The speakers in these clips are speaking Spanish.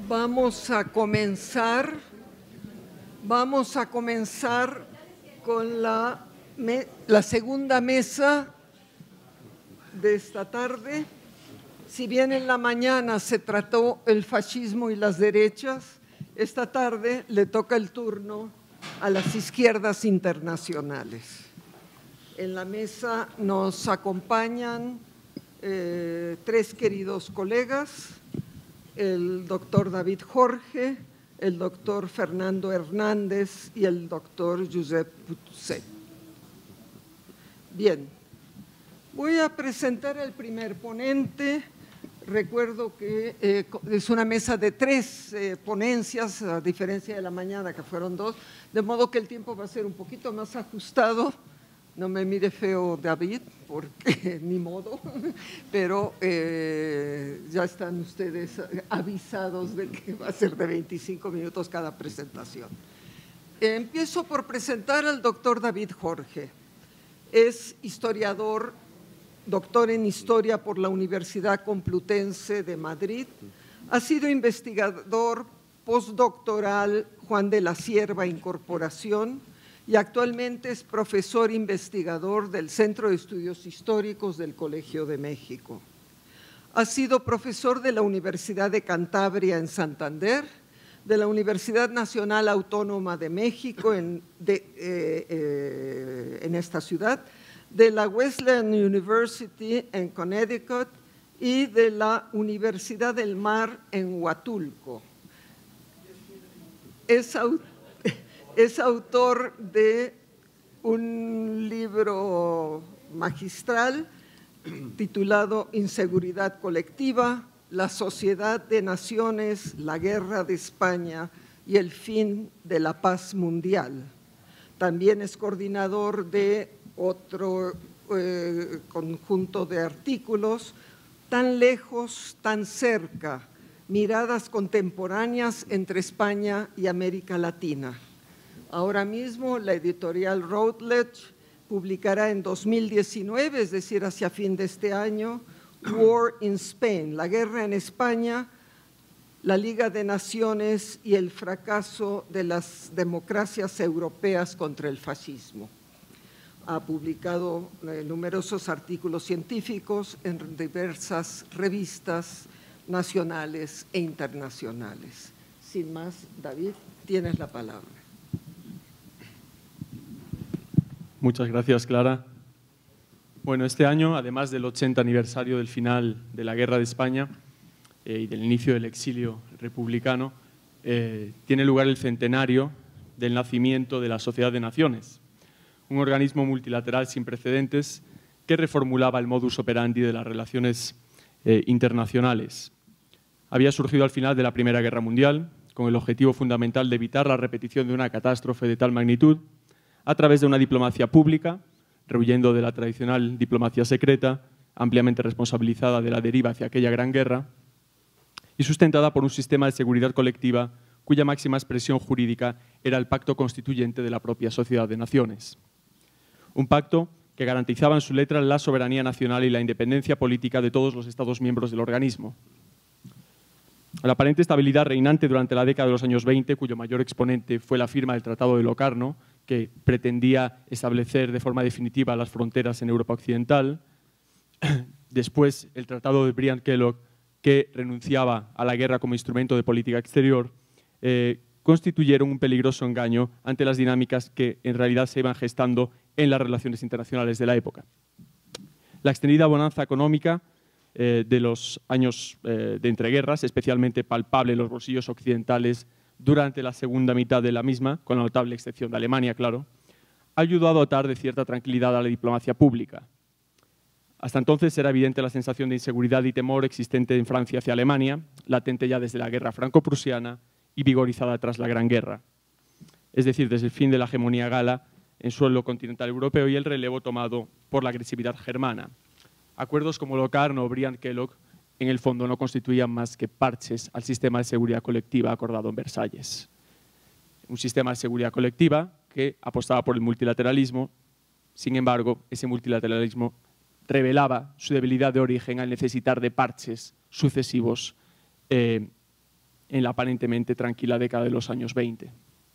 Vamos a comenzar con la segunda mesa de esta tarde. Si bien en la mañana se trató el fascismo y las derechas, esta tarde le toca el turno a las izquierdas internacionales. En la mesa nos acompañan tres queridos colegas: el doctor David Jorge, el doctor Fernando Hernández y el doctor Josep Puig. Bien, voy a presentar al primer ponente. Recuerdo que es una mesa de tres ponencias, a diferencia de la mañana que fueron dos, de modo que el tiempo va a ser un poquito más ajustado. No me mire feo, David, porque ni modo, pero ya están ustedes avisados de que va a ser de 25 minutos cada presentación. Empiezo por presentar al doctor David Jorge. Es historiador, doctor en Historia por la Universidad Complutense de Madrid. Ha sido investigador postdoctoral Juan de la Cierva Incorporación y actualmente es profesor investigador del Centro de Estudios Históricos del Colegio de México. Ha sido profesor de la Universidad de Cantabria en Santander, de la Universidad Nacional Autónoma de México en esta ciudad, de la Wesleyan University en Connecticut y de la Universidad del Mar en Huatulco. Es autor de un libro magistral titulado Inseguridad colectiva, la sociedad de naciones, la guerra de España y el fin de la paz mundial. También es coordinador de otro conjunto de artículos, Tan lejos, tan cerca, miradas contemporáneas entre España y América Latina. Ahora mismo la editorial Routledge publicará en 2019, es decir, hacia fin de este año, War in Spain, la guerra en España, la Liga de Naciones y el fracaso de las democracias europeas contra el fascismo. Ha publicado numerosos artículos científicos en diversas revistas nacionales e internacionales. Sin más, David, tienes la palabra. Muchas gracias, Clara. Bueno, este año, además del 80 aniversario del final de la Guerra de España y del inicio del exilio republicano, tiene lugar el centenario del nacimiento de la Sociedad de Naciones, un organismo multilateral sin precedentes que reformulaba el modus operandi de las relaciones internacionales. Había surgido al final de la Primera Guerra Mundial, con el objetivo fundamental de evitar la repetición de una catástrofe de tal magnitud, a través de una diplomacia pública, rehuyendo de la tradicional diplomacia secreta, ampliamente responsabilizada de la deriva hacia aquella gran guerra, y sustentada por un sistema de seguridad colectiva cuya máxima expresión jurídica era el pacto constituyente de la propia Sociedad de Naciones. Un pacto que garantizaba en su letra la soberanía nacional y la independencia política de todos los Estados miembros del organismo. La aparente estabilidad reinante durante la década de los años 20, cuyo mayor exponente fue la firma del Tratado de Locarno, que pretendía establecer de forma definitiva las fronteras en Europa Occidental. Después, el Tratado de Briand-Kellogg, que renunciaba a la guerra como instrumento de política exterior, constituyeron un peligroso engaño ante las dinámicas que en realidad se iban gestando en las relaciones internacionales de la época. La extendida bonanza económica de los años de entreguerras, especialmente palpable en los bolsillos occidentales durante la segunda mitad de la misma, con la notable excepción de Alemania, claro, ayudó a dotar de cierta tranquilidad a la diplomacia pública. Hasta entonces era evidente la sensación de inseguridad y temor existente en Francia hacia Alemania, latente ya desde la guerra franco-prusiana y vigorizada tras la Gran Guerra. Es decir, desde el fin de la hegemonía gala en suelo continental europeo y el relevo tomado por la agresividad germana. Acuerdos como Locarno o Briand-Kellogg en el fondo no constituían más que parches al sistema de seguridad colectiva acordado en Versalles. Un sistema de seguridad colectiva que apostaba por el multilateralismo. Sin embargo, ese multilateralismo revelaba su debilidad de origen al necesitar de parches sucesivos en la aparentemente tranquila década de los años 20.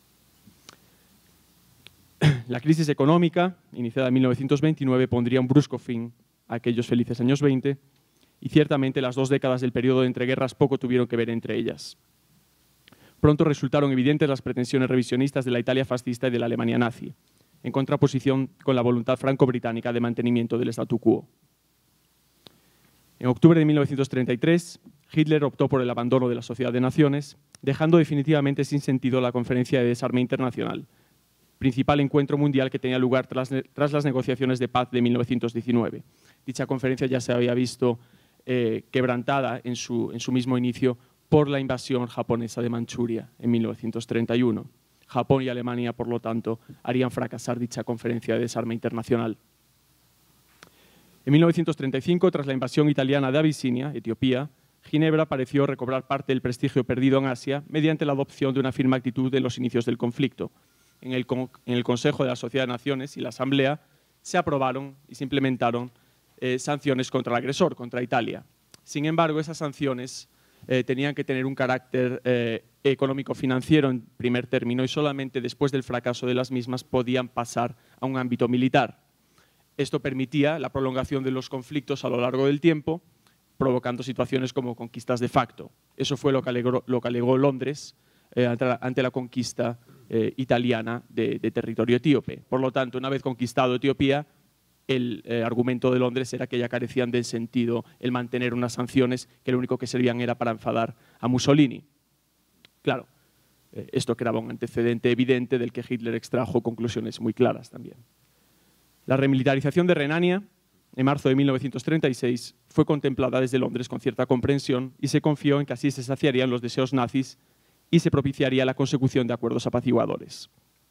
La crisis económica, iniciada en 1929, pondría un brusco fin a aquellos felices años 20 y ciertamente las 2 décadas del periodo de entreguerras poco tuvieron que ver entre ellas. Pronto resultaron evidentes las pretensiones revisionistas de la Italia fascista y de la Alemania nazi, en contraposición con la voluntad franco-británica de mantenimiento del statu quo. En octubre de 1933, Hitler optó por el abandono de la Sociedad de Naciones, dejando definitivamente sin sentido la Conferencia de Desarme Internacional, principal encuentro mundial que tenía lugar tras las negociaciones de paz de 1919. Dicha conferencia ya se había visto quebrantada en su mismo inicio por la invasión japonesa de Manchuria en 1931. Japón y Alemania, por lo tanto, harían fracasar dicha Conferencia de Desarme Internacional. En 1935, tras la invasión italiana de Abisinia, Etiopía, Ginebra pareció recobrar parte del prestigio perdido en Asia mediante la adopción de una firme actitud en los inicios del conflicto. En el Consejo de la Sociedad de Naciones y la Asamblea se aprobaron y se implementaron sanciones contra el agresor, contra Italia. Sin embargo, esas sanciones tenían que tener un carácter económico-financiero en primer término y solamente después del fracaso de las mismas podían pasar a un ámbito militar. Esto permitía la prolongación de los conflictos a lo largo del tiempo, provocando situaciones como conquistas de facto. Eso fue lo que alegó Londres ante la conquista italiana de territorio etíope. Por lo tanto, una vez conquistado Etiopía, el argumento de Londres era que ya carecían de sentido el mantener unas sanciones que lo único que servían era para enfadar a Mussolini. Claro, esto creaba un antecedente evidente del que Hitler extrajo conclusiones muy claras también. La remilitarización de Renania, en marzo de 1936, fue contemplada desde Londres con cierta comprensión y se confió en que así se saciarían los deseos nazis y se propiciaría la consecución de acuerdos apaciguadores.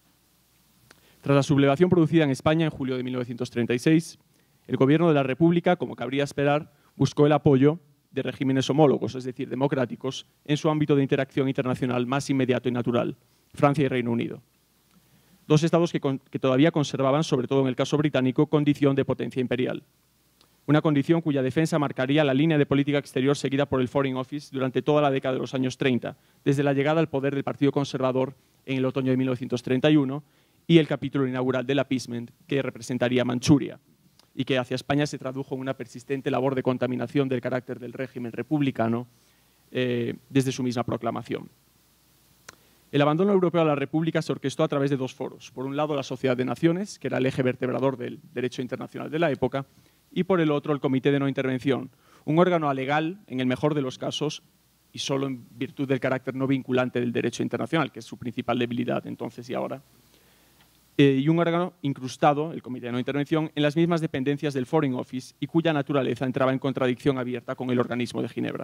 Tras la sublevación producida en España en julio de 1936, el gobierno de la República, como cabría esperar, buscó el apoyo de regímenes homólogos, es decir, democráticos, en su ámbito de interacción internacional más inmediato y natural, Francia y Reino Unido. 2 estados que todavía conservaban, sobre todo en el caso británico, condición de potencia imperial. Una condición cuya defensa marcaría la línea de política exterior seguida por el Foreign Office durante toda la década de los años 30, desde la llegada al poder del Partido Conservador en el otoño de 1931 y el capítulo inaugural del appeasement que representaría Manchuria y que hacia España se tradujo en una persistente labor de contaminación del carácter del régimen republicano desde su misma proclamación. El abandono europeo a la República se orquestó a través de 2 foros. Por un lado, la Sociedad de Naciones, que era el eje vertebrador del derecho internacional de la época, y por el otro, el Comité de No Intervención, un órgano alegal, en el mejor de los casos, y solo en virtud del carácter no vinculante del derecho internacional, que es su principal debilidad entonces y ahora, y un órgano incrustado, el Comité de No Intervención, en las mismas dependencias del Foreign Office y cuya naturaleza entraba en contradicción abierta con el organismo de Ginebra.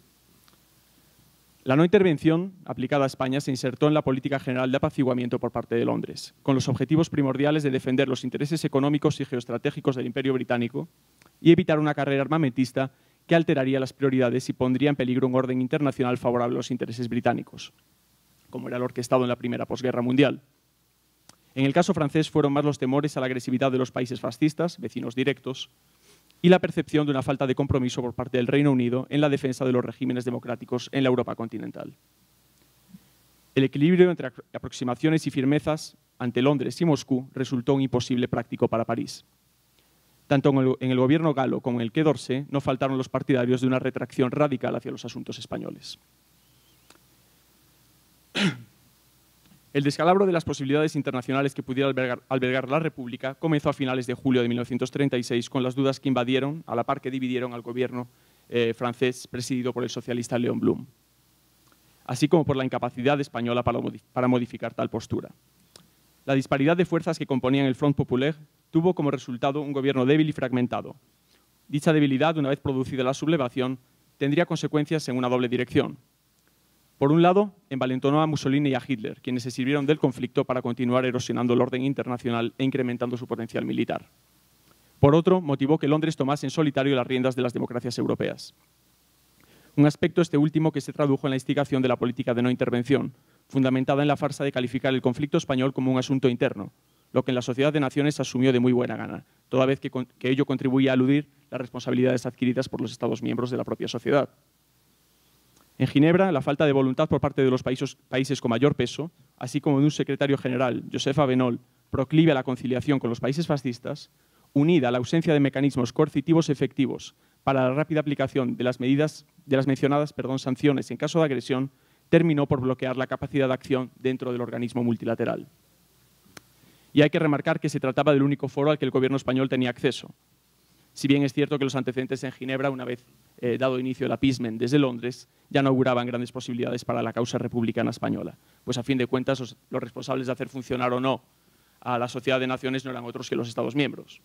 La no intervención aplicada a España se insertó en la política general de apaciguamiento por parte de Londres, con los objetivos primordiales de defender los intereses económicos y geoestratégicos del Imperio Británico y evitar una carrera armamentista que alteraría las prioridades y pondría en peligro un orden internacional favorable a los intereses británicos, como era el orquestado en la primera posguerra mundial. En el caso francés fueron más los temores a la agresividad de los países fascistas, vecinos directos, y la percepción de una falta de compromiso por parte del Reino Unido en la defensa de los regímenes democráticos en la Europa continental. El equilibrio entre aproximaciones y firmezas ante Londres y Moscú resultó un imposible práctico para París. Tanto en el gobierno galo como en el Quai d'Orsay no faltaron los partidarios de una retracción radical hacia los asuntos españoles. El descalabro de las posibilidades internacionales que pudiera albergar la República comenzó a finales de julio de 1936 con las dudas que invadieron, a la par que dividieron al gobierno francés presidido por el socialista Léon Blum, así como por la incapacidad española para modificar tal postura. La disparidad de fuerzas que componían el Front Populaire tuvo como resultado un gobierno débil y fragmentado. Dicha debilidad, una vez producida la sublevación, tendría consecuencias en una doble dirección. Por un lado, envalentonó a Mussolini y a Hitler, quienes se sirvieron del conflicto para continuar erosionando el orden internacional e incrementando su potencial militar. Por otro, motivó que Londres tomase en solitario las riendas de las democracias europeas. Un aspecto este último que se tradujo en la instigación de la política de no intervención, fundamentada en la farsa de calificar el conflicto español como un asunto interno, lo que en la Sociedad de Naciones asumió de muy buena gana, toda vez que ello contribuía a eludir las responsabilidades adquiridas por los Estados miembros de la propia sociedad. En Ginebra, la falta de voluntad por parte de los países con mayor peso, así como de un secretario general, Josep Avenol, proclive a la conciliación con los países fascistas, unida a la ausencia de mecanismos coercitivos efectivos para la rápida aplicación de las mencionadas sanciones en caso de agresión, terminó por bloquear la capacidad de acción dentro del organismo multilateral. Y hay que remarcar que se trataba del único foro al que el gobierno español tenía acceso. Si bien es cierto que los antecedentes en Ginebra, una vez dado inicio el appeasement desde Londres, ya no auguraban grandes posibilidades para la causa republicana española, pues a fin de cuentas los responsables de hacer funcionar o no a la Sociedad de Naciones no eran otros que los Estados miembros.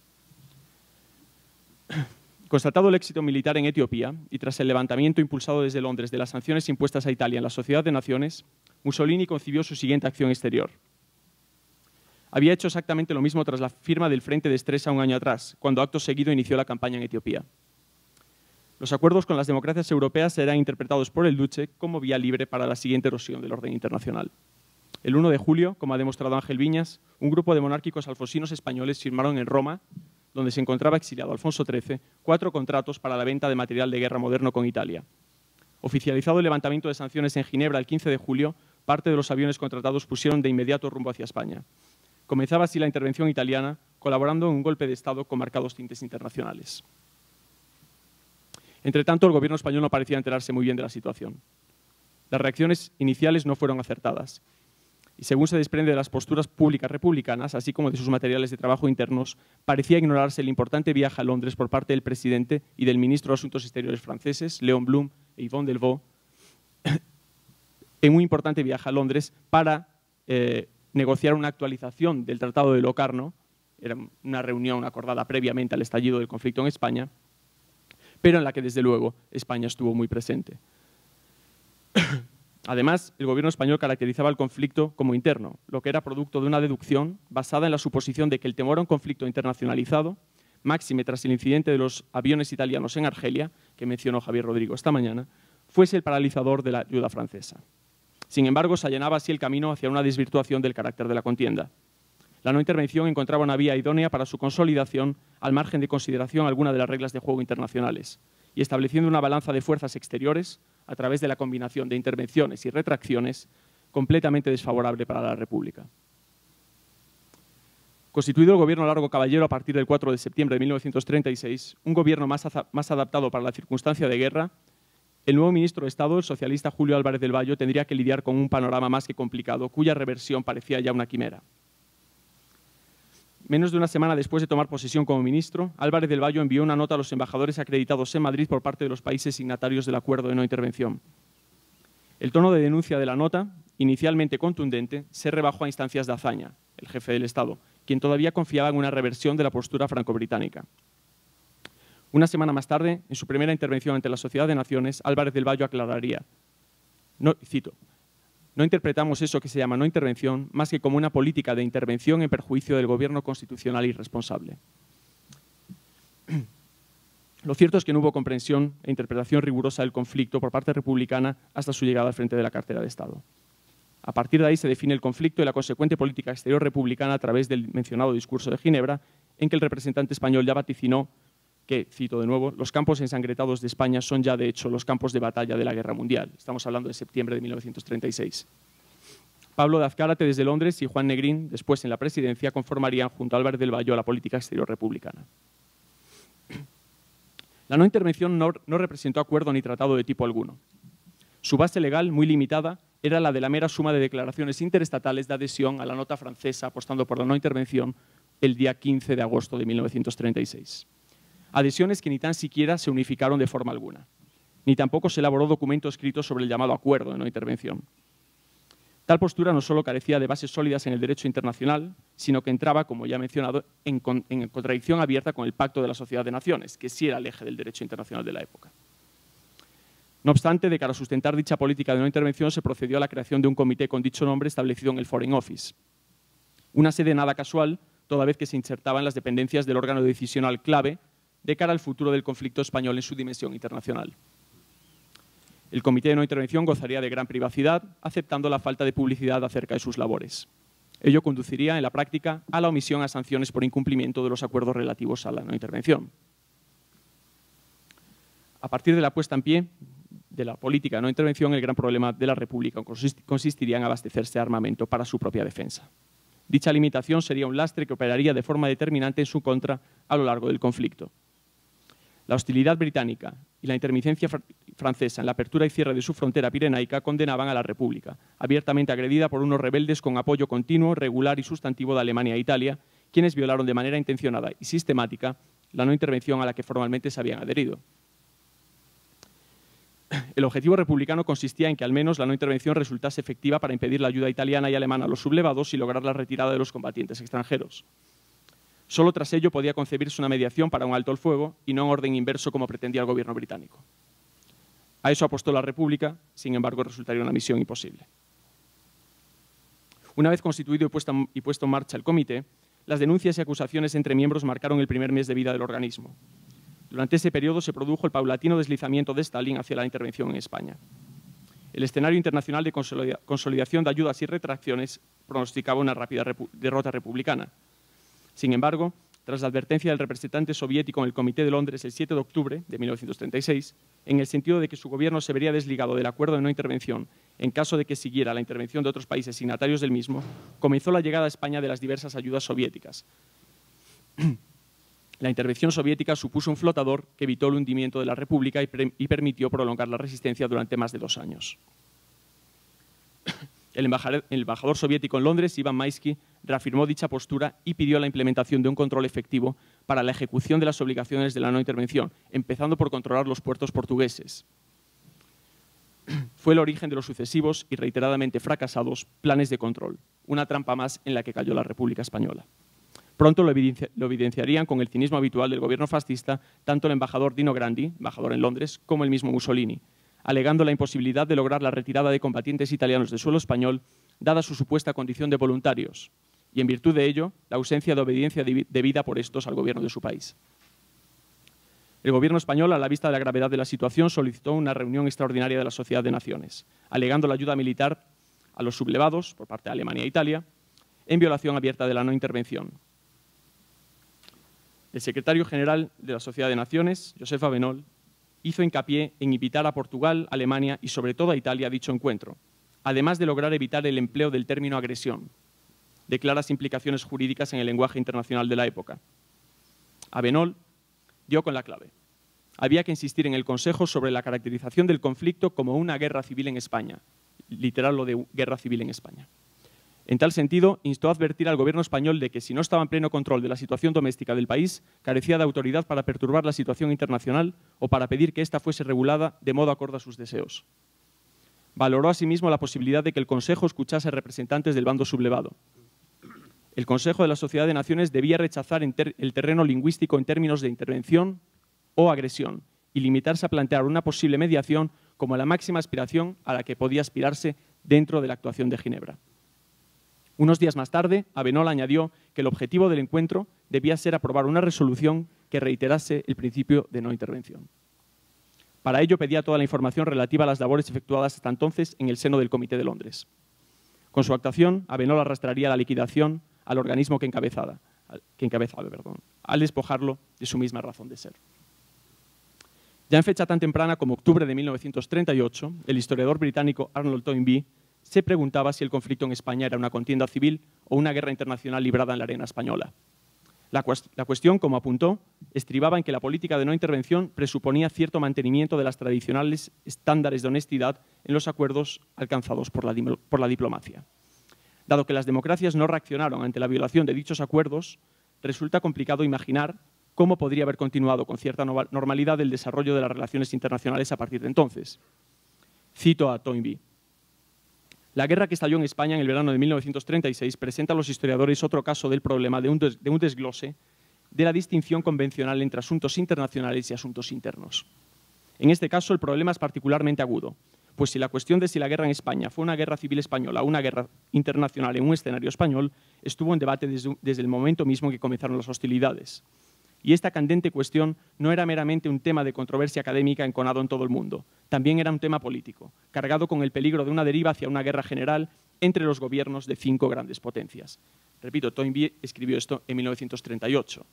Constatado el éxito militar en Etiopía y tras el levantamiento impulsado desde Londres de las sanciones impuestas a Italia en la Sociedad de Naciones, Mussolini concibió su siguiente acción exterior. Había hecho exactamente lo mismo tras la firma del Frente de Stresa un año atrás, cuando acto seguido inició la campaña en Etiopía. Los acuerdos con las democracias europeas serán interpretados por el Duce como vía libre para la siguiente erosión del orden internacional. El 1 de julio, como ha demostrado Ángel Viñas, un grupo de monárquicos alfonsinos españoles firmaron en Roma, donde se encontraba exiliado Alfonso XIII, 4 contratos para la venta de material de guerra moderno con Italia. Oficializado el levantamiento de sanciones en Ginebra el 15 de julio, parte de los aviones contratados pusieron de inmediato rumbo hacia España. Comenzaba así la intervención italiana, colaborando en un golpe de Estado con marcados tintes internacionales. Entretanto, el gobierno español no parecía enterarse muy bien de la situación. Las reacciones iniciales no fueron acertadas, y según se desprende de las posturas públicas republicanas, así como de sus materiales de trabajo internos, parecía ignorarse el importante viaje a Londres por parte del presidente y del ministro de Asuntos Exteriores franceses, Léon Blum e Yvonne Delvaux, en un importante viaje a Londres para negociar una actualización del Tratado de Locarno. Era una reunión acordada previamente al estallido del conflicto en España, pero en la que, desde luego, España estuvo muy presente. Además, el gobierno español caracterizaba el conflicto como interno, lo que era producto de una deducción basada en la suposición de que el temor a un conflicto internacionalizado, máxime tras el incidente de los aviones italianos en Argelia, que mencionó Javier Rodrigo esta mañana, fuese el paralizador de la ayuda francesa. Sin embargo, se allanaba así el camino hacia una desvirtuación del carácter de la contienda. La no intervención encontraba una vía idónea para su consolidación al margen de consideración alguna de las reglas de juego internacionales y estableciendo una balanza de fuerzas exteriores a través de la combinación de intervenciones y retracciones completamente desfavorable para la República. Constituido el gobierno Largo Caballero a partir del 4 de septiembre de 1936, un gobierno más adaptado para la circunstancia de guerra, el nuevo ministro de Estado, el socialista Julio Álvarez del Valle, tendría que lidiar con un panorama más que complicado, cuya reversión parecía ya una quimera. Menos de una semana después de tomar posesión como ministro, Álvarez del Valle envió una nota a los embajadores acreditados en Madrid por parte de los países signatarios del acuerdo de no intervención. El tono de denuncia de la nota, inicialmente contundente, se rebajó a instancias de Azaña, el jefe del Estado, quien todavía confiaba en una reversión de la postura franco-británica. Una semana más tarde, en su primera intervención ante la Sociedad de Naciones, Álvarez del Valle aclararía, cito, «No interpretamos eso que se llama no intervención más que como una política de intervención en perjuicio del gobierno constitucional y responsable». Lo cierto es que no hubo comprensión e interpretación rigurosa del conflicto por parte republicana hasta su llegada al frente de la cartera de Estado. A partir de ahí se define el conflicto y la consecuente política exterior republicana a través del mencionado discurso de Ginebra, en que el representante español ya vaticinó que, cito de nuevo, los campos ensangrentados de España son ya, de hecho, los campos de batalla de la Guerra Mundial. Estamos hablando de septiembre de 1936. Pablo de Azcárate desde Londres y Juan Negrín, después en la presidencia, conformarían junto a Álvarez del Valle la política exterior republicana. La no intervención no representó acuerdo ni tratado de tipo alguno. Su base legal, muy limitada, era la de la mera suma de declaraciones interestatales de adhesión a la nota francesa apostando por la no intervención el día 15 de agosto de 1936. Adhesiones que ni tan siquiera se unificaron de forma alguna, ni tampoco se elaboró documento escrito sobre el llamado acuerdo de no intervención. Tal postura no solo carecía de bases sólidas en el derecho internacional, sino que entraba, como ya he mencionado, en contradicción abierta con el Pacto de la Sociedad de Naciones, que sí era el eje del derecho internacional de la época. No obstante, de cara a sustentar dicha política de no intervención, se procedió a la creación de un comité con dicho nombre establecido en el Foreign Office. Una sede nada casual, toda vez que se insertaba en las dependencias del órgano decisional clave de cara al futuro del conflicto español en su dimensión internacional. El Comité de No Intervención gozaría de gran privacidad, aceptando la falta de publicidad acerca de sus labores. Ello conduciría, en la práctica, a la omisión a sanciones por incumplimiento de los acuerdos relativos a la no intervención. A partir de la puesta en pie de la política de no intervención, el gran problema de la República consistiría en abastecerse de armamento para su propia defensa. Dicha limitación sería un lastre que operaría de forma determinante en su contra a lo largo del conflicto. La hostilidad británica y la intermitencia francesa en la apertura y cierre de su frontera pirenaica condenaban a la República, abiertamente agredida por unos rebeldes con apoyo continuo, regular y sustantivo de Alemania e Italia, quienes violaron de manera intencionada y sistemática la no intervención a la que formalmente se habían adherido. El objetivo republicano consistía en que al menos la no intervención resultase efectiva para impedir la ayuda italiana y alemana a los sublevados y lograr la retirada de los combatientes extranjeros. Solo tras ello podía concebirse una mediación para un alto el fuego y no en orden inverso como pretendía el gobierno británico. A eso apostó la República, sin embargo resultaría una misión imposible. Una vez constituido y puesto en marcha el comité, las denuncias y acusaciones entre miembros marcaron el primer mes de vida del organismo. Durante ese periodo se produjo el paulatino deslizamiento de Stalin hacia la intervención en España. El escenario internacional de consolidación de ayudas y retracciones pronosticaba una rápida derrota republicana. Sin embargo, tras la advertencia del representante soviético en el Comité de Londres el 7 de octubre de 1936, en el sentido de que su gobierno se vería desligado del acuerdo de no intervención en caso de que siguiera la intervención de otros países signatarios del mismo, comenzó la llegada a España de las diversas ayudas soviéticas. La intervención soviética supuso un flotador que evitó el hundimiento de la República y permitió prolongar la resistencia durante más de 2 años. El embajador soviético en Londres, Iván Maisky, reafirmó dicha postura y pidió la implementación de un control efectivo para la ejecución de las obligaciones de la no intervención, empezando por controlar los puertos portugueses. Fue el origen de los sucesivos y reiteradamente fracasados planes de control, una trampa más en la que cayó la República Española. Pronto lo evidenciarían con el cinismo habitual del gobierno fascista tanto el embajador Dino Grandi, embajador en Londres, como el mismo Mussolini, alegando la imposibilidad de lograr la retirada de combatientes italianos de suelo español, dada su supuesta condición de voluntarios, y en virtud de ello, la ausencia de obediencia debida por estos al gobierno de su país. El gobierno español, a la vista de la gravedad de la situación, solicitó una reunión extraordinaria de la Sociedad de Naciones, alegando la ayuda militar a los sublevados, por parte de Alemania e Italia, en violación abierta de la no intervención. El secretario general de la Sociedad de Naciones, Josep Avenol, hizo hincapié en invitar a Portugal, Alemania y sobre todo a Italia a dicho encuentro, además de lograr evitar el empleo del término agresión, de claras implicaciones jurídicas en el lenguaje internacional de la época. Avenol dio con la clave. Había que insistir en el Consejo sobre la caracterización del conflicto como una guerra civil en España, literal lo de guerra civil en España. En tal sentido, instó a advertir al gobierno español de que si no estaba en pleno control de la situación doméstica del país, carecía de autoridad para perturbar la situación internacional o para pedir que ésta fuese regulada de modo acorde a sus deseos. Valoró asimismo la posibilidad de que el Consejo escuchase a representantes del bando sublevado. El Consejo de la Sociedad de Naciones debía rechazar el terreno lingüístico en términos de intervención o agresión y limitarse a plantear una posible mediación como la máxima aspiración a la que podía aspirarse dentro de la actuación de Ginebra. Unos días más tarde, Avenol añadió que el objetivo del encuentro debía ser aprobar una resolución que reiterase el principio de no intervención. Para ello pedía toda la información relativa a las labores efectuadas hasta entonces en el seno del Comité de Londres. Con su actuación, Avenol arrastraría la liquidación al organismo que encabezaba, al despojarlo de su misma razón de ser. Ya en fecha tan temprana como octubre de 1938, el historiador británico Arnold Toynbee se preguntaba si el conflicto en España era una contienda civil o una guerra internacional librada en la arena española. La cuestión, como apuntó, estribaba en que la política de no intervención presuponía cierto mantenimiento de las tradicionales estándares de honestidad en los acuerdos alcanzados por la diplomacia. Dado que las democracias no reaccionaron ante la violación de dichos acuerdos, resulta complicado imaginar cómo podría haber continuado con cierta normalidad el desarrollo de las relaciones internacionales a partir de entonces. Cito a Toynbee. La guerra que estalló en España en el verano de 1936 presenta a los historiadores otro caso del problema de un desglose de la distinción convencional entre asuntos internacionales y asuntos internos. En este caso, el problema es particularmente agudo, pues si la cuestión de si la guerra en España fue una guerra civil española o una guerra internacional en un escenario español estuvo en debate desde el momento mismo que comenzaron las hostilidades. Y esta candente cuestión no era meramente un tema de controversia académica enconado en todo el mundo, también era un tema político, cargado con el peligro de una deriva hacia una guerra general entre los gobiernos de 5 grandes potencias. Repito, Toynbee escribió esto en 1938.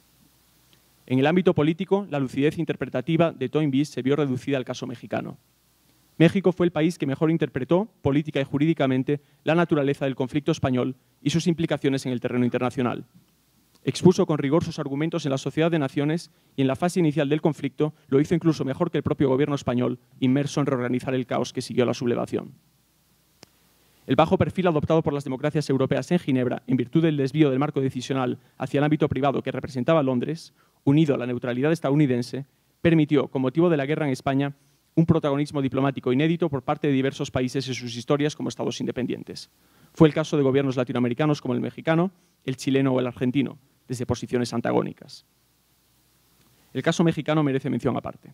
En el ámbito político, la lucidez interpretativa de Toynbee se vio reducida al caso mexicano. México fue el país que mejor interpretó, política y jurídicamente, la naturaleza del conflicto español y sus implicaciones en el terreno internacional. Expuso con rigor sus argumentos en la Sociedad de Naciones y en la fase inicial del conflicto lo hizo incluso mejor que el propio gobierno español, inmerso en reorganizar el caos que siguió a la sublevación. El bajo perfil adoptado por las democracias europeas en Ginebra, en virtud del desvío del marco decisional hacia el ámbito privado que representaba Londres, unido a la neutralidad estadounidense, permitió, con motivo de la guerra en España, un protagonismo diplomático inédito por parte de diversos países en sus historias como estados independientes. Fue el caso de gobiernos latinoamericanos como el mexicano, el chileno o el argentino, desde posiciones antagónicas. El caso mexicano merece mención aparte.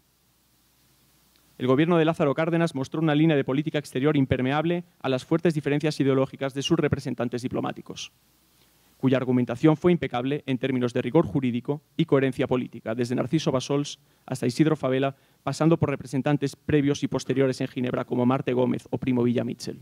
El gobierno de Lázaro Cárdenas mostró una línea de política exterior impermeable a las fuertes diferencias ideológicas de sus representantes diplomáticos, cuya argumentación fue impecable en términos de rigor jurídico y coherencia política, desde Narciso Bassols hasta Isidro Fabela, pasando por representantes previos y posteriores en Ginebra como Marte Gómez o Primo Villa Mitchell.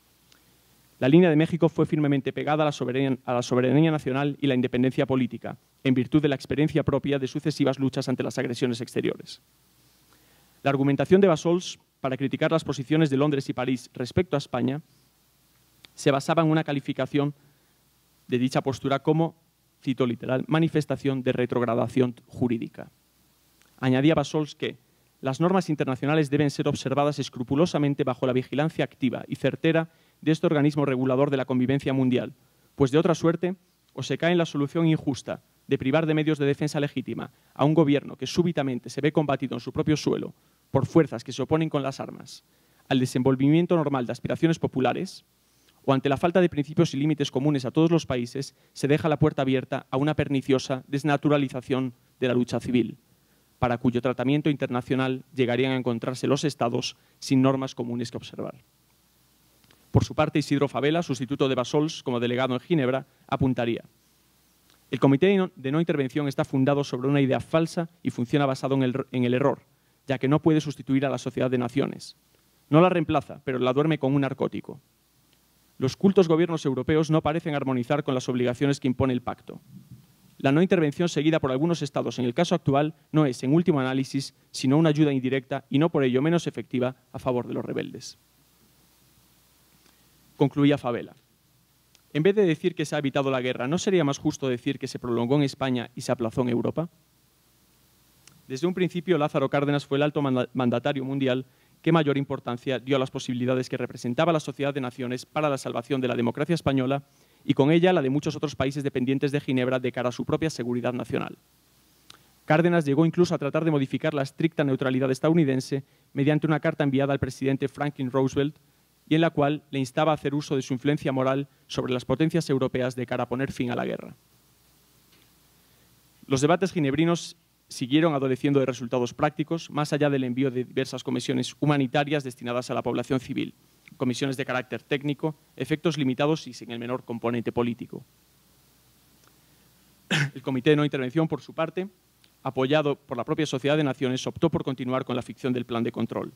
La línea de México fue firmemente pegada a la soberanía nacional y la independencia política, en virtud de la experiencia propia de sucesivas luchas ante las agresiones exteriores. La argumentación de Bassols para criticar las posiciones de Londres y París respecto a España se basaba en una calificación de dicha postura como, cito literal, manifestación de retrogradación jurídica. Añadía Bassols que las normas internacionales deben ser observadas escrupulosamente bajo la vigilancia activa y certera de este organismo regulador de la convivencia mundial, pues de otra suerte o se cae en la solución injusta de privar de medios de defensa legítima a un gobierno que súbitamente se ve combatido en su propio suelo por fuerzas que se oponen con las armas al desenvolvimiento normal de aspiraciones populares, o ante la falta de principios y límites comunes a todos los países, se deja la puerta abierta a una perniciosa desnaturalización de la lucha civil, para cuyo tratamiento internacional llegarían a encontrarse los Estados sin normas comunes que observar. Por su parte, Isidro Fabela, sustituto de Bassols como delegado en Ginebra, apuntaría: el Comité de No Intervención está fundado sobre una idea falsa y funciona basado en el error, ya que no puede sustituir a la Sociedad de Naciones. No la reemplaza, pero la duerme con un narcótico. Los cultos gobiernos europeos no parecen armonizar con las obligaciones que impone el pacto. La no intervención seguida por algunos Estados en el caso actual no es, en último análisis, sino una ayuda indirecta y no por ello menos efectiva a favor de los rebeldes. Concluía Fabela: en vez de decir que se ha evitado la guerra, ¿no sería más justo decir que se prolongó en España y se aplazó en Europa? Desde un principio, Lázaro Cárdenas fue el alto mandatario mundial que mayor importancia dio a las posibilidades que representaba la Sociedad de Naciones para la salvación de la democracia española y con ella la de muchos otros países dependientes de Ginebra de cara a su propia seguridad nacional. Cárdenas llegó incluso a tratar de modificar la estricta neutralidad estadounidense mediante una carta enviada al presidente Franklin Roosevelt y en la cual le instaba a hacer uso de su influencia moral sobre las potencias europeas de cara a poner fin a la guerra. Los debates ginebrinos siguieron adoleciendo de resultados prácticos, más allá del envío de diversas comisiones humanitarias destinadas a la población civil, comisiones de carácter técnico, efectos limitados y sin el menor componente político. El Comité de No Intervención, por su parte, apoyado por la propia Sociedad de Naciones, optó por continuar con la ficción del plan de control.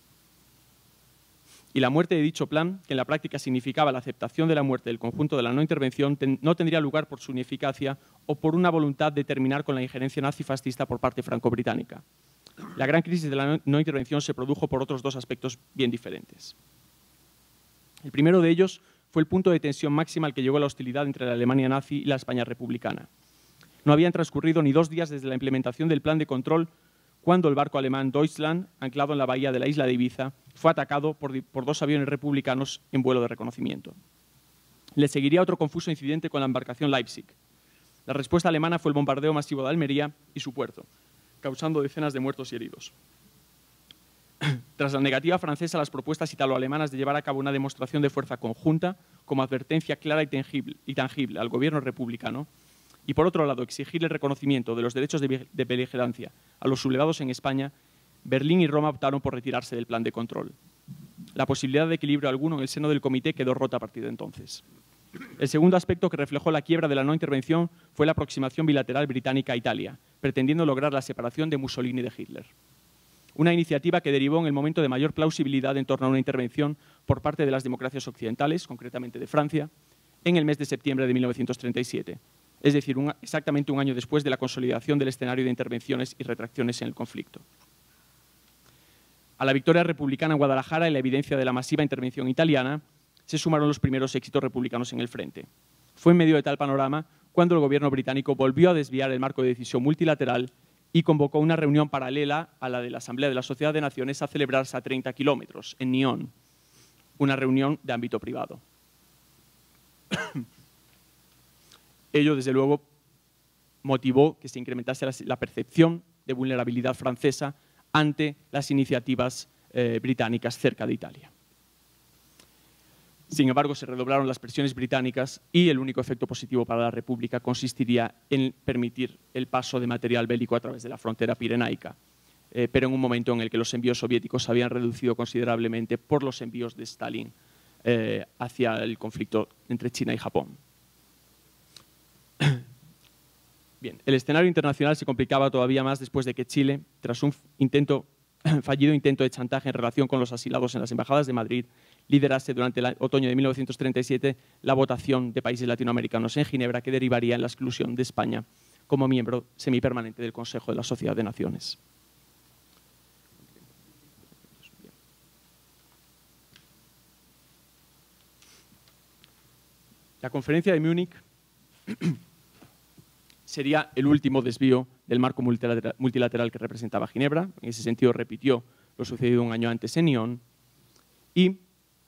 Y la muerte de dicho plan, que en la práctica significaba la aceptación de la muerte del conjunto de la no intervención, no tendría lugar por su ineficacia o por una voluntad de terminar con la injerencia nazi-fascista por parte franco-británica. La gran crisis de la no intervención se produjo por otros dos aspectos bien diferentes. El primero de ellos fue el punto de tensión máxima al que llegó la hostilidad entre la Alemania nazi y la España republicana. No habían transcurrido ni 2 días desde la implementación del plan de control cuando el barco alemán Deutschland, anclado en la bahía de la isla de Ibiza, fue atacado por 2 aviones republicanos en vuelo de reconocimiento. Le seguiría otro confuso incidente con la embarcación Leipzig. La respuesta alemana fue el bombardeo masivo de Almería y su puerto, causando decenas de muertos y heridos. Tras la negativa francesa a las propuestas italo-alemanas de llevar a cabo una demostración de fuerza conjunta como advertencia clara y tangible al gobierno republicano, y por otro lado exigir el reconocimiento de los derechos de beligerancia a los sublevados en España, Berlín y Roma optaron por retirarse del plan de control. La posibilidad de equilibrio alguno en el seno del comité quedó rota a partir de entonces. El segundo aspecto que reflejó la quiebra de la no intervención fue la aproximación bilateral británica a Italia, pretendiendo lograr la separación de Mussolini de Hitler. Una iniciativa que derivó en el momento de mayor plausibilidad en torno a una intervención por parte de las democracias occidentales, concretamente de Francia, en el mes de septiembre de 1937. Es decir, exactamente un año después de la consolidación del escenario de intervenciones y retracciones en el conflicto. A la victoria republicana en Guadalajara y la evidencia de la masiva intervención italiana se sumaron los primeros éxitos republicanos en el frente. Fue en medio de tal panorama cuando el gobierno británico volvió a desviar el marco de decisión multilateral y convocó una reunión paralela a la de la Asamblea de la Sociedad de Naciones a celebrarse a 30 kilómetros, en Nyon, una reunión de ámbito privado. Ello, desde luego, motivó que se incrementase la percepción de vulnerabilidad francesa ante las iniciativas británicas cerca de Italia. Sin embargo, se redoblaron las presiones británicas y el único efecto positivo para la República consistiría en permitir el paso de material bélico a través de la frontera pirenaica, pero en un momento en el que los envíos soviéticos se habían reducido considerablemente por los envíos de Stalin hacia el conflicto entre China y Japón. Bien, el escenario internacional se complicaba todavía más después de que Chile, tras un fallido intento de chantaje en relación con los asilados en las embajadas de Madrid, liderase durante el otoño de 1937 la votación de países latinoamericanos en Ginebra que derivaría en la exclusión de España como miembro semipermanente del Consejo de la Sociedad de Naciones. La conferencia de Múnich sería el último desvío del marco multilateral que representaba Ginebra. En ese sentido, repitió lo sucedido un año antes en Nyon. Y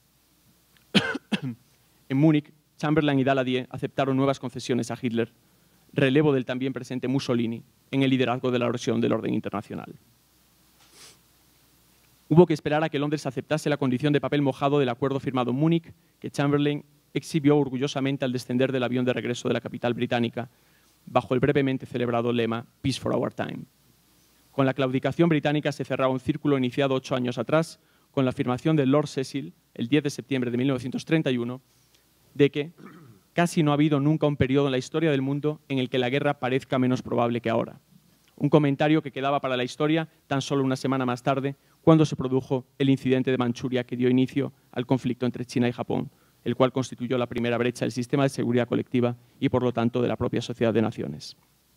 en Múnich, Chamberlain y Daladier aceptaron nuevas concesiones a Hitler, relevo del también presente Mussolini en el liderazgo de la erosión del orden internacional. Hubo que esperar a que Londres aceptase la condición de papel mojado del acuerdo firmado en Múnich, que Chamberlain exhibió orgullosamente al descender del avión de regreso de la capital británica, bajo el brevemente celebrado lema «Peace for our time». Con la claudicación británica se cerraba un círculo iniciado 8 años atrás, con la afirmación de Lord Cecil, el 10 de septiembre de 1931, de que casi no ha habido nunca un periodo en la historia del mundo en el que la guerra parezca menos probable que ahora. Un comentario que quedaba para la historia tan solo una semana más tarde, cuando se produjo el incidente de Manchuria que dio inicio al conflicto entre China y Japón, el cual constituyó la primera brecha del sistema de seguridad colectiva y, por lo tanto, de la propia Sociedad de Naciones.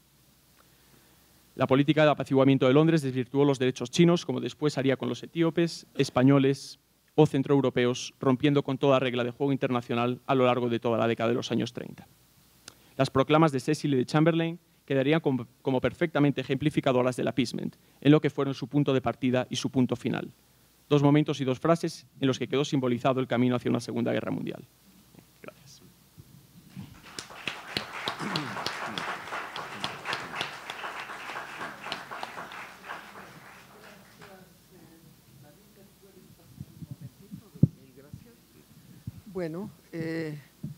La política de apaciguamiento de Londres desvirtuó los derechos chinos, como después haría con los etíopes, españoles o centroeuropeos, rompiendo con toda regla de juego internacional a lo largo de toda la década de los años 30. Las proclamas de Cecil y de Chamberlain quedarían como perfectamente ejemplificadoras del appeasement, en lo que fueron su punto de partida y su punto final. 2 momentos y 2 frases en los que quedó simbolizado el camino hacia una Segunda Guerra Mundial. Gracias. Bueno, de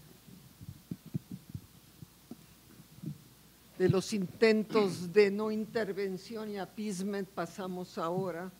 los intentos de no intervención y appeasement pasamos ahora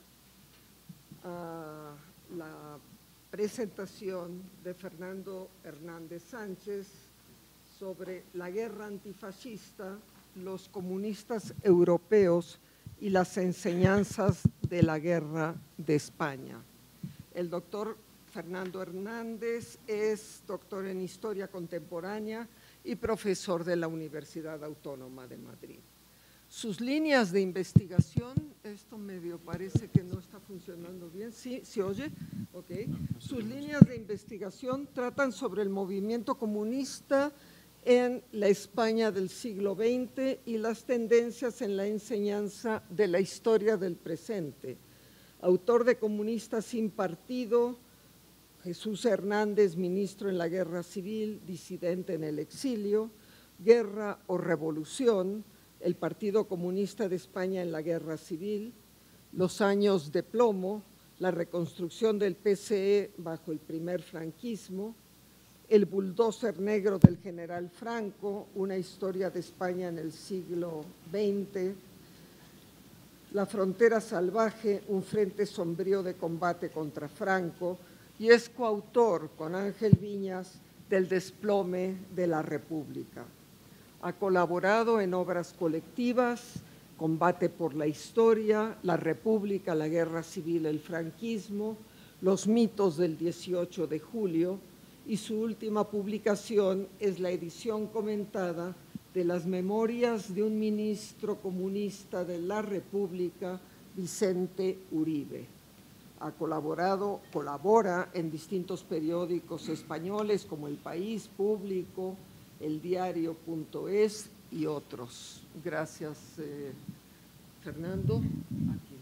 a la presentación de Fernando Hernández Sánchez sobre la guerra antifascista, los comunistas europeos y las enseñanzas de la guerra de España. El doctor Fernando Hernández es doctor en Historia Contemporánea y profesor de la Universidad Autónoma de Madrid. Sus líneas de investigación, esto medio parece que no está funcionando bien, ¿sí? ¿Se oye? Okay. Sus líneas de investigación tratan sobre el movimiento comunista en la España del siglo XX y las tendencias en la enseñanza de la historia del presente. Autor de Comunistas sin partido, Jesús Hernández, ministro en la Guerra Civil, disidente en el exilio, Guerra o Revolución, el Partido Comunista de España en la Guerra Civil, Los años de plomo, la reconstrucción del PCE bajo el primer franquismo, El bulldozer negro del general Franco, una historia de España en el siglo XX, La frontera salvaje, un frente sombrío de combate contra Franco, y es coautor con Ángel Viñas del Desplome de la República. Ha colaborado en obras colectivas, Combate por la Historia, La República, la Guerra Civil, el Franquismo, Los mitos del 18 de julio, y su última publicación es la edición comentada de las memorias de un ministro comunista de la República, Vicente Uribe. colabora en distintos periódicos españoles como El País, Público, El Diario.es y otros. Gracias, Fernando. Aquí.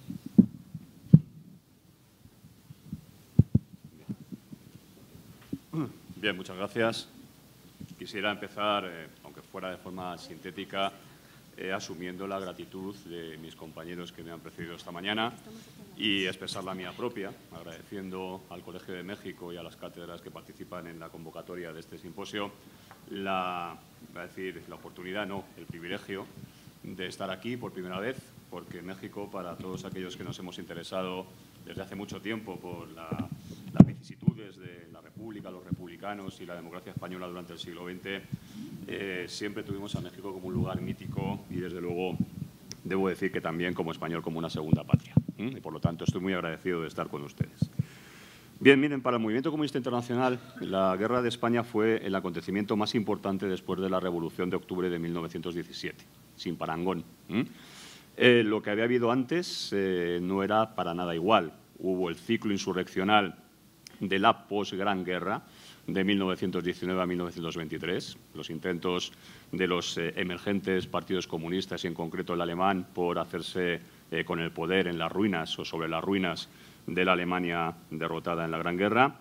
Bien, muchas gracias. Quisiera empezar, aunque fuera de forma sintética, asumiendo la gratitud de mis compañeros que me han precedido esta mañana y expresar la mía propia, agradeciendo al Colegio de México y a las cátedras que participan en la convocatoria de este simposio el privilegio de estar aquí por primera vez, porque México, para todos aquellos que nos hemos interesado desde hace mucho tiempo por las vicisitudes de la República, los republicanos y la democracia española durante el siglo XX, siempre tuvimos a México como un lugar mítico y, desde luego, debo decir que también como español como una segunda patria. Y, por lo tanto, estoy muy agradecido de estar con ustedes. Bien, miren, para el Movimiento Comunista Internacional, la Guerra de España fue el acontecimiento más importante después de la Revolución de Octubre de 1917, sin parangón. Lo que había habido antes no era para nada igual. Hubo el ciclo insurreccional de la posgran guerra de 1919 a 1923, los intentos de los emergentes partidos comunistas y, en concreto, el alemán, por hacerse con el poder en las ruinas o sobre las ruinas de la Alemania derrotada en la Gran Guerra.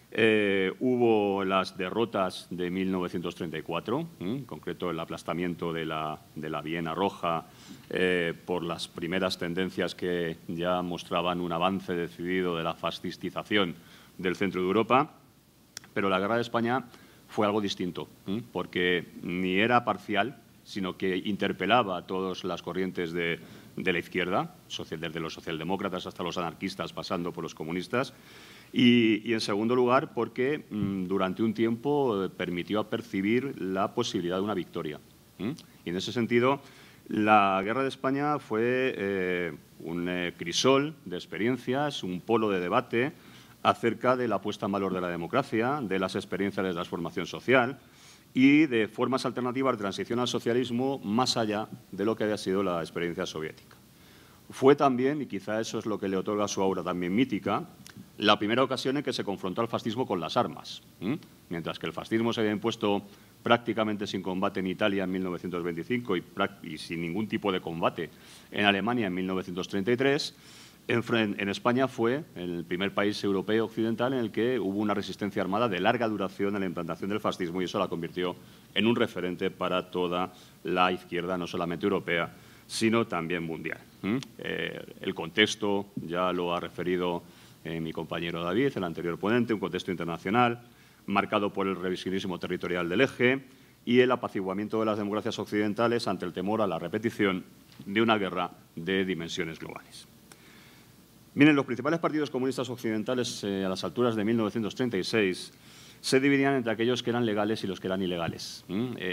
Hubo las derrotas de 1934, en concreto el aplastamiento de la Viena Roja por las primeras tendencias que ya mostraban un avance decidido de la fascistización del centro de Europa. Pero la Guerra de España fue algo distinto, porque ni era parcial, sino que interpelaba a todas las corrientes de la izquierda, desde los socialdemócratas hasta los anarquistas, pasando por los comunistas. Y en segundo lugar, porque durante un tiempo permitió percibir la posibilidad de una victoria. Y en ese sentido, la Guerra de España fue un crisol de experiencias, un polo de debate acerca de la puesta en valor de la democracia, de las experiencias de transformación social y de formas alternativas de transición al socialismo más allá de lo que había sido la experiencia soviética. Fue también, y quizá eso es lo que le otorga su aura también mítica, la primera ocasión en que se confrontó al fascismo con las armas. Mientras que el fascismo se había impuesto prácticamente sin combate en Italia en 1925 y sin ningún tipo de combate en Alemania en 1933, en España fue el primer país europeo occidental en el que hubo una resistencia armada de larga duración a la implantación del fascismo, y eso la convirtió en un referente para toda la izquierda, no solamente europea, sino también mundial. El contexto ya lo ha referido mi compañero David, el anterior ponente, un contexto internacional marcado por el revisionismo territorial del eje y el apaciguamiento de las democracias occidentales ante el temor a la repetición de una guerra de dimensiones globales. Miren, los principales partidos comunistas occidentales a las alturas de 1936 se dividían entre aquellos que eran legales y los que eran ilegales.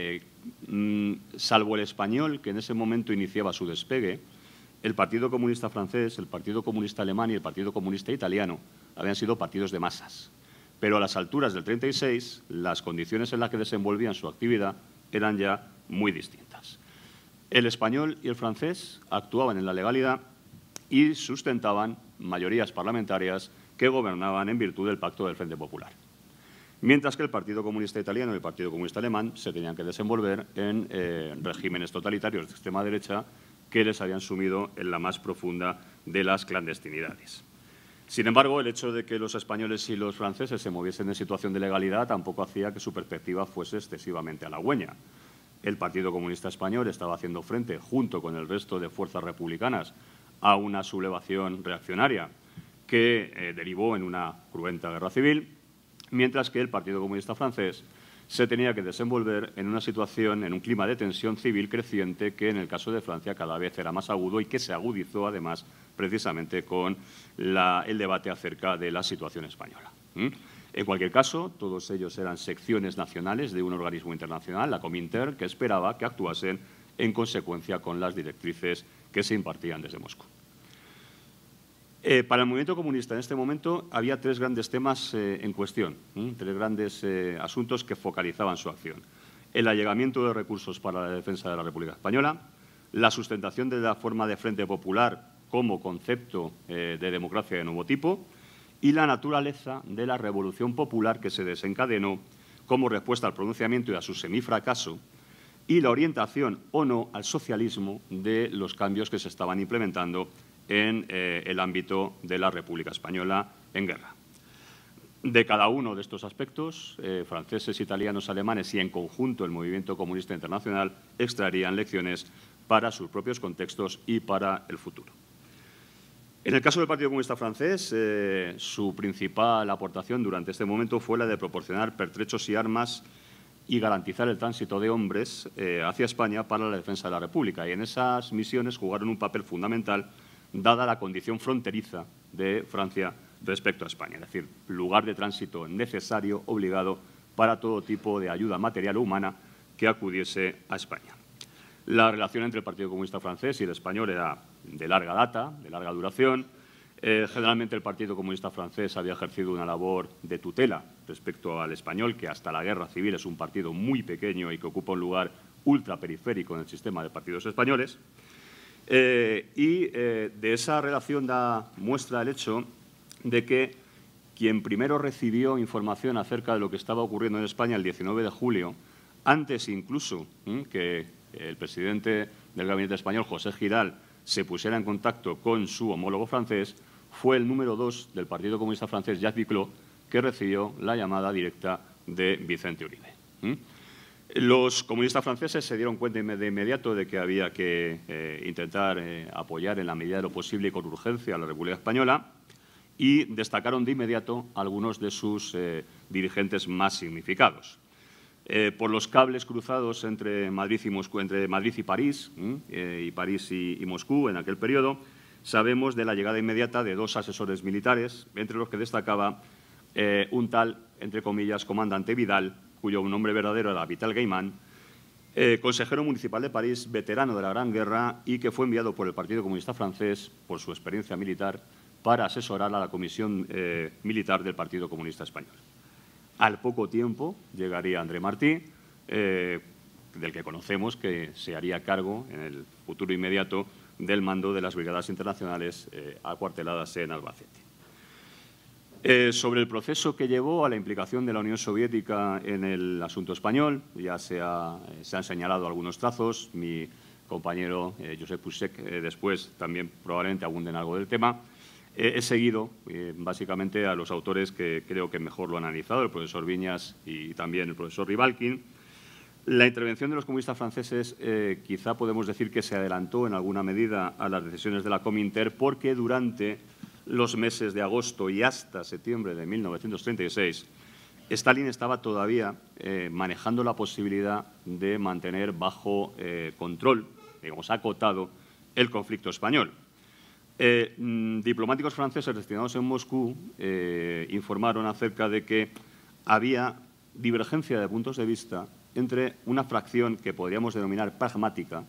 Salvo el español, que en ese momento iniciaba su despegue, el Partido Comunista francés, el Partido Comunista alemán y el Partido Comunista italiano habían sido partidos de masas. Pero a las alturas del 36, las condiciones en las que desenvolvían su actividad eran ya muy distintas. El español y el francés actuaban en la legalidad y sustentaban mayorías parlamentarias que gobernaban en virtud del Pacto del Frente Popular. Mientras que el Partido Comunista italiano y el Partido Comunista alemán se tenían que desenvolver en regímenes totalitarios de extrema derecha que les habían sumido en la más profunda de las clandestinidades. Sin embargo, el hecho de que los españoles y los franceses se moviesen en situación de legalidad tampoco hacía que su perspectiva fuese excesivamente halagüeña. El Partido Comunista español estaba haciendo frente, junto con el resto de fuerzas republicanas, a una sublevación reaccionaria que derivó en una cruenta guerra civil, mientras que el Partido Comunista francés se tenía que desenvolver en una situación, en un clima de tensión civil creciente que en el caso de Francia cada vez era más agudo y que se agudizó además precisamente con el debate acerca de la situación española. En cualquier caso, todos ellos eran secciones nacionales de un organismo internacional, la Comintern, que esperaba que actuasen en consecuencia con las directrices que se impartían desde Moscú. Para el movimiento comunista en este momento había tres grandes temas en cuestión, tres grandes asuntos que focalizaban su acción. El allegamiento de recursos para la defensa de la República Española, la sustentación de la forma de Frente Popular como concepto de democracia de nuevo tipo y la naturaleza de la revolución popular que se desencadenó como respuesta al pronunciamiento y a su semifracaso, y la orientación o no al socialismo de los cambios que se estaban implementando en el ámbito de la República Española en guerra. De cada uno de estos aspectos, franceses, italianos, alemanes y en conjunto el movimiento comunista internacional extraerían lecciones para sus propios contextos y para el futuro. En el caso del Partido Comunista Francés, su principal aportación durante este momento fue la de proporcionar pertrechos y armas y garantizar el tránsito de hombres hacia España para la defensa de la República. Y en esas misiones jugaron un papel fundamental, dada la condición fronteriza de Francia respecto a España, es decir, lugar de tránsito necesario, obligado, para todo tipo de ayuda material o humana que acudiese a España. La relación entre el Partido Comunista Francés y el español era de larga data, de larga duración. Generalmente el Partido Comunista Francés había ejercido una labor de tutela respecto al español, que hasta la Guerra Civil es un partido muy pequeño y que ocupa un lugar ultraperiférico en el sistema de partidos españoles. De esa relación da muestra el hecho de que quien primero recibió información acerca de lo que estaba ocurriendo en España el 19 de julio, antes incluso que el presidente del gabinete español, José Giral, se pusiera en contacto con su homólogo francés, fue el número 2 del Partido Comunista Francés, Jacques Duclos, que recibió la llamada directa de Vicente Uribe. Los comunistas franceses se dieron cuenta de inmediato de que había que intentar apoyar en la medida de lo posible y con urgencia a la República Española, y destacaron de inmediato algunos de sus dirigentes más significados. Por los cables cruzados entre Madrid y Moscú, entre Madrid y París y Moscú en aquel periodo, sabemos de la llegada inmediata de 2 asesores militares, entre los que destacaba un tal, entre comillas, comandante Vidal, cuyo nombre verdadero era Vital Gaiman, consejero municipal de París, veterano de la Gran Guerra y que fue enviado por el Partido Comunista Francés, por su experiencia militar, para asesorar a la Comisión Militar del Partido Comunista Español. Al poco tiempo llegaría André Martí, del que conocemos que se haría cargo en el futuro inmediato del mando de las brigadas internacionales acuarteladas en Albacete. Sobre el proceso que llevó a la implicación de la Unión Soviética en el asunto español, ya se han señalado algunos trazos. Mi compañero Josep Puig después también probablemente abunde en algo del tema. He seguido básicamente a los autores que creo que mejor lo han analizado, el profesor Viñas y también el profesor Ribalkin. La intervención de los comunistas franceses quizá podemos decir que se adelantó en alguna medida a las decisiones de la Cominter, porque durante los meses de agosto y hasta septiembre de 1936 Stalin estaba todavía manejando la posibilidad de mantener bajo control, digamos, acotado, el conflicto español. Diplomáticos franceses destinados en Moscú informaron acerca de que había divergencia de puntos de vista entre una fracción que podríamos denominar pragmática,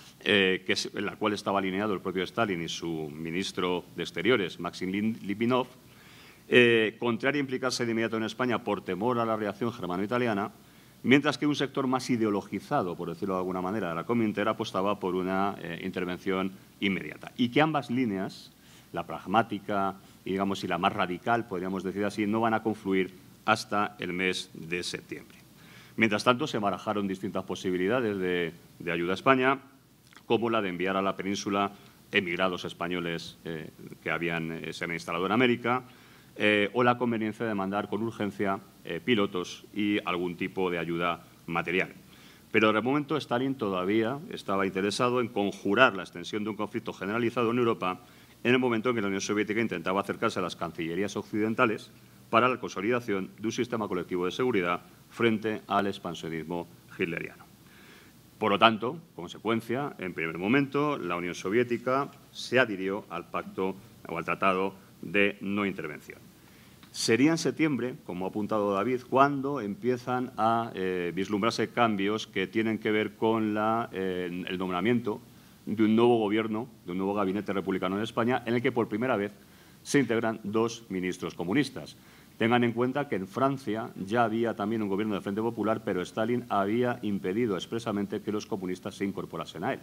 en la cual estaba alineado el propio Stalin y su ministro de Exteriores, Maxim Litvinov, contraria a implicarse de inmediato en España por temor a la reacción germano-italiana, mientras que un sector más ideologizado, por decirlo de alguna manera, de la Cominter apostaba por una intervención inmediata. Y que ambas líneas, la pragmática y la más radical, podríamos decir así, no van a confluir hasta el mes de septiembre. Mientras tanto, se barajaron distintas posibilidades de ayuda a España, como la de enviar a la península emigrados españoles que se habían instalado en América, o la conveniencia de mandar con urgencia pilotos y algún tipo de ayuda material. Pero de momento Stalin todavía estaba interesado en conjurar la extensión de un conflicto generalizado en Europa en el momento en que la Unión Soviética intentaba acercarse a las cancillerías occidentales para la consolidación de un sistema colectivo de seguridad frente al expansionismo hitleriano. Por lo tanto, consecuencia, en primer momento, la Unión Soviética se adhirió al pacto o al tratado de no intervención. Sería en septiembre, como ha apuntado David, cuando empiezan a vislumbrarse cambios que tienen que ver con el nombramiento de un nuevo gobierno, de un nuevo gabinete republicano en España, en el que por primera vez se integran 2 ministros comunistas. Tengan en cuenta que en Francia ya había también un gobierno de Frente Popular, pero Stalin había impedido expresamente que los comunistas se incorporasen a él.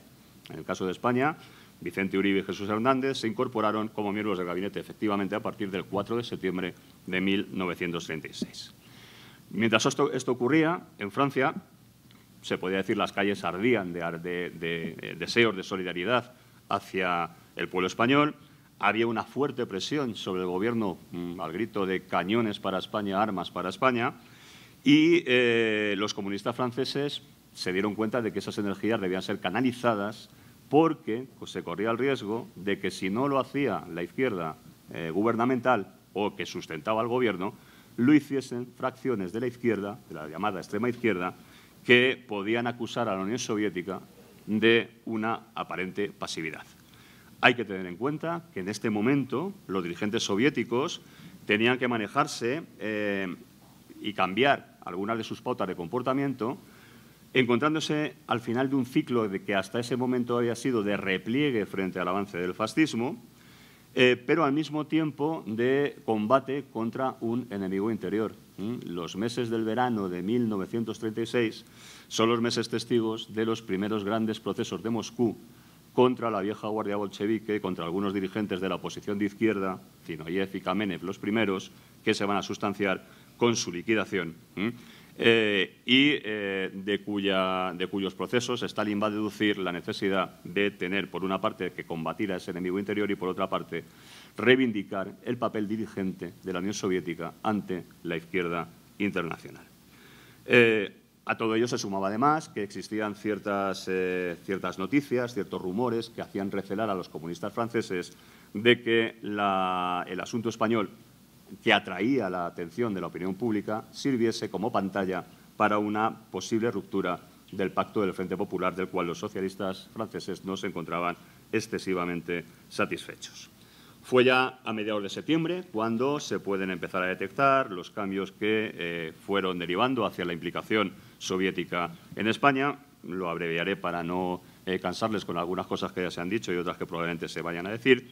En el caso de España, Vicente Uribe y Jesús Hernández se incorporaron como miembros del gabinete efectivamente a partir del 4 de septiembre de 1936. Mientras esto ocurría, en Francia, se podía decir las calles ardían de deseos de solidaridad hacia el pueblo español. Había una fuerte presión sobre el gobierno al grito de cañones para España, armas para España, y los comunistas franceses se dieron cuenta de que esas energías debían ser canalizadas porque se corría el riesgo de que si no lo hacía la izquierda gubernamental o que sustentaba al gobierno, lo hiciesen fracciones de la izquierda, de la llamada extrema izquierda, que podían acusar a la Unión Soviética de una aparente pasividad. Hay que tener en cuenta que en este momento los dirigentes soviéticos tenían que manejarse y cambiar algunas de sus pautas de comportamiento, encontrándose al final de un ciclo de que hasta ese momento había sido de repliegue frente al avance del fascismo, pero al mismo tiempo de combate contra un enemigo interior. Los meses del verano de 1936 son los meses testigos de los primeros grandes procesos de Moscú contra la vieja guardia bolchevique, contra algunos dirigentes de la oposición de izquierda, Zinoviev y Kamenev los primeros, que se van a sustanciar con su liquidación. De cuyos procesos Stalin va a deducir la necesidad de tener, por una parte, que combatir a ese enemigo interior y, por otra parte, reivindicar el papel dirigente de la Unión Soviética ante la izquierda internacional. A todo ello se sumaba, además, que existían ciertas noticias, ciertos rumores que hacían recelar a los comunistas franceses de que el asunto español, que atraía la atención de la opinión pública, sirviese como pantalla para una posible ruptura del Pacto del Frente Popular, del cual los socialistas franceses no se encontraban excesivamente satisfechos. Fue ya a mediados de septiembre cuando se pueden empezar a detectar los cambios que fueron derivando hacia la implicación soviética en España. Lo abreviaré para no cansarles con algunas cosas que ya se han dicho y otras que probablemente se vayan a decir.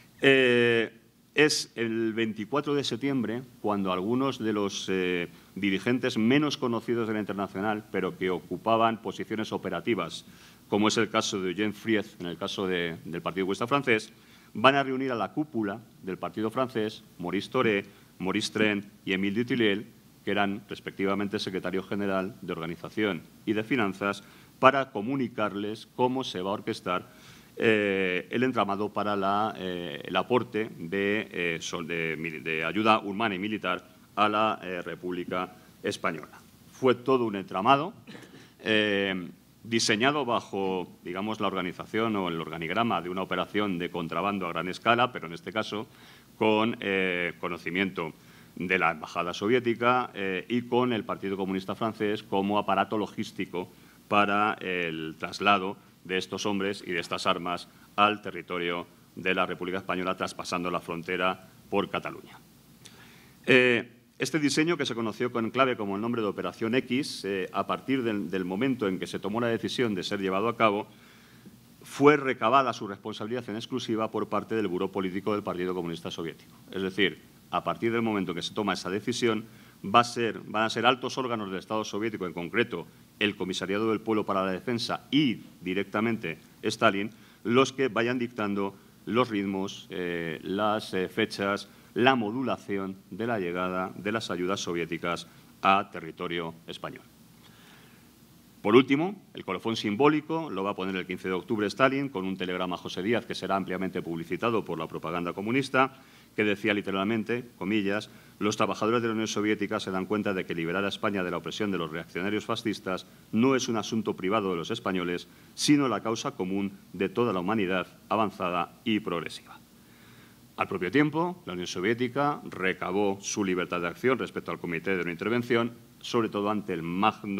Es el 24 de septiembre cuando algunos de los dirigentes menos conocidos de la Internacional, pero que ocupaban posiciones operativas, como es el caso de Eugène Fried, en el caso del Partido Comunista Francés, van a reunir a la cúpula del Partido Francés, Maurice Thoré, Maurice Tren y Émile du Tillet, que eran respectivamente secretario general de Organización y de Finanzas, para comunicarles cómo se va a orquestar el entramado para el aporte de ayuda humana y militar a la República Española. Fue todo un entramado diseñado bajo, digamos, la organización o el organigrama de una operación de contrabando a gran escala, pero en este caso con conocimiento de la Embajada Soviética y con el Partido Comunista Francés como aparato logístico para el traslado de estos hombres y de estas armas al territorio de la República Española, traspasando la frontera por Cataluña. Este diseño, que se conoció con clave como el nombre de Operación X, a partir del momento en que se tomó la decisión de ser llevado a cabo, fue recabada su responsabilidad en exclusiva por parte del Buró Político del Partido Comunista Soviético. Es decir, a partir del momento en que se toma esa decisión, van a ser altos órganos del Estado soviético, en concreto el Comisariado del Pueblo para la Defensa y directamente Stalin, los que vayan dictando los ritmos, las fechas, la modulación de la llegada de las ayudas soviéticas a territorio español. Por último, el colofón simbólico lo va a poner el 15 de octubre Stalin con un telegrama a José Díaz que será ampliamente publicitado por la propaganda comunista, que decía literalmente, comillas, los trabajadores de la Unión Soviética se dan cuenta de que liberar a España de la opresión de los reaccionarios fascistas no es un asunto privado de los españoles, sino la causa común de toda la humanidad avanzada y progresiva. Al propio tiempo, la Unión Soviética recabó su libertad de acción respecto al Comité de No Intervención, sobre todo ante los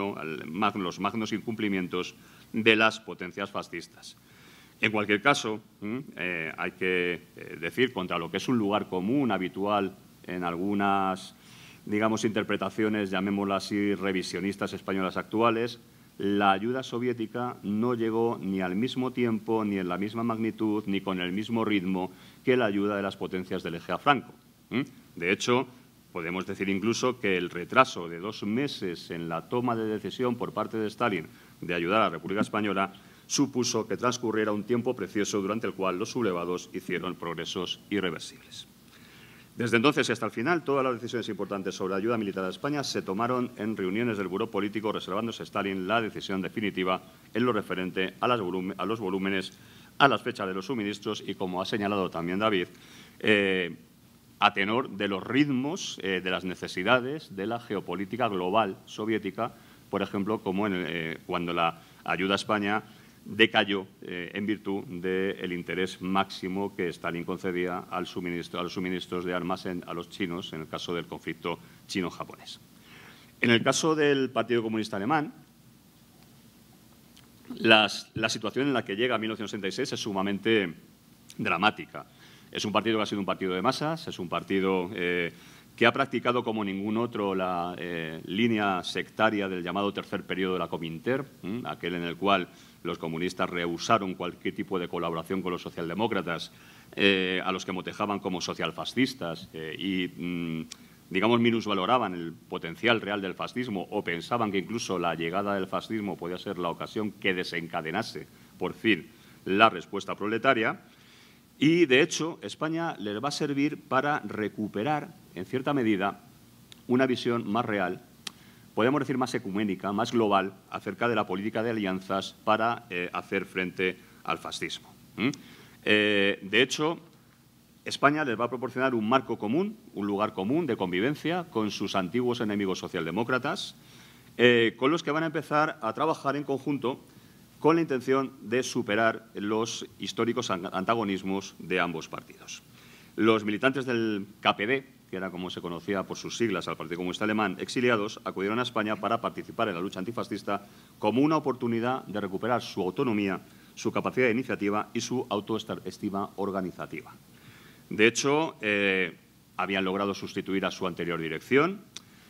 magnos incumplimientos de las potencias fascistas. En cualquier caso, hay que decir, contra lo que es un lugar común habitual en algunas, digamos, interpretaciones, llamémoslas así, revisionistas españolas actuales, la ayuda soviética no llegó ni al mismo tiempo, ni en la misma magnitud, ni con el mismo ritmo que la ayuda de las potencias del eje a Franco. De hecho, podemos decir incluso que el retraso de 2 meses en la toma de decisión por parte de Stalin de ayudar a la República Española supuso que transcurriera un tiempo precioso durante el cual los sublevados hicieron progresos irreversibles. Desde entonces y hasta el final, todas las decisiones importantes sobre la ayuda militar a España se tomaron en reuniones del Buró Político, reservándose Stalin la decisión definitiva en lo referente a los volúmenes, a las fechas de los suministros y, como ha señalado también David, a tenor de los ritmos, de las necesidades de la geopolítica global soviética, por ejemplo, como cuando la ayuda a España decayó en virtud del interés máximo que Stalin concedía a los suministros de armas a los chinos en el caso del conflicto chino-japonés. En el caso del Partido Comunista Alemán, la situación en la que llega a 1966 es sumamente dramática. Es un partido que ha sido un partido de masas, es un partido que ha practicado como ningún otro la línea sectaria del llamado tercer periodo de la Comintern, aquel en el cual los comunistas rehusaron cualquier tipo de colaboración con los socialdemócratas, a los que motejaban como socialfascistas digamos, minusvaloraban el potencial real del fascismo o pensaban que incluso la llegada del fascismo podía ser la ocasión que desencadenase, por fin, la respuesta proletaria. Y, de hecho, España les va a servir para recuperar, en cierta medida, una visión más real, podemos decir más ecuménica, más global, acerca de la política de alianzas para hacer frente al fascismo. De hecho, España les va a proporcionar un marco común, un lugar común de convivencia con sus antiguos enemigos socialdemócratas, con los que van a empezar a trabajar en conjunto con la intención de superar los históricos antagonismos de ambos partidos. Los militantes del KPD, que era como se conocía por sus siglas al Partido Comunista Alemán, exiliados, acudieron a España para participar en la lucha antifascista como una oportunidad de recuperar su autonomía, su capacidad de iniciativa y su autoestima organizativa. De hecho, habían logrado sustituir a su anterior dirección,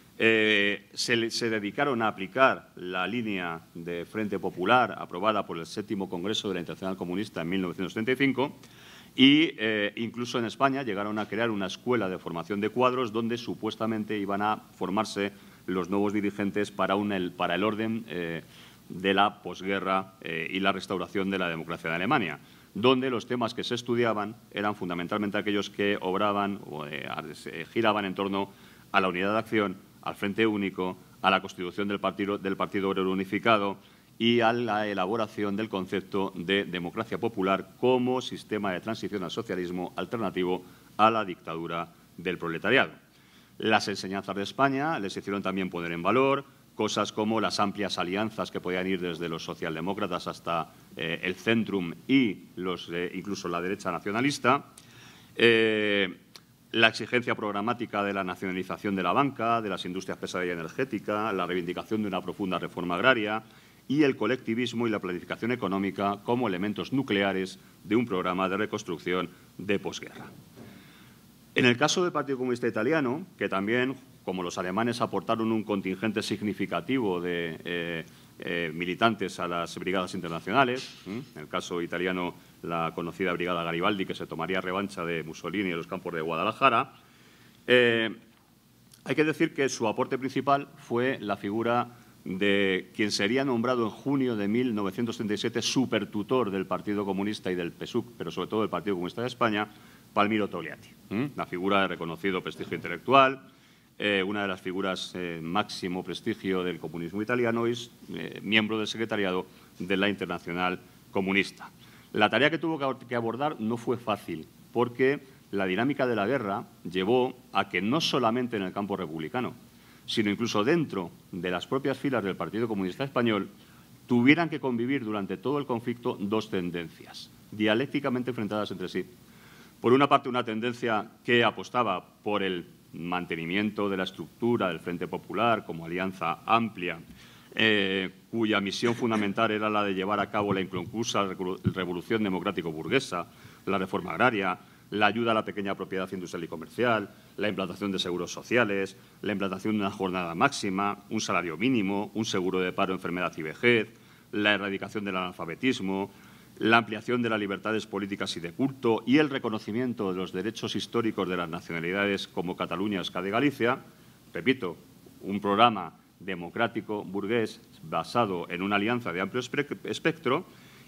se dedicaron a aplicar la línea de Frente Popular aprobada por el 7º Congreso de la Internacional Comunista en 1935 y incluso en España llegaron a crear una escuela de formación de cuadros donde supuestamente iban a formarse los nuevos dirigentes para el orden de la posguerra y la restauración de la democracia de Alemania, donde los temas que se estudiaban eran fundamentalmente aquellos que obraban o giraban en torno a la unidad de acción, al Frente Único, a la constitución del Partido Obrero Unificado y a la elaboración del concepto de democracia popular como sistema de transición al socialismo alternativo a la dictadura del proletariado. Las enseñanzas de España les hicieron también poner en valor cosas como las amplias alianzas que podían ir desde los socialdemócratas hasta el Centrum y incluso la derecha nacionalista, la exigencia programática de la nacionalización de la banca, de las industrias pesadas y energéticas, la reivindicación de una profunda reforma agraria y el colectivismo y la planificación económica como elementos nucleares de un programa de reconstrucción de posguerra. En el caso del Partido Comunista Italiano, que también, como los alemanes, aportaron un contingente significativo de militantes a las brigadas internacionales, en el caso italiano la conocida Brigada Garibaldi, que se tomaría revancha de Mussolini en los campos de Guadalajara, hay que decir que su aporte principal fue la figura de quien sería nombrado en junio de 1937 supertutor del Partido Comunista y del PSUC, pero sobre todo del Partido Comunista de España, Palmiro Togliatti, una figura de reconocido prestigio intelectual, una de las figuras máximo prestigio del comunismo italiano y miembro del secretariado de la Internacional Comunista. La tarea que tuvo que abordar no fue fácil, porque la dinámica de la guerra llevó a que no solamente en el campo republicano, sino incluso dentro de las propias filas del Partido Comunista Español, tuvieran que convivir durante todo el conflicto dos tendencias, dialécticamente enfrentadas entre sí. Por una parte, una tendencia que apostaba por el mantenimiento de la estructura del Frente Popular como alianza amplia, cuya misión fundamental era la de llevar a cabo la inconclusa revolución democrático-burguesa, la reforma agraria, la ayuda a la pequeña propiedad industrial y comercial, la implantación de seguros sociales, la implantación de una jornada máxima, un salario mínimo, un seguro de paro, enfermedad y vejez, la erradicación del analfabetismo, la ampliación de las libertades políticas y de culto y el reconocimiento de los derechos históricos de las nacionalidades como Cataluña, Euskadi y Galicia. Repito, un programa democrático burgués basado en una alianza de amplio espectro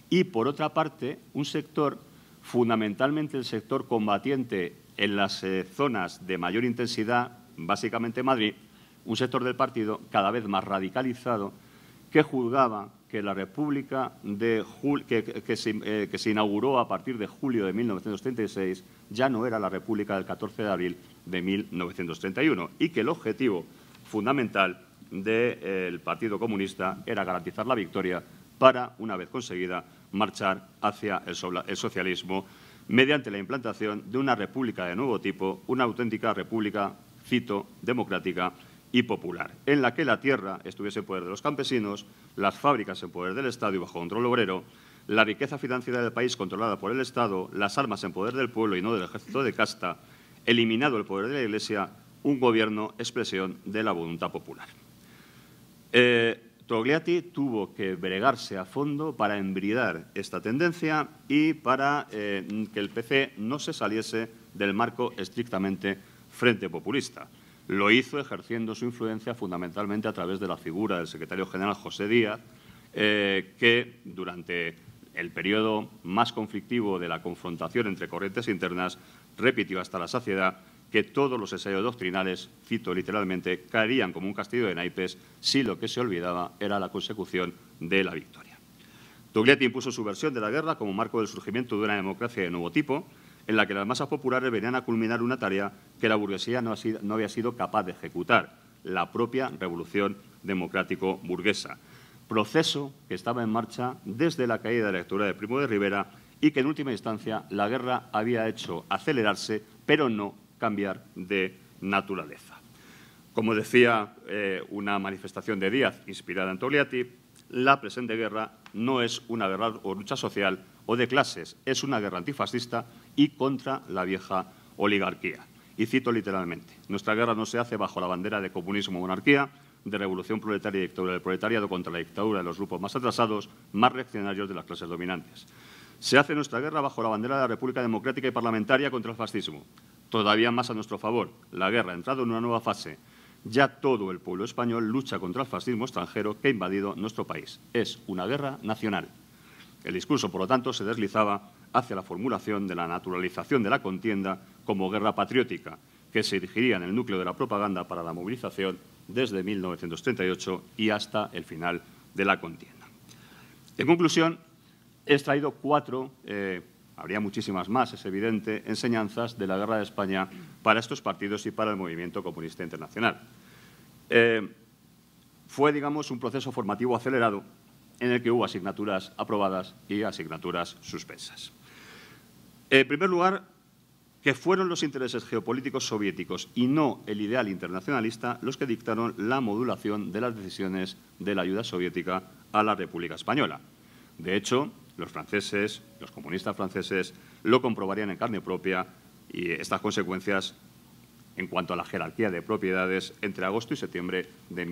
y, por otra parte, un sector, fundamentalmente el sector combatiente en las zonas de mayor intensidad, básicamente Madrid, un sector del partido cada vez más radicalizado que juzgaba que la República que se inauguró a partir de julio de 1936 ya no era la República del 14 de abril de 1931 y que el objetivo fundamental del Partido Comunista era garantizar la victoria para, una vez conseguida, marchar hacia el socialismo mediante la implantación de una república de nuevo tipo, una auténtica república, cito, democrática y popular, en la que la tierra estuviese en poder de los campesinos, las fábricas en poder del Estado y bajo control obrero, la riqueza financiera del país controlada por el Estado, las armas en poder del pueblo y no del ejército de casta, eliminado el poder de la Iglesia, un gobierno expresión de la voluntad popular. Togliatti tuvo que bregarse a fondo para embridar esta tendencia y para que el PC no se saliese del marco estrictamente frente populista. Lo hizo ejerciendo su influencia fundamentalmente a través de la figura del secretario general José Díaz, que durante el periodo más conflictivo de la confrontación entre corrientes internas repitió hasta la saciedad que todos los ensayos doctrinales, cito literalmente, caerían como un castillo de naipes si lo que se olvidaba era la consecución de la victoria. Togliatti impuso su versión de la guerra como marco del surgimiento de una democracia de nuevo tipo, en la que las masas populares venían a culminar una tarea que la burguesía no había sido capaz de ejecutar, la propia revolución democrático-burguesa, proceso que estaba en marcha desde la caída de la dictadura de Primo de Rivera y que en última instancia la guerra había hecho acelerarse, pero no cambiar de naturaleza. Como decía una manifestación de Díaz inspirada en Togliatti, la presente guerra no es una guerra o lucha social o de clases, es una guerra antifascista y contra la vieja oligarquía. Y cito literalmente, nuestra guerra no se hace bajo la bandera de comunismo o monarquía, de revolución proletaria y dictadura del proletariado contra la dictadura de los grupos más atrasados, más reaccionarios de las clases dominantes. Se hace nuestra guerra bajo la bandera de la República Democrática y Parlamentaria contra el fascismo. Todavía más a nuestro favor, la guerra ha entrado en una nueva fase. Ya todo el pueblo español lucha contra el fascismo extranjero que ha invadido nuestro país. Es una guerra nacional. El discurso, por lo tanto, se deslizaba hacia la formulación de la naturalización de la contienda como guerra patriótica, que se erigiría en el núcleo de la propaganda para la movilización desde 1938 y hasta el final de la contienda. En conclusión, he extraído cuatro, habría muchísimas más, es evidente, enseñanzas de la Guerra de España para estos partidos y para el movimiento comunista internacional. Fue, digamos, un proceso formativo acelerado en el que hubo asignaturas aprobadas y asignaturas suspensas. En primer lugar, que fueron los intereses geopolíticos soviéticos y no el ideal internacionalista los que dictaron la modulación de las decisiones de la ayuda soviética a la República Española. De hecho, los franceses, los comunistas franceses, lo comprobarían en carne propia y estas consecuencias en cuanto a la jerarquía de propiedades entre agosto y septiembre de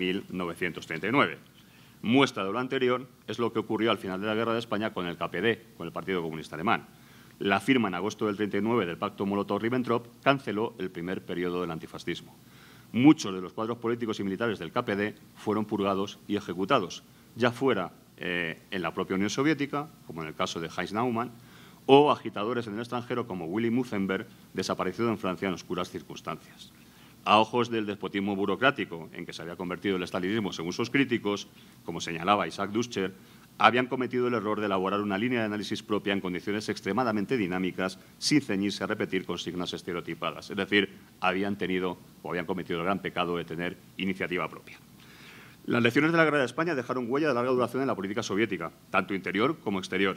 1939. Muestra de lo anterior es lo que ocurrió al final de la Guerra de España con el KPD, con el Partido Comunista Alemán. La firma en agosto del 39 del Pacto Molotov-Ribbentrop canceló el primer periodo del antifascismo. Muchos de los cuadros políticos y militares del KPD fueron purgados y ejecutados, ya fuera en la propia Unión Soviética, como en el caso de Heinz Naumann, o agitadores en el extranjero como Willy Mutzenberg, desaparecido en Francia en oscuras circunstancias. A ojos del despotismo burocrático en que se había convertido el estalinismo según sus críticos, como señalaba Isaac Duscher, habían cometido el error de elaborar una línea de análisis propia en condiciones extremadamente dinámicas sin ceñirse a repetir consignas estereotipadas. Es decir, habían cometido el gran pecado de tener iniciativa propia. Las lecciones de la Guerra de España dejaron huella de larga duración en la política soviética, tanto interior como exterior.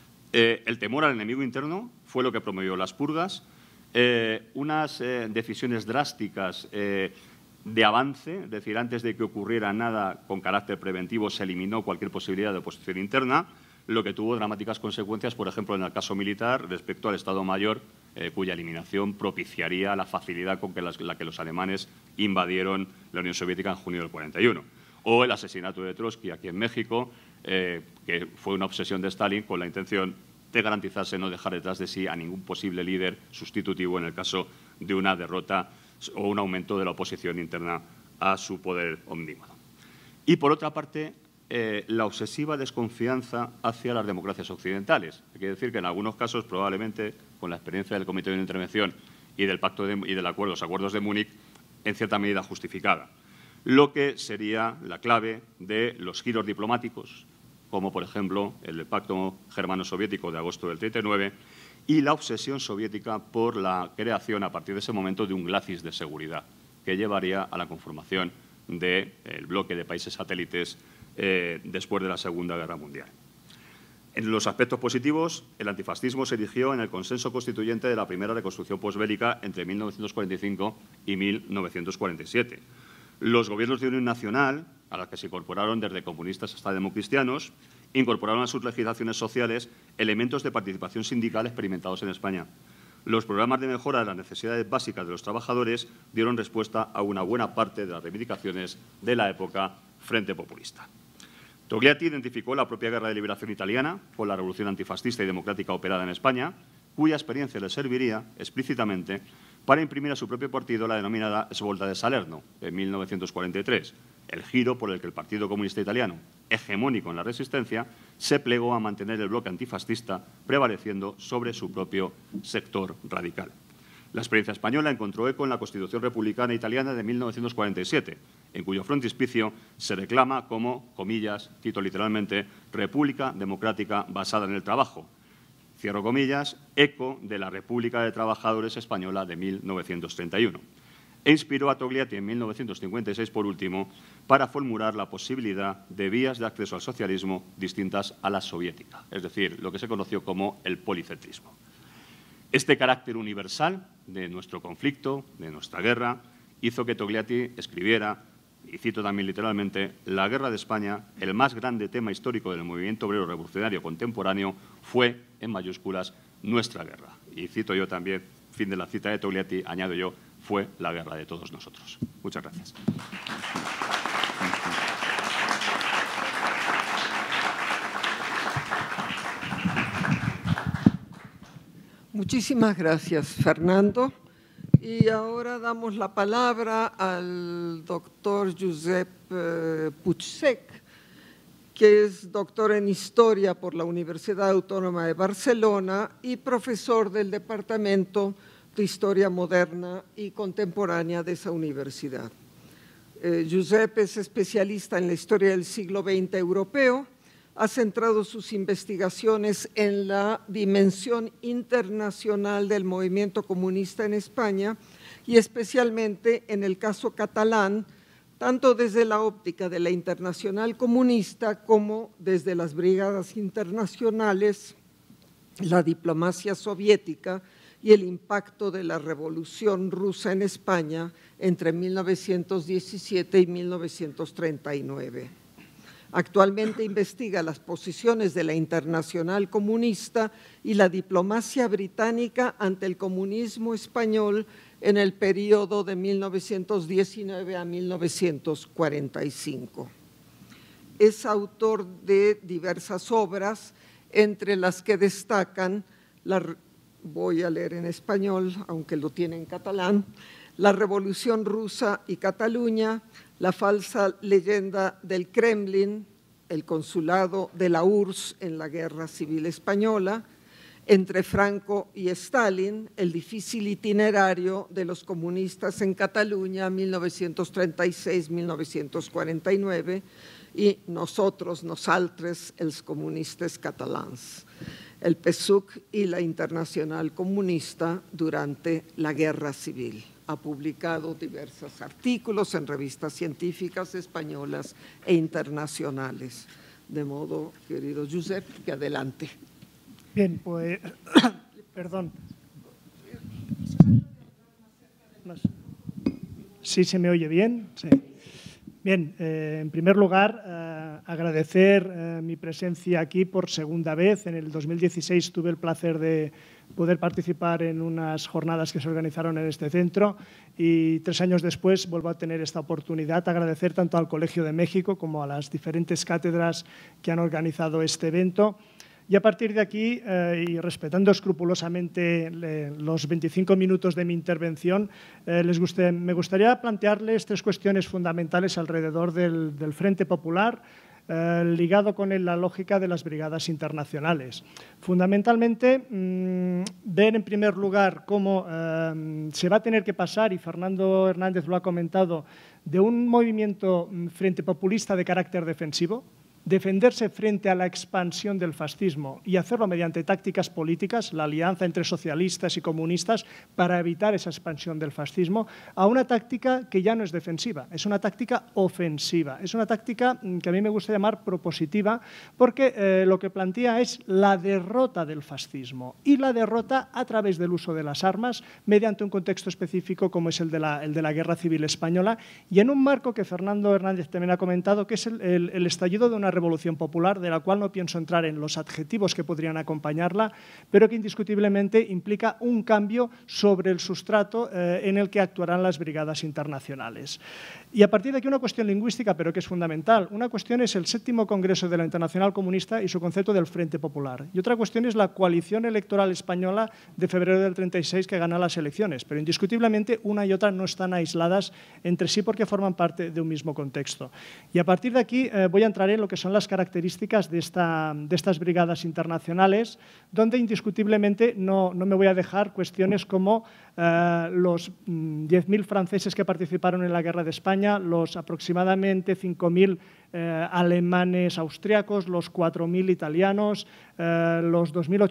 El temor al enemigo interno fue lo que promovió las purgas, unas decisiones drásticas de avance, es decir, antes de que ocurriera nada con carácter preventivo se eliminó cualquier posibilidad de oposición interna, lo que tuvo dramáticas consecuencias, por ejemplo, en el caso militar respecto al Estado Mayor, cuya eliminación propiciaría la facilidad con la que los alemanes invadieron la Unión Soviética en junio del 41. O el asesinato de Trotsky aquí en México, que fue una obsesión de Stalin con la intención de garantizarse no dejar detrás de sí a ningún posible líder sustitutivo en el caso de una derrota o un aumento de la oposición interna a su poder omnímodo. Y, por otra parte, la obsesiva desconfianza hacia las democracias occidentales. Hay que decir que en algunos casos, probablemente, con la experiencia del Comité de Intervención y del Pacto y del acuerdo, los acuerdos de Múnich, en cierta medida justificada. Lo que sería la clave de los giros diplomáticos, como por ejemplo el del Pacto Germano-Soviético de agosto del 39, y la obsesión soviética por la creación, a partir de ese momento, de un glacis de seguridad, que llevaría a la conformación del bloque de países satélites después de la Segunda Guerra Mundial. En los aspectos positivos, el antifascismo se erigió en el consenso constituyente de la primera reconstrucción posbélica entre 1945 y 1947. Los gobiernos de unión nacional, a los que se incorporaron desde comunistas hasta democristianos, incorporaron a sus legislaciones sociales elementos de participación sindical experimentados en España. Los programas de mejora de las necesidades básicas de los trabajadores dieron respuesta a una buena parte de las reivindicaciones de la época frente populista. Togliatti identificó la propia guerra de liberación italiana con la revolución antifascista y democrática operada en España, cuya experiencia le serviría explícitamente para imprimir a su propio partido la denominada Svolta de Salerno, en 1943, el giro por el que el Partido Comunista Italiano, hegemónico en la resistencia, se plegó a mantener el bloque antifascista prevaleciendo sobre su propio sector radical. La experiencia española encontró eco en la Constitución Republicana Italiana de 1947, en cuyo frontispicio se reclama como, comillas, cito literalmente, República Democrática basada en el trabajo, cierro comillas, eco de la República de Trabajadores Española de 1931. E inspiró a Togliatti en 1956, por último, para formular la posibilidad de vías de acceso al socialismo distintas a la soviética, es decir, lo que se conoció como el policentrismo. Este carácter universal de nuestro conflicto, de nuestra guerra, hizo que Togliatti escribiera, y cito también literalmente, la guerra de España, el más grande tema histórico del movimiento obrero revolucionario contemporáneo, fue, en mayúsculas, nuestra guerra. Y cito yo también, fin de la cita de Togliatti, añado yo, fue la guerra de todos nosotros. Muchas gracias. Muchísimas gracias, Fernando. Y ahora damos la palabra al doctor Josep Puigsech, que es doctor en Historia por la Universidad Autónoma de Barcelona y profesor del Departamento de Historia Moderna y Contemporánea de esa universidad. Josep es especialista en la historia del siglo XX europeo, ha centrado sus investigaciones en la dimensión internacional del movimiento comunista en España y especialmente en el caso catalán, tanto desde la óptica de la Internacional Comunista como desde las brigadas internacionales, la diplomacia soviética y el impacto de la Revolución Rusa en España entre 1917 y 1939. Actualmente investiga las posiciones de la Internacional Comunista y la diplomacia británica ante el comunismo español en el periodo de 1919 a 1945. Es autor de diversas obras, entre las que destacan, voy a leer en español, aunque lo tiene en catalán, La Revolución Rusa y Cataluña, La falsa leyenda del Kremlin, el consulado de la URSS en la Guerra Civil Española, Entre Franco y Stalin, el difícil itinerario de los comunistas en Cataluña 1936-1949 y Nosotros, Nosaltres, els comunistes catalans, el PSUC y la Internacional Comunista durante la Guerra Civil. Ha publicado diversos artículos en revistas científicas españolas e internacionales. De modo, querido Josep, que adelante. Bien, pues, perdón. ¿Sí se me oye bien? Sí. Bien, en primer lugar, agradecer mi presencia aquí por segunda vez. En el 2016 tuve el placer de poder participar en unas jornadas que se organizaron en este centro y 3 años después vuelvo a tener esta oportunidad. Agradecer tanto al Colegio de México como a las diferentes cátedras que han organizado este evento. Y a partir de aquí, y respetando escrupulosamente los 25 minutos de mi intervención, me gustaría plantearles 3 cuestiones fundamentales alrededor del Frente Popular, ligado con la lógica de las brigadas internacionales. Fundamentalmente, ver en primer lugar cómo se va a tener que pasar, y Fernando Hernández lo ha comentado, de un movimiento frente populista de carácter defensivo, defenderse frente a la expansión del fascismo y hacerlo mediante tácticas políticas, la alianza entre socialistas y comunistas para evitar esa expansión del fascismo, a una táctica que ya no es defensiva, es una táctica ofensiva, es una táctica que a mí me gusta llamar propositiva porque lo que plantea es la derrota del fascismo y la derrota a través del uso de las armas mediante un contexto específico como es el de la Guerra Civil Española y en un marco que Fernando Hernández también ha comentado que es el estallido de una revolución popular, de la cual no pienso entrar en los adjetivos que podrían acompañarla, pero que indiscutiblemente implica un cambio sobre el sustrato en el que actuarán las brigadas internacionales. Y a partir de aquí una cuestión lingüística, pero que es fundamental. Una cuestión es el 7º Congreso de la Internacional Comunista y su concepto del Frente Popular. Y otra cuestión es la coalición electoral española de febrero del 36 que gana las elecciones. Pero indiscutiblemente una y otra no están aisladas entre sí porque forman parte de un mismo contexto. Y a partir de aquí voy a entrar en lo que son las características de estas brigadas internacionales, donde indiscutiblemente no me voy a dejar cuestiones como los 10.000 franceses que participaron en la Guerra de España, los aproximadamente 5.000 alemanes austriacos, los 4.000 italianos, los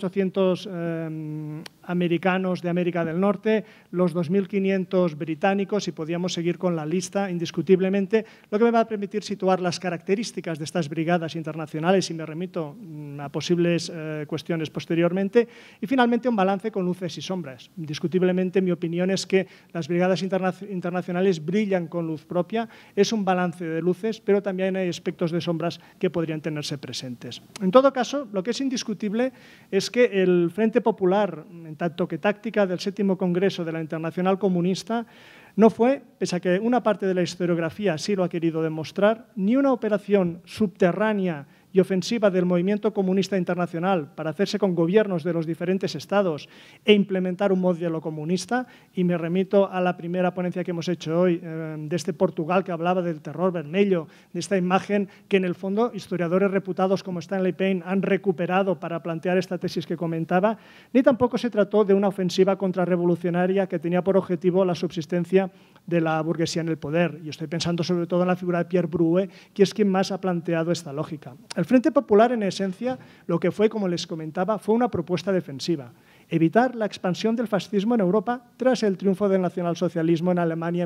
2.800 americanos de América del Norte, los 2.500 británicos, y podíamos seguir con la lista indiscutiblemente, lo que me va a permitir situar las características de estas brigadas internacionales, y me remito a posibles cuestiones posteriormente, y finalmente un balance con luces y sombras. Indiscutiblemente mi opinión es que las brigadas internacionales brillan con luz propia, es un balance de luces, pero también hay aspectos de sombras que podrían tenerse presentes. En todo caso, lo que es indiscutible es que el Frente Popular, en tanto que táctica del 7º Congreso de la Internacional Comunista, no fue, pese a que una parte de la historiografía sí lo ha querido demostrar, ni una operación subterránea y ofensiva del movimiento comunista internacional para hacerse con gobiernos de los diferentes estados e implementar un modelo comunista, y me remito a la primera ponencia que hemos hecho hoy de este Portugal que hablaba del terror vermelho, de esta imagen que en el fondo historiadores reputados como Stanley Payne han recuperado para plantear esta tesis que comentaba, ni tampoco se trató de una ofensiva contrarrevolucionaria que tenía por objetivo la subsistencia de la burguesía en el poder. Y estoy pensando sobre todo en la figura de Pierre Brouet, que es quien más ha planteado esta lógica. El Frente Popular, en esencia, lo que fue, como les comentaba, fue una propuesta defensiva. Evitar la expansión del fascismo en Europa tras el triunfo del nacionalsocialismo en Alemania en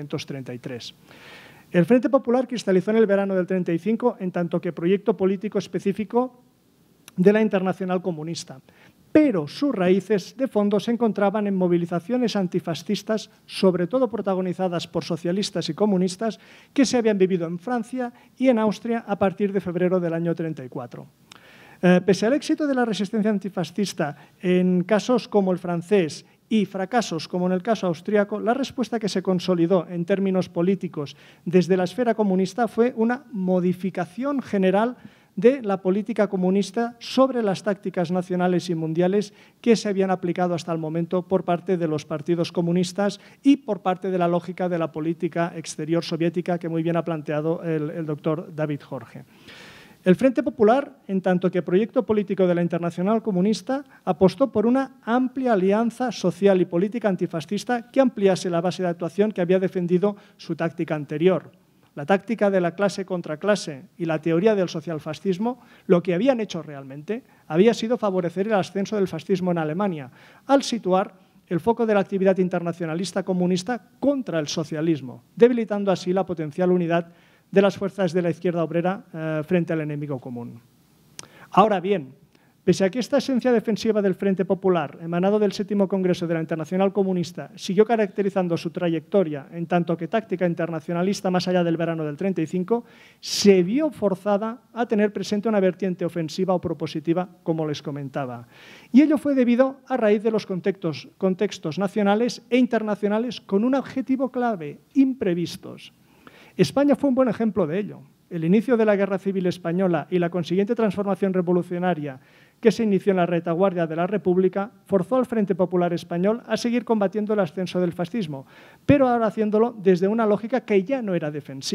1933. El Frente Popular cristalizó en el verano del 35 en tanto que proyecto político específico de la Internacional Comunista, pero sus raíces de fondo se encontraban en movilizaciones antifascistas, sobre todo protagonizadas por socialistas y comunistas, que se habían vivido en Francia y en Austria a partir de febrero del año 34. Pese al éxito de la resistencia antifascista en casos como el francés y fracasos como en el caso austríaco, la respuesta que se consolidó en términos políticos desde la esfera comunista fue una modificación general de la política comunista sobre las tácticas nacionales y mundiales que se habían aplicado hasta el momento por parte de los partidos comunistas y por parte de la lógica de la política exterior soviética que muy bien ha planteado el doctor David Jorge. El Frente Popular, en tanto que proyecto político de la Internacional Comunista, apostó por una amplia alianza social y política antifascista que ampliase la base de actuación que había defendido su táctica anterior. La táctica de la clase contra clase y la teoría del socialfascismo, lo que habían hecho realmente había sido favorecer el ascenso del fascismo en Alemania, al situar el foco de la actividad internacionalista comunista contra el socialismo, debilitando así la potencial unidad de las fuerzas de la izquierda obrera frente al enemigo común. Ahora bien, pese a que esta esencia defensiva del Frente Popular, emanado del 7º Congreso de la Internacional Comunista, siguió caracterizando su trayectoria en tanto que táctica internacionalista más allá del verano del 35, se vio forzada a tener presente una vertiente ofensiva o propositiva, como les comentaba. Y ello fue debido a raíz de los contextos nacionales e internacionales con un objetivo clave, imprevistos. España fue un buen ejemplo de ello. El inicio de la Guerra Civil Española y la consiguiente transformación revolucionaria que se inició en la retaguardia de la República forzó al Frente Popular Español a seguir combatiendo el ascenso del fascismo, pero ahora haciéndolo desde una lógica que ya no era defensiva,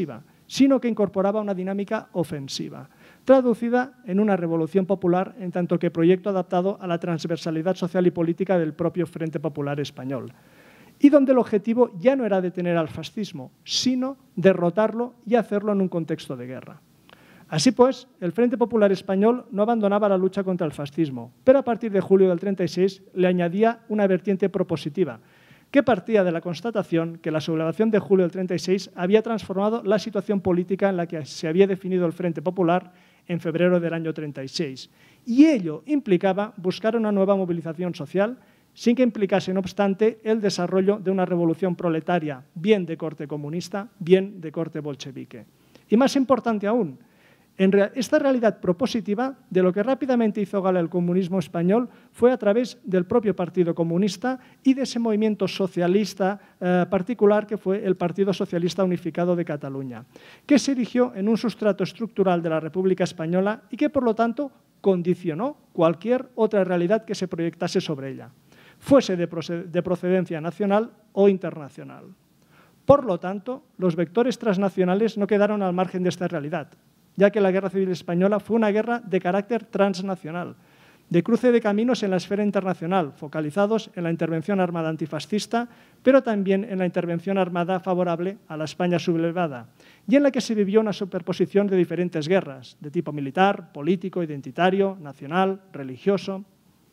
sino que incorporaba una dinámica ofensiva, traducida en una revolución popular en tanto que proyecto adaptado a la transversalidad social y política del propio Frente Popular Español, y donde el objetivo ya no era detener al fascismo, sino derrotarlo y hacerlo en un contexto de guerra. Así pues, el Frente Popular Español no abandonaba la lucha contra el fascismo, pero a partir de julio del 36 le añadía una vertiente propositiva, que partía de la constatación que la sublevación de julio del 36 había transformado la situación política en la que se había definido el Frente Popular en febrero del año 36, y ello implicaba buscar una nueva movilización social sin que implicase, no obstante, el desarrollo de una revolución proletaria, bien de corte comunista, bien de corte bolchevique. Y más importante aún, esta realidad propositiva de lo que rápidamente hizo gala el comunismo español fue a través del propio Partido Comunista y de ese movimiento socialista particular que fue el Partido Socialista Unificado de Cataluña, que se erigió en un sustrato estructural de la República Española y que, por lo tanto, condicionó cualquier otra realidad que se proyectase sobre ella, fuese de procedencia nacional o internacional. Por lo tanto, los vectores transnacionales no quedaron al margen de esta realidad, ya que la Guerra Civil Española fue una guerra de carácter transnacional, de cruce de caminos en la esfera internacional, focalizados en la intervención armada antifascista, pero también en la intervención armada favorable a la España sublevada, y en la que se vivió una superposición de diferentes guerras, de tipo militar, político, identitario, nacional, religioso.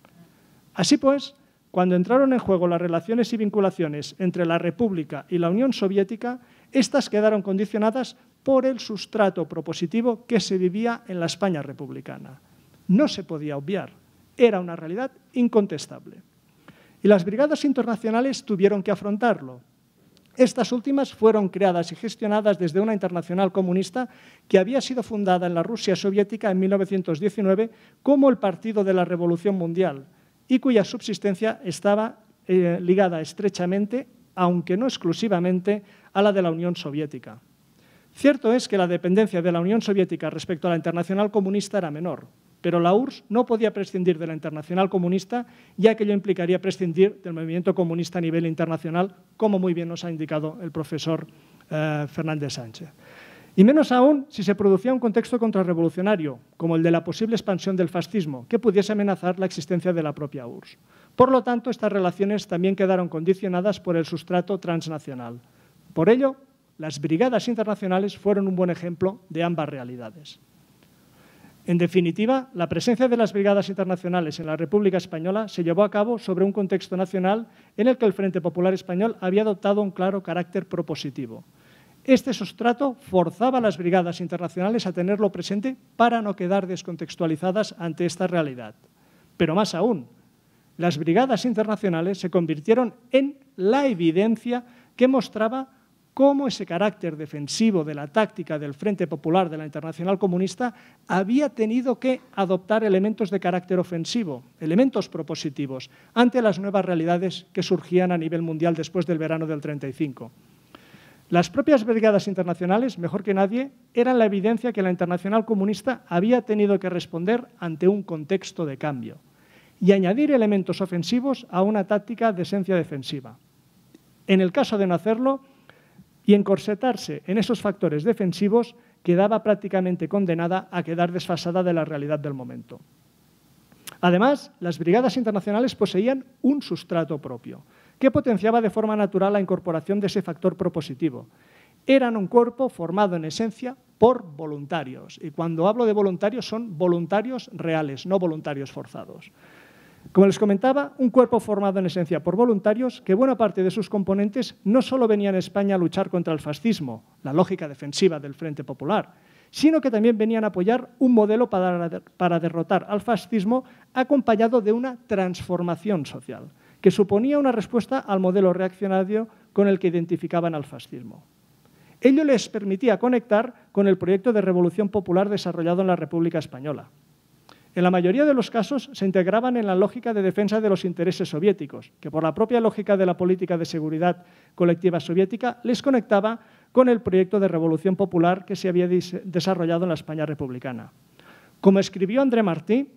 Así pues, cuando entraron en juego las relaciones y vinculaciones entre la República y la Unión Soviética, estas quedaron condicionadas por el sustrato propositivo que se vivía en la España republicana. No se podía obviar, era una realidad incontestable. Y las brigadas internacionales tuvieron que afrontarlo. Estas últimas fueron creadas y gestionadas desde una internacional comunista que había sido fundada en la Rusia soviética en 1919 como el Partido de la Revolución Mundial y cuya subsistencia estaba ligada estrechamente, aunque no exclusivamente, a la de la Unión Soviética. Cierto es que la dependencia de la Unión Soviética respecto a la Internacional Comunista era menor, pero la URSS no podía prescindir de la Internacional Comunista, ya que ello implicaría prescindir del movimiento comunista a nivel internacional, como muy bien nos ha indicado el profesor Fernández Sánchez. Y menos aún si se producía un contexto contrarrevolucionario, como el de la posible expansión del fascismo, que pudiese amenazar la existencia de la propia URSS. Por lo tanto, estas relaciones también quedaron condicionadas por el sustrato transnacional. Por ello, las brigadas internacionales fueron un buen ejemplo de ambas realidades. En definitiva, la presencia de las brigadas internacionales en la República Española se llevó a cabo sobre un contexto nacional en el que el Frente Popular Español había adoptado un claro carácter propositivo. Este sustrato forzaba a las brigadas internacionales a tenerlo presente para no quedar descontextualizadas ante esta realidad. Pero más aún, las brigadas internacionales se convirtieron en la evidencia que mostraba cómo ese carácter defensivo de la táctica del Frente Popular de la Internacional Comunista había tenido que adoptar elementos de carácter ofensivo, elementos propositivos, ante las nuevas realidades que surgían a nivel mundial después del verano del 35. Las propias brigadas internacionales, mejor que nadie, eran la evidencia que la Internacional Comunista había tenido que responder ante un contexto de cambio y añadir elementos ofensivos a una táctica de esencia defensiva. En el caso de no hacerlo, y encorsetarse en esos factores defensivos, quedaba prácticamente condenada a quedar desfasada de la realidad del momento. Además, las brigadas internacionales poseían un sustrato propio, que potenciaba de forma natural la incorporación de ese factor propositivo. Eran un cuerpo formado en esencia por voluntarios, y cuando hablo de voluntarios son voluntarios reales, no voluntarios forzados. Como les comentaba, un cuerpo formado en esencia por voluntarios que buena parte de sus componentes no solo venían a España a luchar contra el fascismo, la lógica defensiva del Frente Popular, sino que también venían a apoyar un modelo para derrotar al fascismo acompañado de una transformación social, que suponía una respuesta al modelo reaccionario con el que identificaban al fascismo. Ello les permitía conectar con el proyecto de revolución popular desarrollado en la República Española. En la mayoría de los casos se integraban en la lógica de defensa de los intereses soviéticos, que por la propia lógica de la política de seguridad colectiva soviética les conectaba con el proyecto de revolución popular que se había desarrollado en la España republicana. Como escribió André Martí,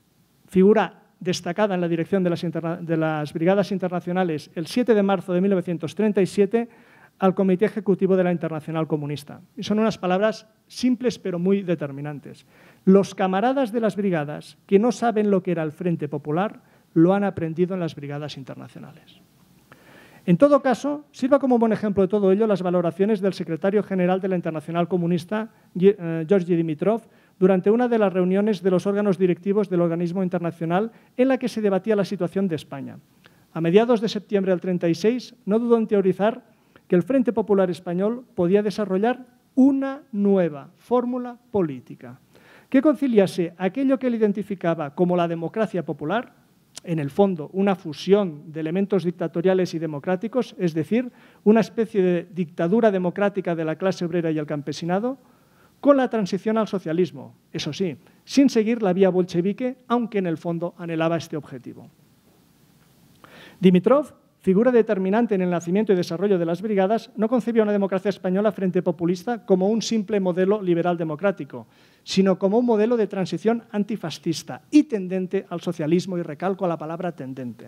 figura destacada en la dirección de las brigadas internacionales el 7 de marzo de 1937, al Comité Ejecutivo de la Internacional Comunista. Y son unas palabras simples pero muy determinantes. Los camaradas de las brigadas que no saben lo que era el Frente Popular lo han aprendido en las brigadas internacionales. En todo caso, sirva como buen ejemplo de todo ello las valoraciones del secretario general de la Internacional Comunista, Georgi Dimitrov, durante una de las reuniones de los órganos directivos del organismo internacional en la que se debatía la situación de España. A mediados de septiembre del 36, no dudó en teorizar que el Frente Popular Español podía desarrollar una nueva fórmula política que conciliase aquello que él identificaba como la democracia popular, en el fondo una fusión de elementos dictatoriales y democráticos, es decir, una especie de dictadura democrática de la clase obrera y el campesinado, con la transición al socialismo, eso sí, sin seguir la vía bolchevique, aunque en el fondo anhelaba este objetivo. Dimitrov, figura determinante en el nacimiento y desarrollo de las brigadas, no concebía una democracia española frente populista como un simple modelo liberal democrático, sino como un modelo de transición antifascista y tendente al socialismo, y recalco la palabra tendente.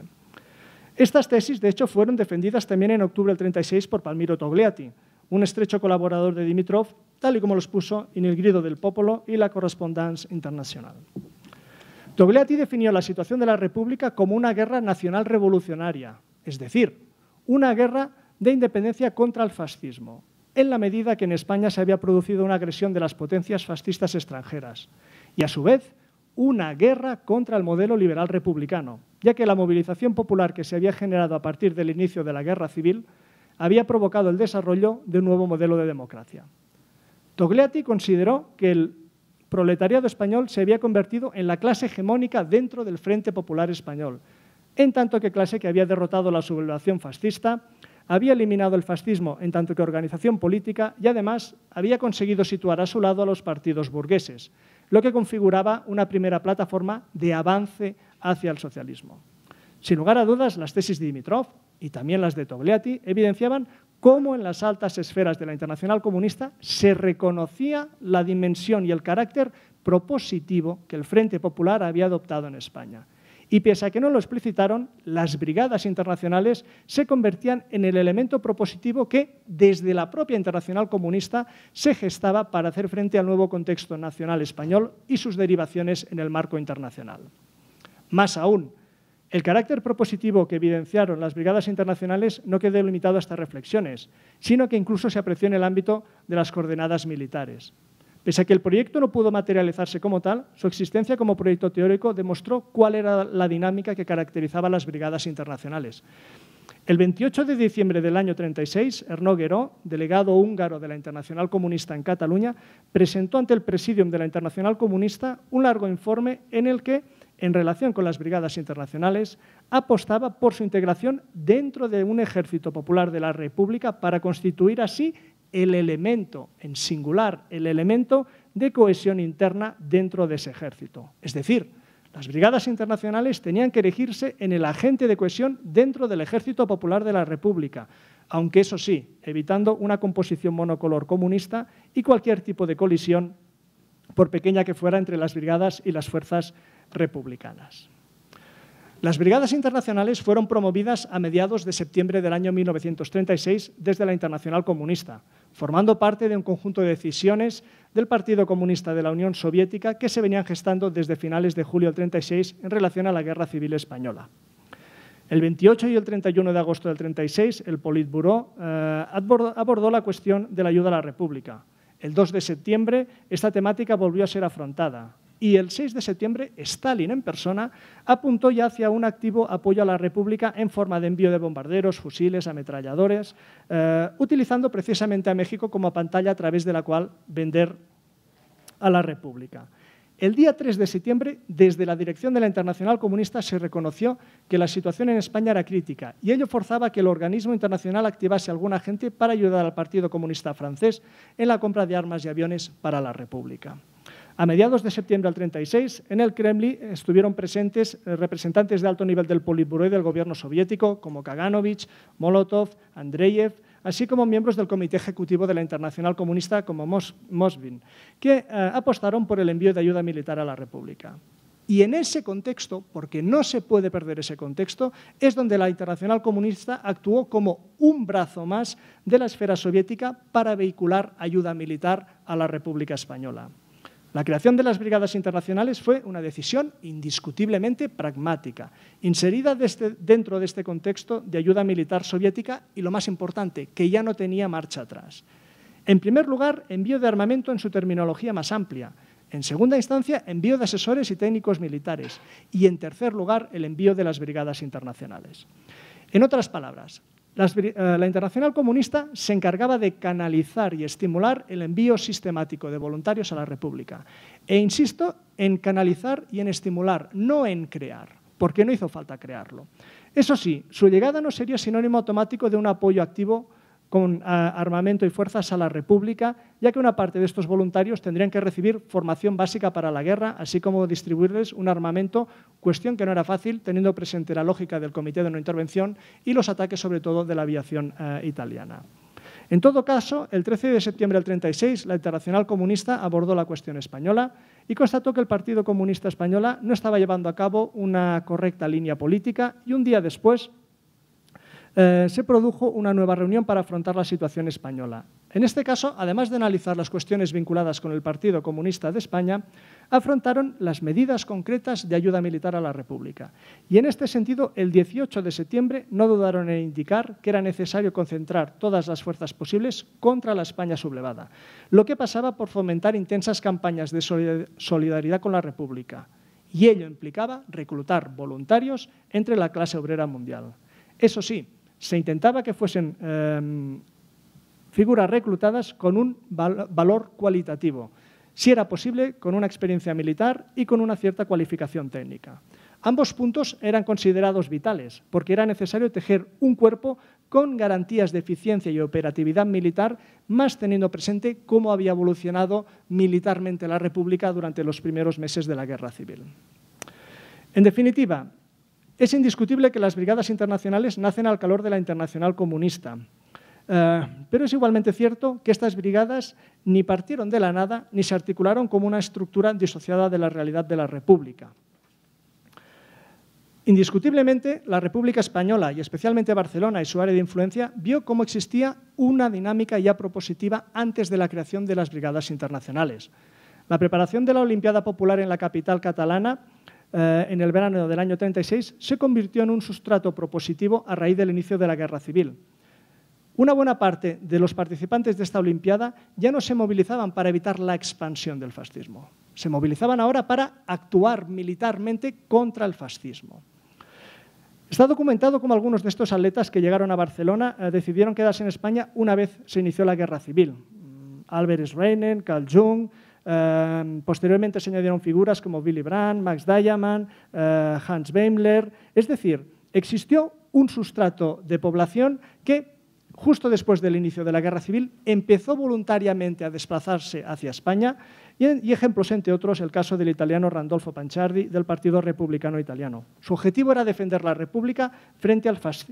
Estas tesis, de hecho, fueron defendidas también en octubre del 36 por Palmiro Togliatti, un estrecho colaborador de Dimitrov, tal y como lo expuso en El Grido del Popolo y la Correspondance Internacional. Togliatti definió la situación de la República como una guerra nacional revolucionaria, es decir, una guerra de independencia contra el fascismo, en la medida que en España se había producido una agresión de las potencias fascistas extranjeras, y a su vez una guerra contra el modelo liberal republicano, ya que la movilización popular que se había generado a partir del inicio de la guerra civil había provocado el desarrollo de un nuevo modelo de democracia. Togliatti consideró que el proletariado español se había convertido en la clase hegemónica dentro del Frente Popular Español, en tanto que clase que había derrotado la sublevación fascista, había eliminado el fascismo en tanto que organización política y además había conseguido situar a su lado a los partidos burgueses, lo que configuraba una primera plataforma de avance hacia el socialismo. Sin lugar a dudas, las tesis de Dimitrov y también las de Togliatti evidenciaban cómo en las altas esferas de la Internacional Comunista se reconocía la dimensión y el carácter propositivo que el Frente Popular había adoptado en España. Y pese a que no lo explicitaron, las brigadas internacionales se convertían en el elemento propositivo que, desde la propia Internacional Comunista, se gestaba para hacer frente al nuevo contexto nacional español y sus derivaciones en el marco internacional. Más aún, el carácter propositivo que evidenciaron las brigadas internacionales no quedó limitado a estas reflexiones, sino que incluso se apreció en el ámbito de las coordenadas militares. Pese a que el proyecto no pudo materializarse como tal, su existencia como proyecto teórico demostró cuál era la dinámica que caracterizaba a las brigadas internacionales. El 28 de diciembre del año 36, Ernő Gueró, delegado húngaro de la Internacional Comunista en Cataluña, presentó ante el Presidium de la Internacional Comunista un largo informe en el que, en relación con las brigadas internacionales, apostaba por su integración dentro de un ejército popular de la República para constituir así el elemento, en singular, el elemento de cohesión interna dentro de ese ejército. Es decir, las brigadas internacionales tenían que erigirse en el agente de cohesión dentro del Ejército Popular de la República, aunque eso sí, evitando una composición monocolor comunista y cualquier tipo de colisión, por pequeña que fuera, entre las brigadas y las fuerzas republicanas. Las brigadas internacionales fueron promovidas a mediados de septiembre del año 1936 desde la Internacional Comunista, formando parte de un conjunto de decisiones del Partido Comunista de la Unión Soviética que se venían gestando desde finales de julio del 36 en relación a la Guerra Civil Española. El 28 y el 31 de agosto del 36, el Politburó abordó la cuestión de la ayuda a la República. El 2 de septiembre, esta temática volvió a ser afrontada. Y el 6 de septiembre, Stalin en persona apuntó ya hacia un activo apoyo a la República en forma de envío de bombarderos, fusiles, ametralladores, utilizando precisamente a México como pantalla a través de la cual vender a la República. El día 3 de septiembre, desde la dirección de la Internacional Comunista, se reconoció que la situación en España era crítica y ello forzaba que el organismo internacional activase algún agente para ayudar al Partido Comunista francés en la compra de armas y aviones para la República. A mediados de septiembre del 36, en el Kremlin estuvieron presentes representantes de alto nivel del Politburó y del gobierno soviético, como Kaganovich, Molotov, Andreyev, así como miembros del Comité Ejecutivo de la Internacional Comunista, como Mosvin, que apostaron por el envío de ayuda militar a la República. Y en ese contexto, porque no se puede perder ese contexto, es donde la Internacional Comunista actuó como un brazo más de la esfera soviética para vehicular ayuda militar a la República Española. La creación de las brigadas internacionales fue una decisión indiscutiblemente pragmática, inserida dentro de este contexto de ayuda militar soviética y, lo más importante, que ya no tenía marcha atrás. En primer lugar, envío de armamento en su terminología más amplia. En segunda instancia, envío de asesores y técnicos militares. Y en tercer lugar, el envío de las brigadas internacionales. En otras palabras, la Internacional Comunista se encargaba de canalizar y estimular el envío sistemático de voluntarios a la República. E insisto en canalizar y en estimular, no en crear, porque no hizo falta crearlo. Eso sí, su llegada no sería sinónimo automático de un apoyo activo con armamento y fuerzas a la República, ya que una parte de estos voluntarios tendrían que recibir formación básica para la guerra, así como distribuirles un armamento, cuestión que no era fácil, teniendo presente la lógica del Comité de No Intervención y los ataques, sobre todo, de la aviación italiana. En todo caso, el 13 de septiembre del 36, la Internacional Comunista abordó la cuestión española y constató que el Partido Comunista Española no estaba llevando a cabo una correcta línea política y un día después se produjo una nueva reunión para afrontar la situación española. En este caso, además de analizar las cuestiones vinculadas con el Partido Comunista de España, afrontaron las medidas concretas de ayuda militar a la República. Y en este sentido, el 18 de septiembre no dudaron en indicar que era necesario concentrar todas las fuerzas posibles contra la España sublevada, lo que pasaba por fomentar intensas campañas de solidaridad con la República. Y ello implicaba reclutar voluntarios entre la clase obrera mundial. Eso sí, se intentaba que fuesen figuras reclutadas con un valor cualitativo, si era posible, con una experiencia militar y con una cierta cualificación técnica. Ambos puntos eran considerados vitales, porque era necesario tejer un cuerpo con garantías de eficiencia y operatividad militar, más teniendo presente cómo había evolucionado militarmente la República durante los primeros meses de la Guerra Civil. En definitiva, es indiscutible que las brigadas internacionales nacen al calor de la Internacional Comunista, pero es igualmente cierto que estas brigadas ni partieron de la nada ni se articularon como una estructura disociada de la realidad de la República. Indiscutiblemente, la República Española, y especialmente Barcelona y su área de influencia, vio cómo existía una dinámica ya propositiva antes de la creación de las brigadas internacionales. La preparación de la Olimpiada Popular en la capital catalana en el verano del año 36, se convirtió en un sustrato propositivo a raíz del inicio de la Guerra Civil. Una buena parte de los participantes de esta Olimpiada ya no se movilizaban para evitar la expansión del fascismo. Se movilizaban ahora para actuar militarmente contra el fascismo. Está documentado cómo algunos de estos atletas que llegaron a Barcelona decidieron quedarse en España una vez se inició la Guerra Civil. Albert Schreiner, Carl Jung. Posteriormente se añadieron figuras como Willy Brandt, Max Diamant, Hans Beimler. Es decir, existió un sustrato de población que, justo después del inicio de la Guerra Civil, empezó voluntariamente a desplazarse hacia España y ejemplos, entre otros, el caso del italiano Randolfo Panciardi del Partido Republicano Italiano. Su objetivo era defender la República frente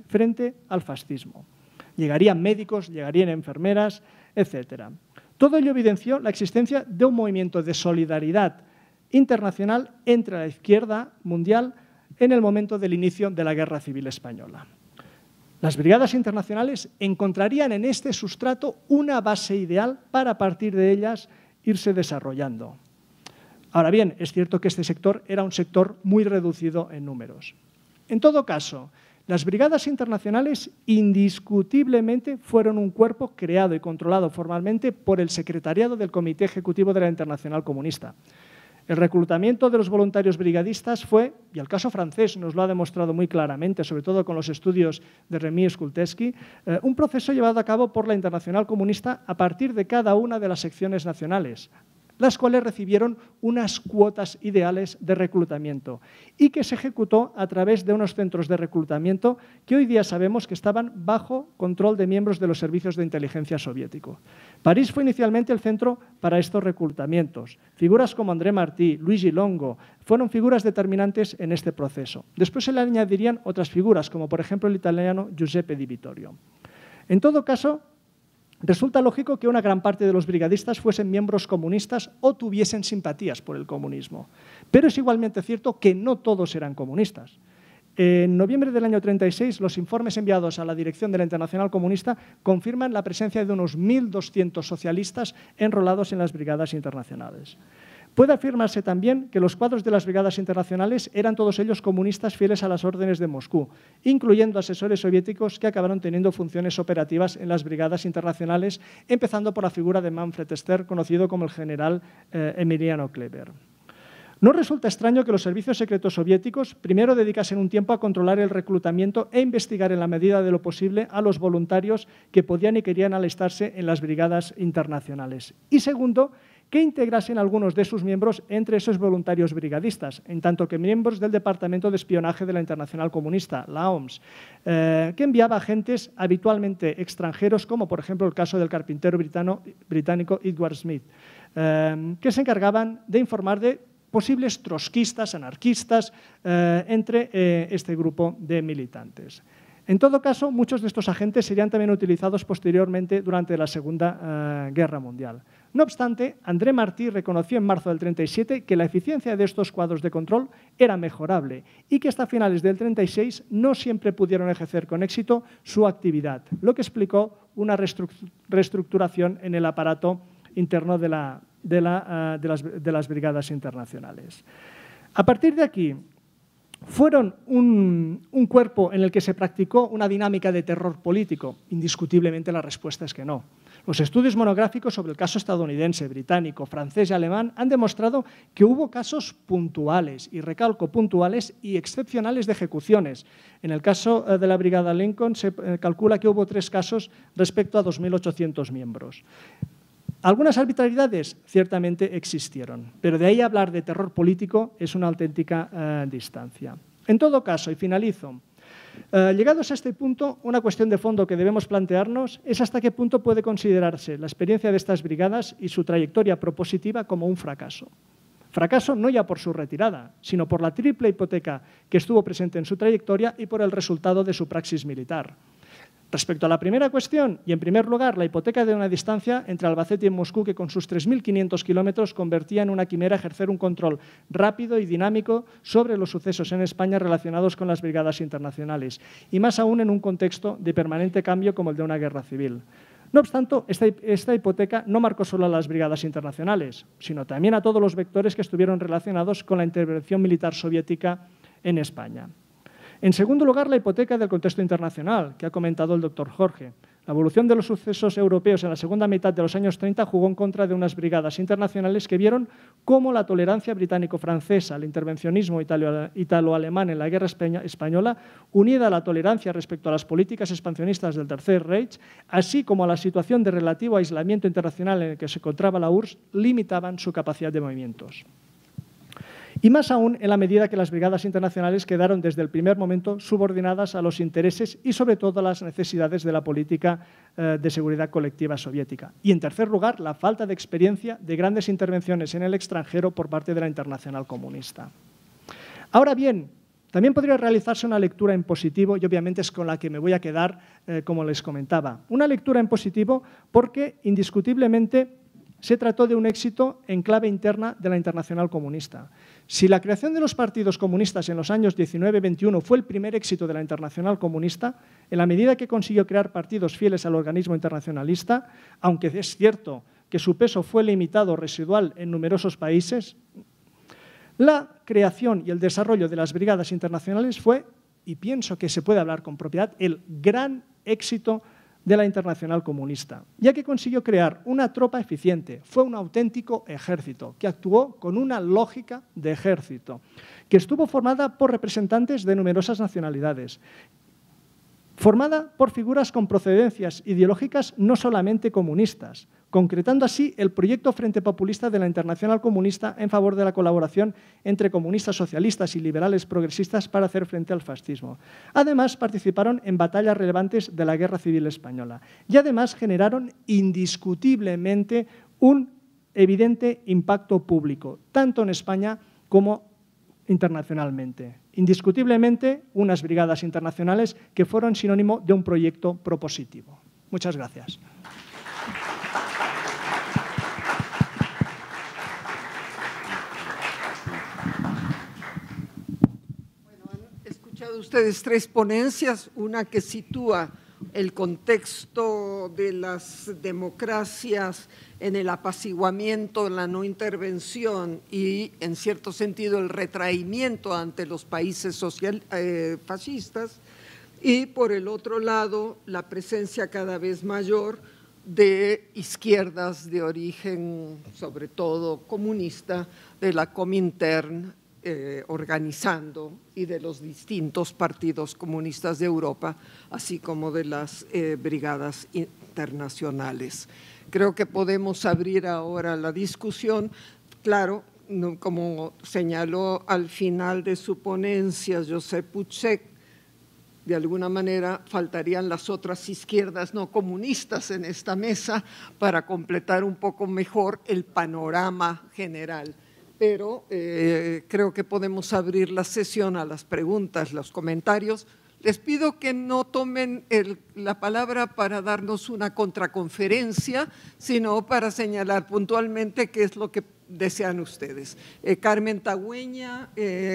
al fascismo. Llegarían médicos, llegarían enfermeras, etc. Todo ello evidenció la existencia de un movimiento de solidaridad internacional entre la izquierda mundial en el momento del inicio de la Guerra Civil Española. Las brigadas internacionales encontrarían en este sustrato una base ideal para, a partir de ellas, irse desarrollando. Ahora bien, es cierto que este sector era un sector muy reducido en números. En todo caso, las brigadas internacionales indiscutiblemente fueron un cuerpo creado y controlado formalmente por el secretariado del Comité Ejecutivo de la Internacional Comunista. El reclutamiento de los voluntarios brigadistas fue, y el caso francés nos lo ha demostrado muy claramente, sobre todo con los estudios de Rémy Skultevsky, un proceso llevado a cabo por la Internacional Comunista a partir de cada una de las secciones nacionales, las cuales recibieron unas cuotas ideales de reclutamiento y que se ejecutó a través de unos centros de reclutamiento que hoy día sabemos que estaban bajo control de miembros de los servicios de inteligencia soviéticos. París fue inicialmente el centro para estos reclutamientos. Figuras como André Martí, Luigi Longo, fueron figuras determinantes en este proceso. Después se le añadirían otras figuras, como por ejemplo el italiano Giuseppe Di Vittorio. En todo caso, resulta lógico que una gran parte de los brigadistas fuesen miembros comunistas o tuviesen simpatías por el comunismo. Pero es igualmente cierto que no todos eran comunistas. En noviembre del año 36, los informes enviados a la dirección de la Internacional Comunista confirman la presencia de unos 1.200 socialistas enrolados en las brigadas internacionales. Puede afirmarse también que los cuadros de las brigadas internacionales eran todos ellos comunistas fieles a las órdenes de Moscú, incluyendo asesores soviéticos que acabaron teniendo funciones operativas en las brigadas internacionales, empezando por la figura de Manfred Stern, conocido como el general Emiliano Kleber. No resulta extraño que los servicios secretos soviéticos primero dedicasen un tiempo a controlar el reclutamiento e investigar en la medida de lo posible a los voluntarios que podían y querían alistarse en las brigadas internacionales. Y segundo, que integrasen algunos de sus miembros entre esos voluntarios brigadistas, en tanto que miembros del Departamento de Espionaje de la Internacional Comunista, la OMS, que enviaba agentes habitualmente extranjeros, como por ejemplo el caso del carpintero británico Edward Smith, que se encargaban de informar de posibles trotskistas, anarquistas, entre este grupo de militantes. En todo caso, muchos de estos agentes serían también utilizados posteriormente durante la Segunda Guerra Mundial. No obstante, André Martí reconoció en marzo del 37 que la eficiencia de estos cuadros de control era mejorable y que hasta finales del 36 no siempre pudieron ejercer con éxito su actividad, lo que explicó una reestructuración en el aparato interno de las brigadas internacionales. A partir de aquí, fueron un cuerpo en el que se practicó una dinámica de terror político. Indiscutiblemente la respuesta es que no. Los estudios monográficos sobre el caso estadounidense, británico, francés y alemán han demostrado que hubo casos puntuales, y recalco puntuales y excepcionales de ejecuciones. En el caso de la Brigada Lincoln se calcula que hubo 3 casos respecto a 2.800 miembros. Algunas arbitrariedades ciertamente existieron, pero de ahí a hablar de terror político es una auténtica distancia. En todo caso, y finalizo, llegados a este punto, una cuestión de fondo que debemos plantearnos es hasta qué punto puede considerarse la experiencia de estas brigadas y su trayectoria propositiva como un fracaso. Fracaso no ya por su retirada, sino por la triple hipoteca que estuvo presente en su trayectoria y por el resultado de su praxis militar. Respecto a la primera cuestión, y en primer lugar, la hipoteca de una distancia entre Albacete y Moscú que con sus 3.500 kilómetros convertía en una quimera ejercer un control rápido y dinámico sobre los sucesos en España relacionados con las brigadas internacionales, y más aún en un contexto de permanente cambio como el de una guerra civil. No obstante, esta hipoteca no marcó solo a las brigadas internacionales, sino también a todos los vectores que estuvieron relacionados con la intervención militar soviética en España. En segundo lugar, la hipoteca del contexto internacional, que ha comentado el doctor Jorge. La evolución de los sucesos europeos en la segunda mitad de los años 30 jugó en contra de unas brigadas internacionales que vieron cómo la tolerancia británico-francesa, el intervencionismo italo-alemán en la guerra española, unida a la tolerancia respecto a las políticas expansionistas del Tercer Reich, así como a la situación de relativo aislamiento internacional en el que se encontraba la URSS, limitaban su capacidad de movimientos. Y más aún en la medida que las brigadas internacionales quedaron desde el primer momento subordinadas a los intereses y sobre todo a las necesidades de la política de seguridad colectiva soviética. Y en tercer lugar, la falta de experiencia de grandes intervenciones en el extranjero por parte de la Internacional Comunista. Ahora bien, también podría realizarse una lectura en positivo y obviamente es con la que me voy a quedar, como les comentaba. Una lectura en positivo porque indiscutiblemente se trató de un éxito en clave interna de la Internacional Comunista. Si la creación de los partidos comunistas en los años 19-21 fue el primer éxito de la Internacional Comunista, en la medida que consiguió crear partidos fieles al organismo internacionalista, aunque es cierto que su peso fue limitado o residual en numerosos países, la creación y el desarrollo de las brigadas internacionales fue, y pienso que se puede hablar con propiedad, el gran éxito de la Internacional Comunista, ya que consiguió crear una tropa eficiente. Fue un auténtico ejército que actuó con una lógica de ejército, que estuvo formada por representantes de numerosas nacionalidades, formada por figuras con procedencias ideológicas no solamente comunistas, concretando así el proyecto Frente Populista de la Internacional Comunista en favor de la colaboración entre comunistas socialistas y liberales progresistas para hacer frente al fascismo. Además, participaron en batallas relevantes de la Guerra Civil Española y además generaron indiscutiblemente un evidente impacto público, tanto en España como internacionalmente. Indiscutiblemente, unas brigadas internacionales que fueron sinónimo de un proyecto propositivo. Muchas gracias. escuchado ustedes 3 ponencias, una que sitúa el contexto de las democracias en el apaciguamiento, la no intervención y, en cierto sentido, el retraimiento ante los países fascistas, y por el otro lado, la presencia cada vez mayor de izquierdas de origen, sobre todo comunista, de la Comintern, organizando, y de los distintos partidos comunistas de Europa, así como de las brigadas internacionales. Creo que podemos abrir ahora la discusión. Claro, como señaló al final de su ponencia Josep Puig, de alguna manera faltarían las otras izquierdas no comunistas en esta mesa para completar un poco mejor el panorama general. Pero creo que podemos abrir la sesión a las preguntas, los comentarios. Les pido que no tomen la palabra para darnos una contraconferencia, sino para señalar puntualmente qué es lo que desean ustedes. Carmen Tagüeña.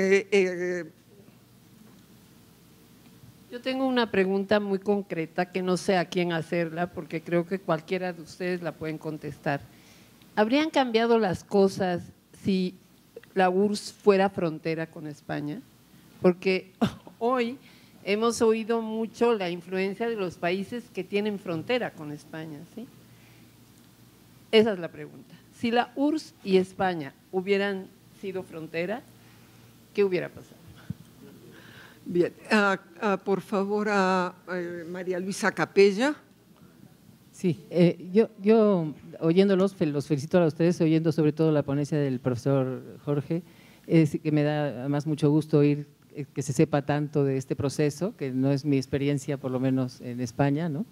Yo tengo una pregunta muy concreta que no sé a quién hacerla, porque creo que cualquiera de ustedes la pueden contestar. ¿Habrían cambiado las cosas si la URSS fuera frontera con España? Porque hoy hemos oído mucho la influencia de los países que tienen frontera con España, ¿sí? Esa es la pregunta. Si la URSS y España hubieran sido frontera, ¿qué hubiera pasado? Bien, por favor, a María Luisa Capella. Sí, yo oyéndolos, los felicito a ustedes, oyendo sobre todo la ponencia del profesor Jorge, que me da además mucho gusto oír que se sepa tanto de este proceso, que no es mi experiencia, por lo menos en España, ¿no?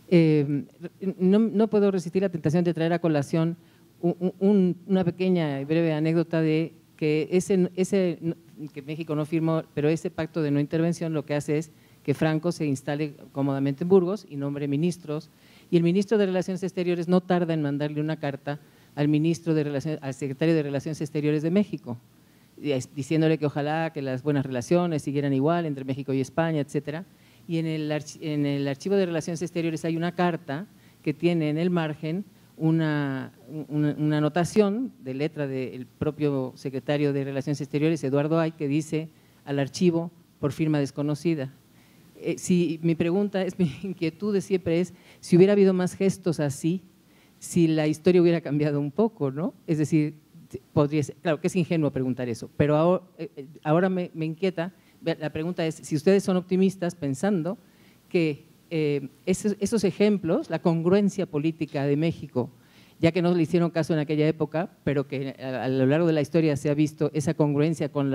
No puedo resistir la tentación de traer a colación una pequeña y breve anécdota de que que México no firmó, pero ese pacto de no intervención lo que hace es que Franco se instale cómodamente en Burgos y nombre ministros, y el ministro de Relaciones Exteriores no tarda en mandarle una carta al secretario de Relaciones Exteriores de México, diciéndole que ojalá que las buenas relaciones siguieran igual entre México y España, etcétera. Y en el archivo de Relaciones Exteriores hay una carta que tiene en el margen una anotación de letra del propio secretario de Relaciones Exteriores, Eduardo Ay, que dice al archivo por firma desconocida. Mi pregunta, mi inquietud siempre es si hubiera habido más gestos así, si la historia hubiera cambiado un poco, ¿no? Es decir, podría ser, claro que es ingenuo preguntar eso, pero ahora me inquieta, la pregunta es si ustedes son optimistas pensando que esos ejemplos, la congruencia política de México, ya que no le hicieron caso en aquella época, pero que a lo largo de la historia se ha visto esa congruencia con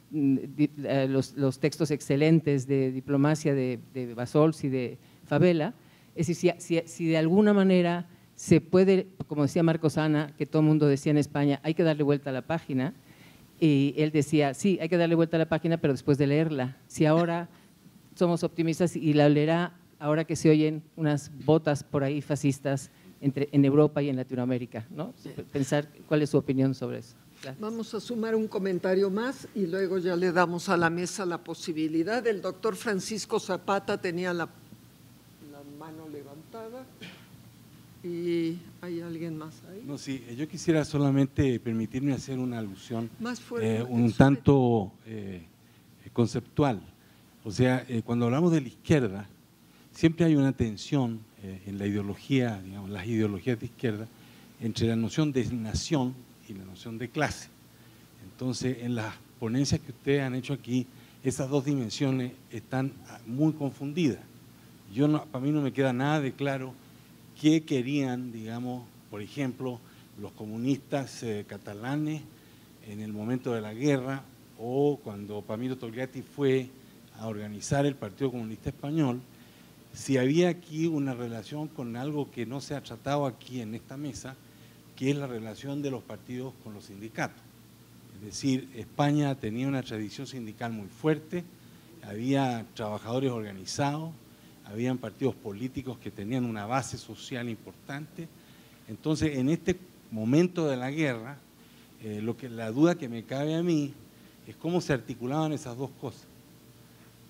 los textos excelentes de diplomacia de Bassols y de Favela, es decir, si de alguna manera se puede, como decía Marcos Ana, que todo el mundo decía en España, hay que darle vuelta a la página, y él decía, sí, hay que darle vuelta a la página, pero después de leerla. Si ahora somos optimistas y la leerá, ahora que se oyen unas botas por ahí fascistas en Europa y en Latinoamérica, ¿no? Pensar cuál es su opinión sobre eso. Gracias. Vamos a sumar un comentario más y luego ya le damos a la mesa la posibilidad. El doctor Francisco Zapata tenía la mano levantada. ¿Y hay alguien más ahí? No, sí, yo quisiera solamente permitirme hacer una alusión Más fuerte, un tanto conceptual. O sea, cuando hablamos de la izquierda, siempre hay una tensión en la ideología, digamos, las ideologías de izquierda, entre la noción de nación y la noción de clase. Entonces, en las ponencias que ustedes han hecho aquí, esas dos dimensiones están muy confundidas. Para mí no me queda nada de claro qué querían, digamos, por ejemplo, los comunistas catalanes en el momento de la guerra, o cuando Palmiro Togliatti fue a organizar el Partido Comunista Español, si había aquí una relación con algo que no se ha tratado aquí en esta mesa, que es la relación de los partidos con los sindicatos. Es decir, España tenía una tradición sindical muy fuerte, había trabajadores organizados, habían partidos políticos que tenían una base social importante. Entonces, en este momento de la guerra, la duda que me cabe a mí es cómo se articulaban esas dos cosas.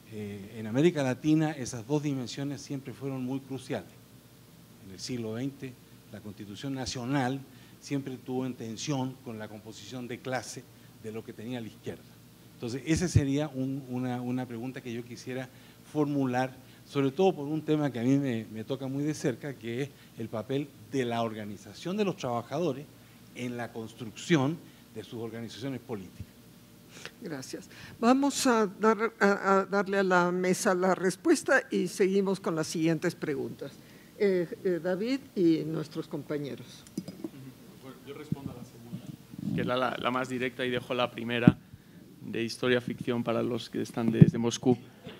en América Latina esas dos dimensiones siempre fueron muy cruciales. En el siglo XX, la Constitución Nacional siempre tuvo en tensión con la composición de clase de lo que tenía la izquierda. Entonces, esa sería una pregunta que yo quisiera formular, sobre todo por un tema que a mí me toca muy de cerca, que es el papel de la organización de los trabajadores en la construcción de sus organizaciones políticas. Gracias. Vamos a darle a la mesa la respuesta y seguimos con las siguientes preguntas. David y nuestros compañeros. Bueno, yo respondo a la segunda, que es la más directa, y dejo la primera de historia-ficción para los que están desde Moscú.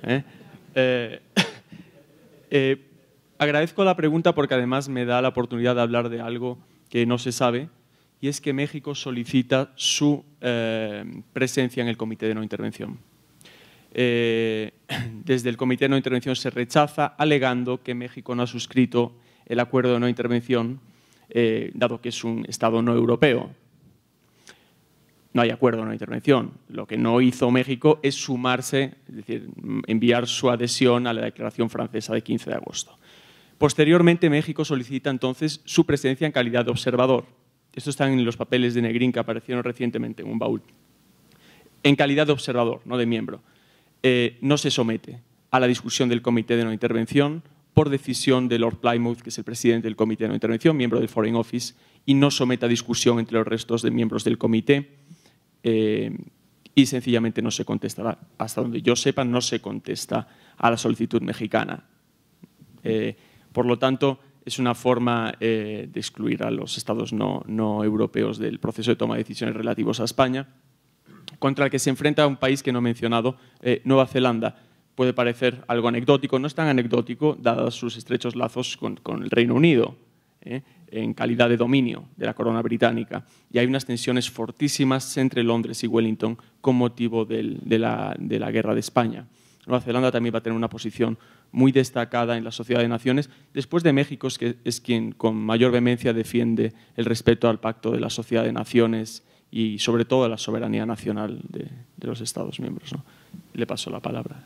Agradezco la pregunta porque además me da la oportunidad de hablar de algo que no se sabe, y es que México solicita su presencia en el Comité de No Intervención. Desde el Comité de No Intervención se rechaza, alegando que México no ha suscrito el acuerdo de no intervención, dado que es un Estado no europeo. No hay acuerdo de no intervención. Lo que no hizo México es sumarse, es decir, enviar su adhesión a la declaración francesa de 15 de agosto. Posteriormente, México solicita entonces su presencia en calidad de observador. Esto está en los papeles de Negrín que aparecieron recientemente en un baúl. En calidad de observador, no de miembro. No se somete a la discusión del Comité de No Intervención por decisión de Lord Plymouth, que es el presidente del Comité de No Intervención, miembro del Foreign Office, y no somete a discusión entre los restos de miembros del Comité, y sencillamente no se contestará. Hasta donde yo sepa, no se contesta a la solicitud mexicana. Por lo tanto, es una forma de excluir a los estados no europeos del proceso de toma de decisiones relativos a España, contra el que se enfrenta un país que no he mencionado, Nueva Zelanda. Puede parecer algo anecdótico, no es tan anecdótico, dados sus estrechos lazos con el Reino Unido, en calidad de dominio de la corona británica. Y hay unas tensiones fortísimas entre Londres y Wellington con motivo de la guerra de España. Nueva Zelanda también va a tener una posición muy destacada en la Sociedad de Naciones, después de México, que es quien con mayor vehemencia defiende el respeto al Pacto de la Sociedad de Naciones y sobre todo la soberanía nacional de los Estados miembros, ¿no? Le paso la palabra.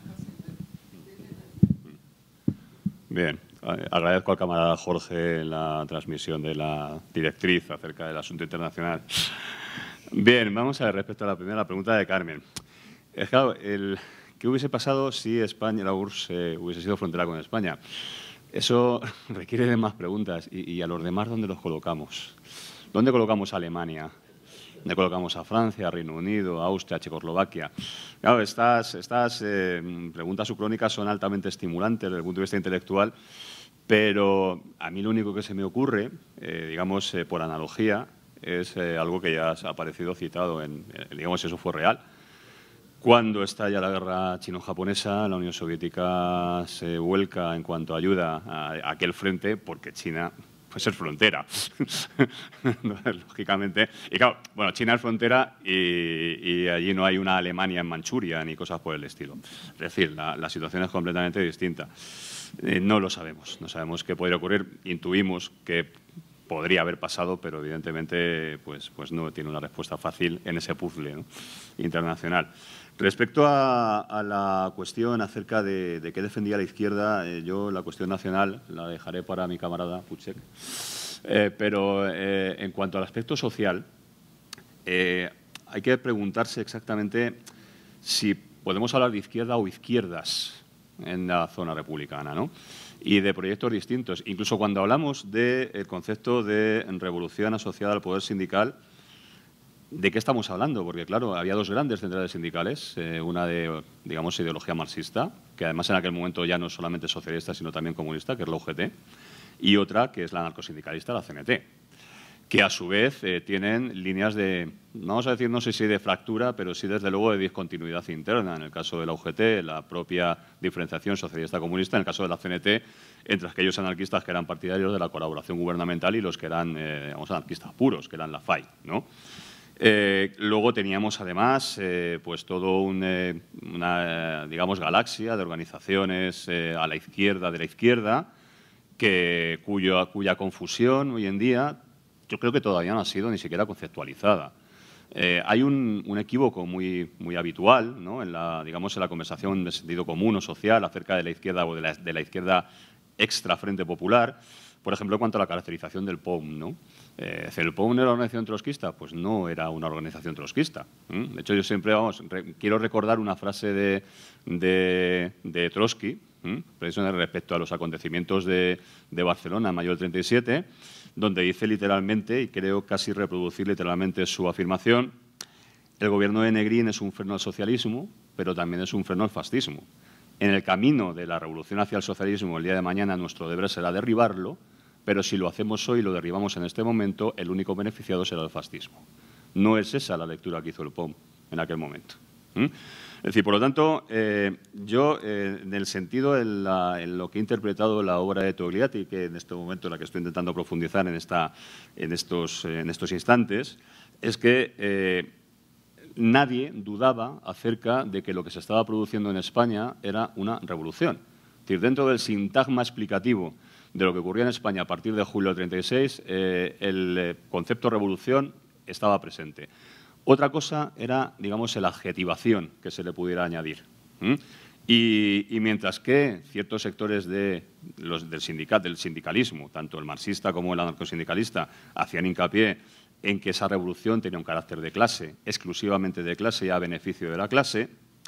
Bien, agradezco al camarada Jorge la transmisión de la directriz acerca del asunto internacional. Bien, vamos a ver respecto a la primera pregunta de Carmen. Claro, ¿qué hubiese pasado si España, la URSS hubiese sido frontera con España? Eso requiere de más preguntas. ¿Y a los demás dónde los colocamos? ¿Dónde colocamos a Alemania? ¿Dónde colocamos a Francia, a Reino Unido, a Austria, a Checoslovaquia? Claro, estas preguntas subcrónicas son altamente estimulantes desde el punto de vista intelectual, pero a mí lo único que se me ocurre, digamos, por analogía, es algo que ya ha aparecido citado, digamos, si eso fue real. Cuando estalla la guerra chino-japonesa, la Unión Soviética se vuelca en cuanto a ayuda a aquel frente, porque China pues es frontera, lógicamente. Y claro, bueno, China es frontera y allí no hay una Alemania en Manchuria ni cosas por el estilo. Es decir, la situación es completamente distinta. No lo sabemos, no sabemos qué podría ocurrir. Intuimos que podría haber pasado, pero evidentemente pues no tiene una respuesta fácil en ese puzzle, ¿no?, internacional. Respecto a la cuestión acerca de qué defendía la izquierda, yo la cuestión nacional la dejaré para mi camarada Puchek. Pero en cuanto al aspecto social, hay que preguntarse exactamente si podemos hablar de izquierda o izquierdas en la zona republicana, ¿no?, y de proyectos distintos. Incluso cuando hablamos del concepto de revolución asociada al poder sindical, ¿de qué estamos hablando? Porque, claro, había dos grandes centrales sindicales, una de, digamos, ideología marxista, que además en aquel momento ya no es solamente socialista, sino también comunista, que es la UGT, y otra que es la anarcosindicalista, la CNT, que a su vez tienen líneas de, vamos a decir, no sé si de fractura, pero sí desde luego de discontinuidad interna. En el caso de la UGT, la propia diferenciación socialista-comunista; en el caso de la CNT, entre aquellos anarquistas que eran partidarios de la colaboración gubernamental y los que eran, digamos, anarquistas puros, que eran la FAI, ¿no? Luego teníamos además pues todo una digamos, galaxia de organizaciones a la izquierda de la izquierda, cuya confusión hoy en día yo creo que todavía no ha sido ni siquiera conceptualizada. Hay un equívoco muy habitual, ¿no? en la conversación de sentido común o social acerca de la izquierda o de la izquierda extra Frente Popular, por ejemplo, en cuanto a la caracterización del POUM, ¿no? ¿El POUM era una organización trotskista? Pues no era una organización trotskista. De hecho, yo siempre quiero recordar una frase de Trotsky, precisamente respecto a los acontecimientos de Barcelona en mayo del 37, donde dice literalmente, y creo casi reproducir literalmente su afirmación, el gobierno de Negrín es un freno al socialismo, pero también es un freno al fascismo. En el camino de la revolución hacia el socialismo, el día de mañana, nuestro deber será derribarlo, pero si lo hacemos hoy y lo derribamos en este momento, el único beneficiado será el fascismo. No es esa la lectura que hizo el POUM en aquel momento. Es decir, por lo tanto, yo, en el sentido, en lo que he interpretado la obra de Togliatti, que en este momento en la que estoy intentando profundizar en estos instantes, es que nadie dudaba acerca de que lo que se estaba produciendo en España era una revolución. Es decir, dentro del sintagma explicativo de lo que ocurría en España a partir de julio del 36, el concepto revolución estaba presente. Otra cosa era, digamos, la adjetivación que se le pudiera añadir. Y mientras que ciertos sectores del sindicalismo, tanto el marxista como el anarcosindicalista, hacían hincapié en que esa revolución tenía un carácter de clase, exclusivamente de clase y a beneficio de la clase,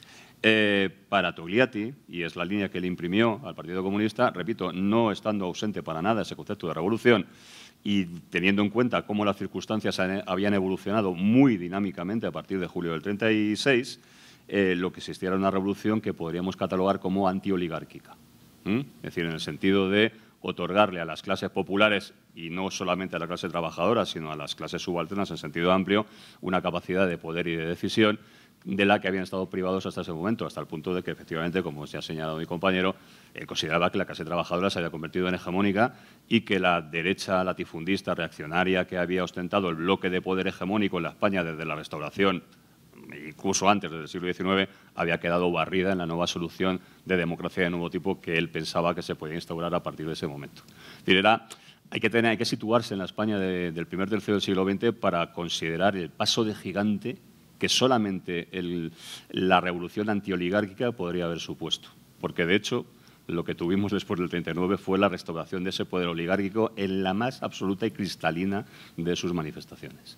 para Togliatti, y es la línea que le imprimió al Partido Comunista, repito, no estando ausente para nada ese concepto de revolución y teniendo en cuenta cómo las circunstancias habían evolucionado muy dinámicamente a partir de julio del 36, lo que existía era una revolución que podríamos catalogar como antioligárquica. Es decir, en el sentido de otorgarle a las clases populares, y no solamente a la clase trabajadora, sino a las clases subalternas en sentido amplio, una capacidad de poder y de decisión de la que habían estado privados hasta ese momento, hasta el punto de que, efectivamente, como se ha señalado mi compañero, consideraba que la clase trabajadora se había convertido en hegemónica y que la derecha latifundista, reaccionaria, que había ostentado el bloque de poder hegemónico en la España desde la Restauración, incluso antes del siglo XIX, había quedado barrida en la nueva solución de democracia de nuevo tipo que él pensaba que se podía instaurar a partir de ese momento. Es decir, hay que situarse en la España del primer tercio del siglo XX para considerar el paso de gigante que solamente la revolución antioligárquica podría haber supuesto. Porque, de hecho, lo que tuvimos después del 39 fue la restauración de ese poder oligárquico en la más absoluta y cristalina de sus manifestaciones.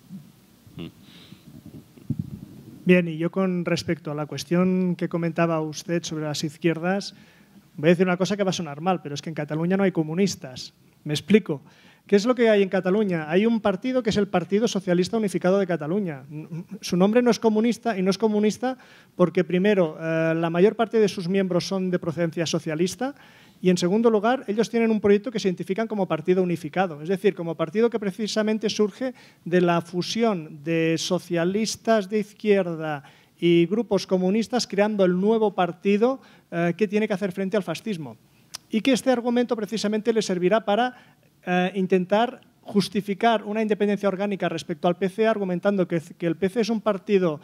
Bien, y yo con respecto a la cuestión que comentaba usted sobre las izquierdas, voy a decir una cosa que va a sonar mal, pero es que en Cataluña no hay comunistas. Me explico. ¿Qué es lo que hay en Cataluña? Hay un partido que es el Partido Socialista Unificado de Cataluña. Su nombre no es comunista, y no es comunista porque, primero, la mayor parte de sus miembros son de procedencia socialista, y, en segundo lugar, ellos tienen un proyecto que se identifican como partido unificado, es decir, como partido que precisamente surge de la fusión de socialistas de izquierda y grupos comunistas, creando el nuevo partido que tiene que hacer frente al fascismo. Y que este argumento precisamente le servirá para intentar justificar una independencia orgánica respecto al PC, argumentando que el PC es un partido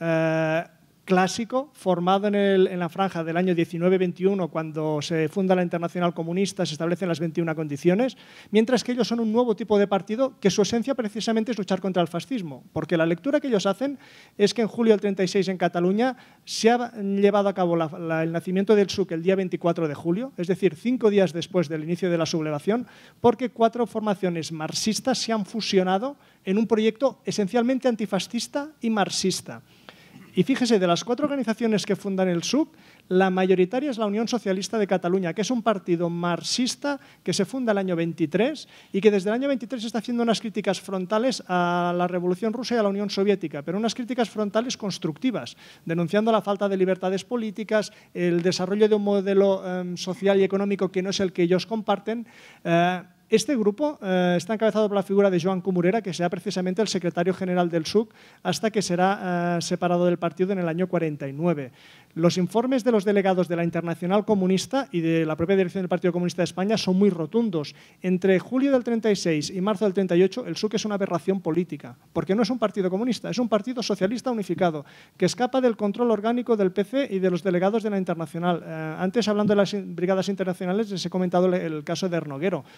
clásico, formado en la franja del año 19-21, cuando se funda la Internacional Comunista, se establecen las 21 condiciones, mientras que ellos son un nuevo tipo de partido que su esencia precisamente es luchar contra el fascismo, porque la lectura que ellos hacen es que en julio del 36 en Cataluña se ha llevado a cabo el nacimiento del PSUC el día 24 de julio, es decir, 5 días después del inicio de la sublevación, porque 4 formaciones marxistas se han fusionado en un proyecto esencialmente antifascista y marxista. Y fíjese, de las 4 organizaciones que fundan el PSUC, la mayoritaria es la Unión Socialista de Cataluña, que es un partido marxista que se funda el año 23 y que desde el año 23 está haciendo unas críticas frontales a la Revolución Rusa y a la Unión Soviética, pero unas críticas frontales constructivas, denunciando la falta de libertades políticas, el desarrollo de un modelo social y económico que no es el que ellos comparten. Este grupo está encabezado por la figura de Joan Comorera, que será precisamente el secretario general del PSUC hasta que será separado del partido en el año 49. Los informes de los delegados de la Internacional Comunista y de la propia dirección del Partido Comunista de España son muy rotundos. Entre julio del 36 y marzo del 38, el PSUC es una aberración política, porque no es un partido comunista, es un partido socialista unificado, que escapa del control orgánico del PC y de los delegados de la Internacional. Antes, hablando de las brigadas internacionales, les he comentado el caso de Hernoguero. Hernoguero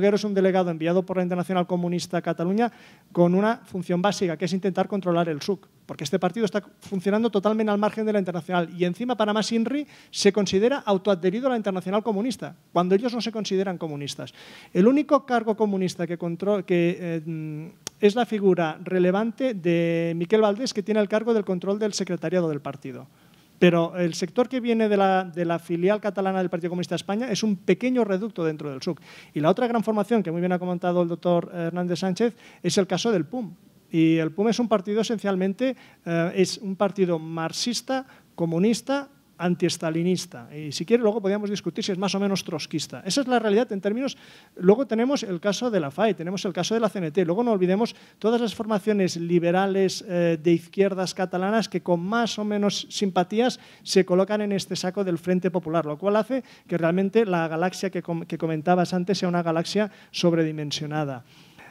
Salguero es un delegado enviado por la Internacional Comunista a Cataluña con una función básica, que es intentar controlar el SUC, porque este partido está funcionando totalmente al margen de la Internacional y encima, para más INRI, se considera autoadherido a la Internacional Comunista, cuando ellos no se consideran comunistas. El único cargo comunista que es la figura relevante de Miquel Valdés, que tiene el cargo del control del secretariado del partido. Pero el sector que viene de la filial catalana del Partido Comunista de España es un pequeño reducto dentro del SUC. Y la otra gran formación, que muy bien ha comentado el doctor Hernández Sánchez, es el caso del PUM. Y el PUM es un partido esencialmente, es un partido marxista, comunista, antiestalinista. Y si quiere, luego podríamos discutir si es más o menos trotskista. Esa es la realidad en términos. Luego tenemos el caso de la FAI, tenemos el caso de la CNT. Luego no olvidemos todas las formaciones liberales de izquierdas catalanas que con más o menos simpatías se colocan en este saco del Frente Popular, lo cual hace que realmente la galaxia que comentabas antes sea una galaxia sobredimensionada.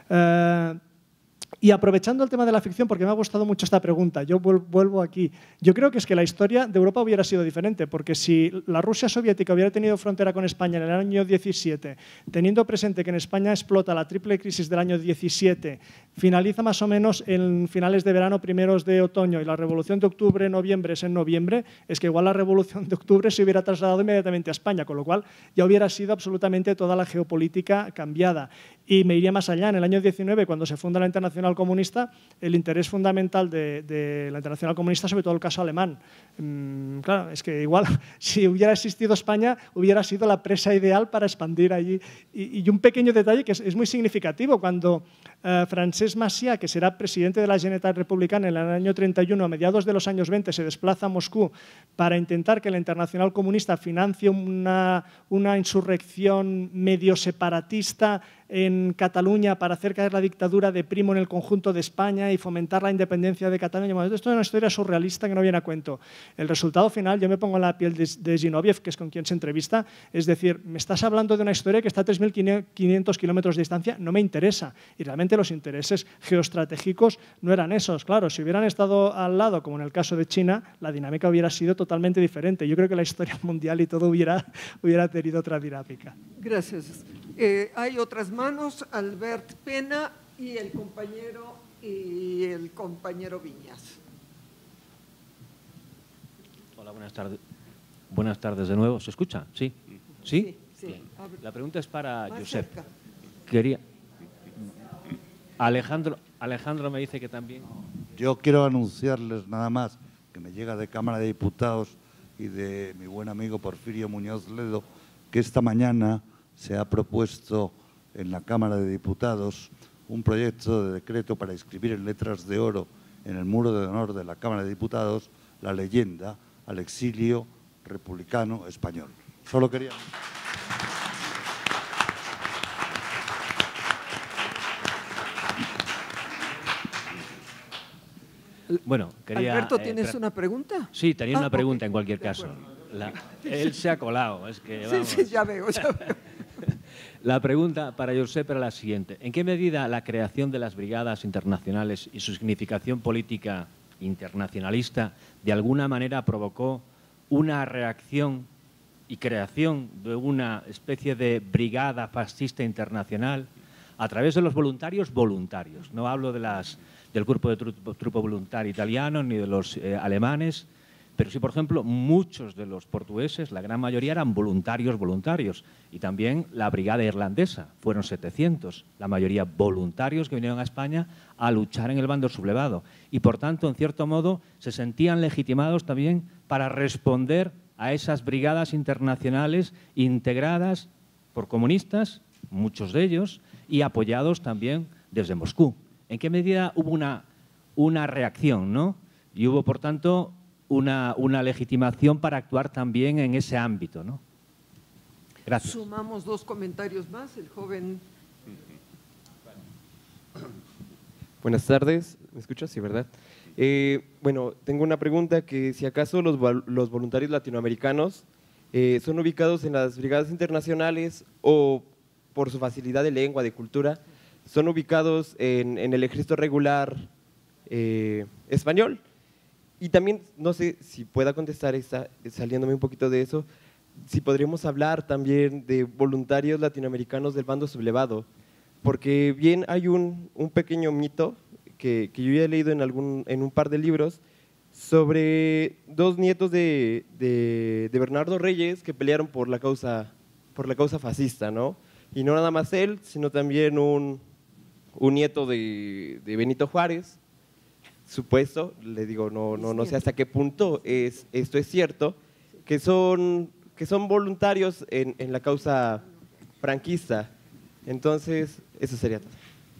Y aprovechando el tema de la ficción, porque me ha gustado mucho esta pregunta, yo vuelvo aquí. Yo creo que es que la historia de Europa hubiera sido diferente, porque si la Rusia soviética hubiera tenido frontera con España en el año 17, teniendo presente que en España explota la triple crisis del año 17, finaliza más o menos en finales de verano, primeros de otoño, y la Revolución de Octubre, noviembre es en noviembre, es que igual la Revolución de Octubre se hubiera trasladado inmediatamente a España, con lo cual ya hubiera sido absolutamente toda la geopolítica cambiada. Y me iría más allá. En el año 19, cuando se funda la Internacional Comunista, el interés fundamental de la Internacional Comunista, sobre todo el caso alemán. Claro, es que igual si hubiera existido España, hubiera sido la presa ideal para expandir allí. Y un pequeño detalle que es muy significativo, cuando Francesc Macià, que será presidente de la Generalitat Republicana en el año 31, a mediados de los años 20, se desplaza a Moscú para intentar que la Internacional Comunista financie una insurrección medio separatista en Cataluña para hacer caer la dictadura de Primo en el conjunto de España y fomentar la independencia de Cataluña. Bueno, esto es una historia surrealista que no viene a cuento. El resultado final, yo me pongo en la piel de Zinoviev, que es con quien se entrevista, es decir, me estás hablando de una historia que está a 3.500 kilómetros de distancia, no me interesa. Y realmente los intereses geoestratégicos no eran esos. Claro, si hubieran estado al lado, como en el caso de China, la dinámica hubiera sido totalmente diferente. Yo creo que la historia mundial y todo hubiera tenido otra dinámica. Gracias. Hay otras manos, Albert Pena y el compañero Viñas. Hola, buenas tardes. Buenas tardes de nuevo. ¿Se escucha? ¿Sí? ¿Sí? Sí. La pregunta es para Más Josep. cerca. Alejandro me dice que también. Yo quiero anunciarles nada más que me llega de Cámara de Diputados y de mi buen amigo Porfirio Muñoz Ledo, que esta mañana se ha propuesto en la Cámara de Diputados un proyecto de decreto para inscribir en letras de oro en el muro de honor de la Cámara de Diputados la leyenda al exilio republicano español. Solo quería... Bueno, quería... Alberto, ¿tienes una pregunta? Sí, tenía una pregunta ok. en cualquier caso. Él se ha colado, es que vamos. Sí, ya veo. La pregunta para Josep era la siguiente. ¿En qué medida la creación de las brigadas internacionales y su significación política internacionalista de alguna manera provocó una reacción y creación de una especie de brigada fascista internacional a través de los voluntarios? No hablo del grupo de trupo voluntario italiano ni de los alemanes, pero sí, por ejemplo, muchos de los portugueses, la gran mayoría eran voluntarios, y también la brigada irlandesa, fueron 700, la mayoría voluntarios que vinieron a España a luchar en el bando sublevado, y por tanto, en cierto modo, se sentían legitimados también para responder a esas brigadas internacionales integradas por comunistas, muchos de ellos, y apoyados también desde Moscú. ¿En qué medida hubo una reacción, ¿no? Y hubo, por tanto, una legitimación para actuar también en ese ámbito, ¿no? Gracias. Sumamos dos comentarios más. El joven... Buenas tardes. ¿Me escuchas? Sí, ¿verdad? Bueno, tengo una pregunta, que si acaso los voluntarios latinoamericanos son ubicados en las brigadas internacionales o por su facilidad de lengua, de cultura, son ubicados en el ejército regular español. Y también, no sé si pueda contestar, saliéndome un poquito de eso, si podríamos hablar también de voluntarios latinoamericanos del bando sublevado, porque bien hay un pequeño mito que yo ya he leído en un par de libros sobre dos nietos de Bernardo Reyes que pelearon por la causa fascista, ¿no? Y no nada más él, sino también un nieto de Benito Juárez, supuesto, le digo, no sé hasta qué punto esto es cierto, que son voluntarios en la causa franquista. Entonces, eso sería todo.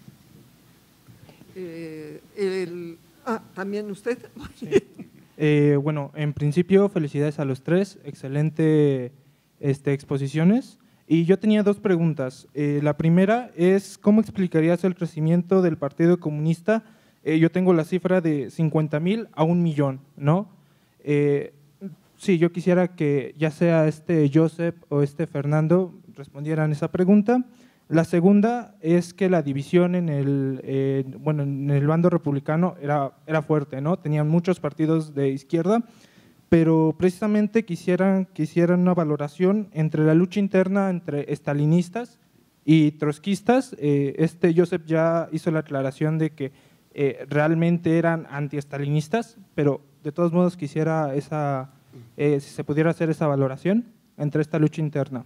¿También usted? Sí. Bueno, en principio, felicidades a los tres, excelente exposiciones. Y yo tenía dos preguntas. La primera es, ¿cómo explicarías el crecimiento del Partido Comunista? Yo tengo la cifra de 50,000 a 1,000,000, ¿no? Sí, yo quisiera que ya sea Josep o Fernando respondieran esa pregunta. La segunda es que la división en el bando republicano era fuerte, ¿no? Tenían muchos partidos de izquierda, pero precisamente quisieran una valoración entre la lucha interna entre estalinistas y trotskistas. Josep ya hizo la aclaración de que realmente eran antiestalinistas, pero de todos modos quisiera si se pudiera hacer esa valoración entre esta lucha interna.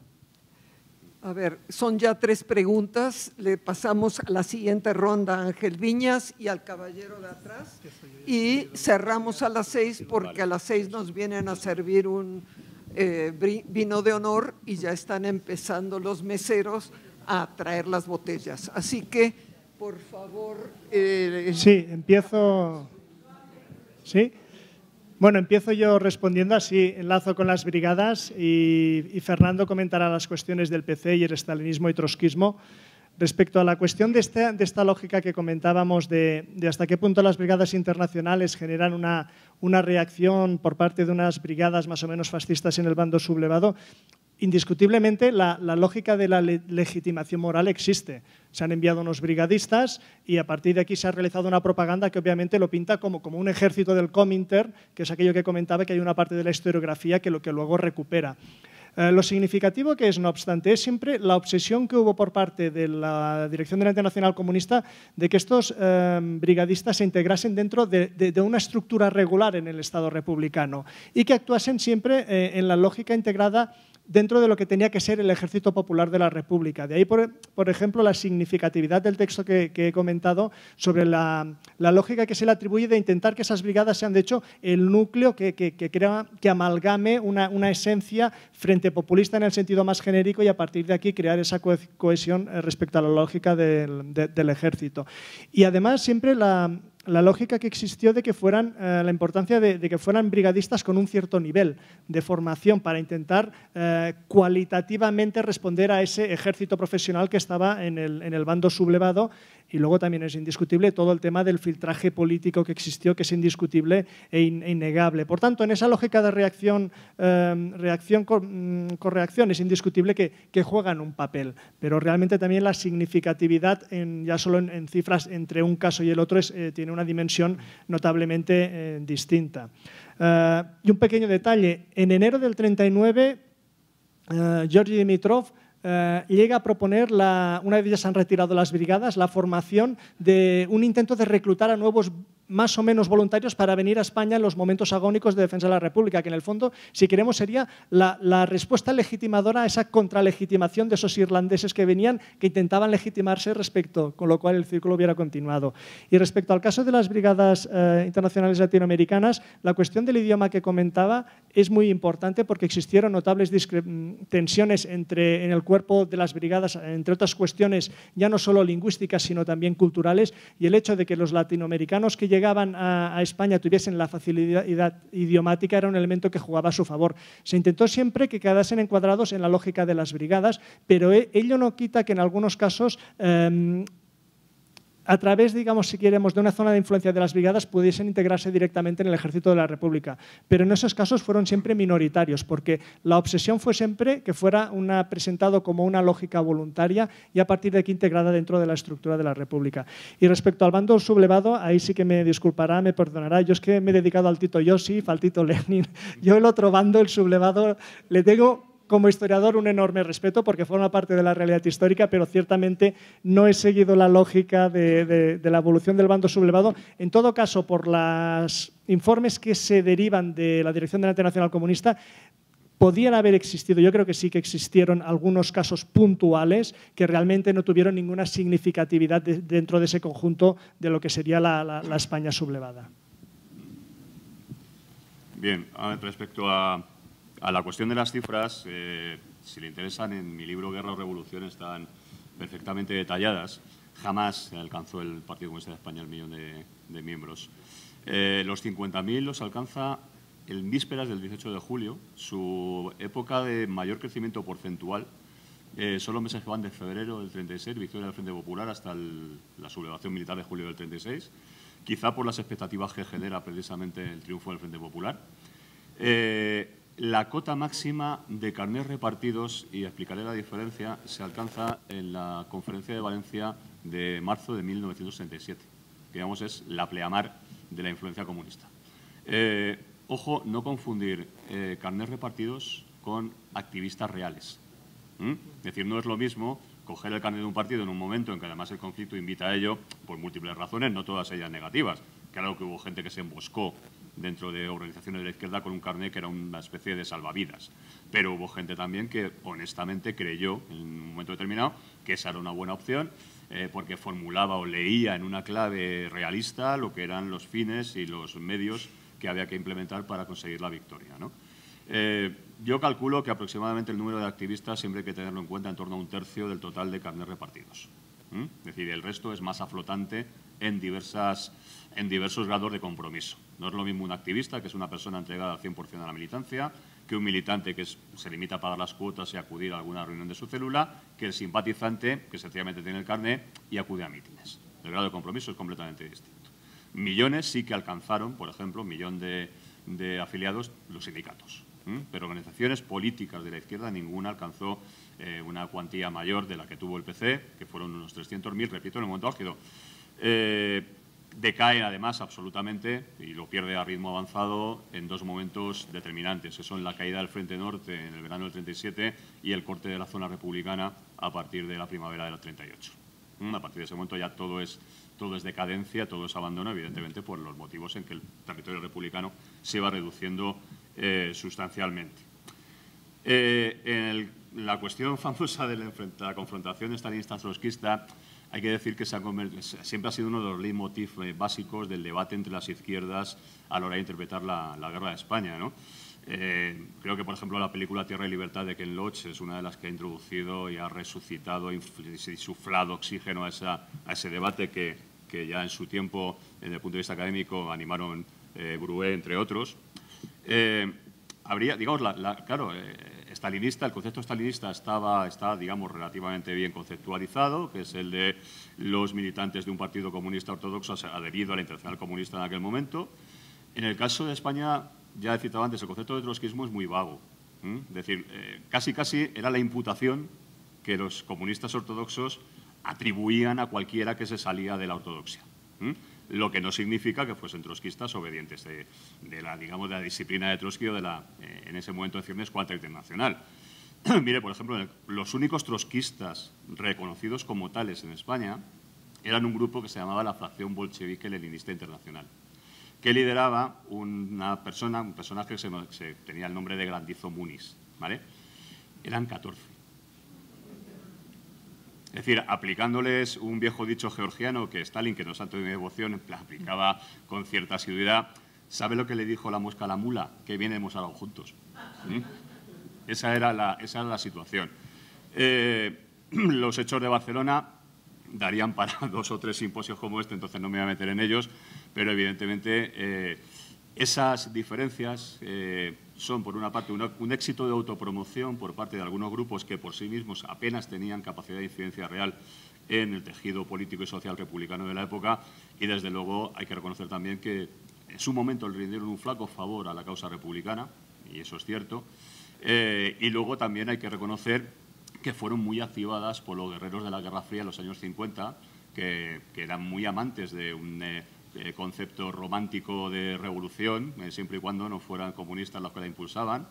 A ver, son ya 3 preguntas. Le pasamos a la siguiente ronda a Ángel Viñas y al caballero de atrás. Y cerramos a las 6 porque a las 6 nos vienen a servir un vino de honor y ya están empezando los meseros a traer las botellas. Así que, por favor… Sí, empiezo… ¿Sí? Bueno, empiezo yo respondiendo, así enlazo con las brigadas y Fernando comentará las cuestiones del PC y el estalinismo y trotskismo. Respecto a la cuestión de esta lógica que comentábamos de hasta qué punto las brigadas internacionales generan una reacción por parte de unas brigadas más o menos fascistas en el bando sublevado, indiscutiblemente la lógica de la legitimación moral existe. Se han enviado unos brigadistas y a partir de aquí se ha realizado una propaganda que obviamente lo pinta como un ejército del Comintern, que es aquello que comentaba, que hay una parte de la historiografía que luego recupera. Lo significativo que es, no obstante, es siempre la obsesión que hubo por parte de la dirección de la Internacional Comunista de que estos brigadistas se integrasen dentro de una estructura regular en el Estado republicano y que actuasen siempre en la lógica integrada dentro de lo que tenía que ser el Ejército Popular de la República. De ahí, por ejemplo, la significatividad del texto que he comentado sobre la lógica que se le atribuye de intentar que esas brigadas sean, de hecho, el núcleo que amalgame una esencia frente populista en el sentido más genérico y a partir de aquí crear esa cohesión respecto a la lógica del ejército. Y además siempre la lógica que existió de que fueran, la importancia de que fueran brigadistas con un cierto nivel de formación para intentar cualitativamente responder a ese ejército profesional que estaba en el bando sublevado. Y luego también es indiscutible todo el tema del filtraje político que existió, que es indiscutible e innegable. Por tanto, en esa lógica de reacción con reacción es indiscutible que juegan un papel, pero realmente también la significatividad, ya solo en cifras entre un caso y el otro, tiene una dimensión notablemente distinta. Y un pequeño detalle, en enero del 39, Georgi Dimitrov llega a proponer, una vez ya se han retirado las brigadas, la formación de un intento de reclutar a nuevos más o menos voluntarios para venir a España en los momentos agónicos de defensa de la República, que en el fondo, si queremos, sería la respuesta legitimadora a esa contralegitimación de esos irlandeses que venían, que intentaban legitimarse con lo cual el círculo hubiera continuado. Y respecto al caso de las brigadas internacionales latinoamericanas, la cuestión del idioma que comentaba es muy importante porque existieron notables tensiones en el cuerpo de las brigadas, entre otras cuestiones ya no solo lingüísticas, sino también culturales, y el hecho de que los latinoamericanos que llegaban a España tuviesen la facilidad idiomática era un elemento que jugaba a su favor. Se intentó siempre que quedasen encuadrados en la lógica de las brigadas, pero ello no quita que en algunos casos a través, digamos, si queremos, de una zona de influencia de las brigadas pudiesen integrarse directamente en el Ejército de la República. Pero en esos casos fueron siempre minoritarios, porque la obsesión fue siempre que fuera presentado como una lógica voluntaria y a partir de aquí integrada dentro de la estructura de la República. Y respecto al bando sublevado, ahí sí que me disculpará, me perdonará. Yo es que me he dedicado al Tito Josif, al Tito Lenin. Yo el otro bando, el sublevado, le tengo como historiador un enorme respeto porque forma parte de la realidad histórica, pero ciertamente no he seguido la lógica de la evolución del bando sublevado. En todo caso, por los informes que se derivan de la dirección de la Internacional Comunista, podían haber existido, yo creo que sí que existieron algunos casos puntuales que realmente no tuvieron ninguna significatividad dentro de ese conjunto de lo que sería la España sublevada. Bien, respecto a la cuestión de las cifras, si le interesan, en mi libro Guerra o Revolución están perfectamente detalladas. Jamás se alcanzó el Partido Comunista de España el millón de miembros. Los 50.000 los alcanza en vísperas del 18 de julio. Su época de mayor crecimiento porcentual son los meses que van de febrero del 36, victoria del Frente Popular, hasta la sublevación militar de julio del 36, quizá por las expectativas que genera precisamente el triunfo del Frente Popular. La cota máxima de carnés repartidos, y explicaré la diferencia, se alcanza en la Conferencia de Valencia de marzo de 1967, que digamos es la pleamar de la influencia comunista. Ojo, no confundir carnés repartidos con activistas reales. Es decir, no es lo mismo coger el carnet de un partido en un momento en que además el conflicto invita a ello por múltiples razones, no todas ellas negativas. Claro que hubo gente que se emboscó dentro de organizaciones de la izquierda con un carnet que era una especie de salvavidas. Pero hubo gente también que honestamente creyó en un momento determinado que esa era una buena opción porque formulaba o leía en una clave realista lo que eran los fines y los medios que había que implementar para conseguir la victoria, ¿no? Yo calculo que aproximadamente el número de activistas siempre hay que tenerlo en cuenta en torno a 1/3 del total de carnés repartidos. Es decir, el resto es masa flotante en diversos grados de compromiso. No es lo mismo un activista, que es una persona entregada al 100% a la militancia, que un militante que se limita a pagar las cuotas y acudir a alguna reunión de su célula, que el simpatizante, que sencillamente tiene el carnet y acude a mítines. El grado de compromiso es completamente distinto. Millones sí que alcanzaron, por ejemplo, 1 millón de afiliados los sindicatos. Pero organizaciones políticas de la izquierda ninguna alcanzó una cuantía mayor de la que tuvo el PC, que fueron unos 300.000, repito, en el momento álgido. Decae además absolutamente y lo pierde a ritmo avanzado en dos momentos determinantes, que son la caída del Frente Norte en el verano del 37 y el corte de la zona republicana a partir de la primavera del 38. A partir de ese momento ya todo es decadencia, todo es abandono, evidentemente por los motivos en que el territorio republicano se va reduciendo sustancialmente. En la cuestión famosa de la confrontación estalinista-trotskista, hay que decir que siempre ha sido uno de los leitmotiv básicos del debate entre las izquierdas a la hora de interpretar la guerra de España, ¿no? Creo que, por ejemplo, la película Tierra y Libertad de Ken Loach es una de las que ha introducido y ha resucitado, insuflado oxígeno a ese debate que ya en su tiempo, desde el punto de vista académico, animaron Brouet, entre otros. Habría, digamos, claro, el concepto estalinista está, digamos, relativamente bien conceptualizado, que es el de los militantes de un partido comunista ortodoxo adherido a la Internacional Comunista en aquel momento. En el caso de España, ya he citado antes, el concepto de trotskismo es muy vago. Es decir, casi era la imputación que los comunistas ortodoxos atribuían a cualquiera que se salía de la ortodoxia. Lo que no significa que fuesen trotskistas obedientes de la disciplina de Trotsky o en ese momento de ciernes cuarta internacional. Mire, por ejemplo, los únicos trotskistas reconocidos como tales en España eran un grupo que se llamaba la Fracción Bolchevique Leninista Internacional, que lideraba un personaje que tenía el nombre de Grandizo Muniz, ¿vale? Eran 14. Es decir, aplicándoles un viejo dicho georgiano que Stalin, que no santo de mi devoción, aplicaba con cierta asiduidad. ¿Sabe lo que le dijo la mosca a la mula? Que bien hemos hablado juntos. Esa era la situación. Los hechos de Barcelona darían para 2 o 3 simposios como este, entonces no me voy a meter en ellos, pero evidentemente esas diferencias son, por una parte, un éxito de autopromoción por parte de algunos grupos que por sí mismos apenas tenían capacidad de incidencia real en el tejido político y social republicano de la época, y desde luego hay que reconocer también que en su momento le rindieron un flaco favor a la causa republicana, y eso es cierto, y luego también hay que reconocer que fueron muy activadas por los guerreros de la Guerra Fría en los años 50, que eran muy amantes de un concepto romántico de revolución, siempre y cuando no fueran comunistas los que la impulsaban,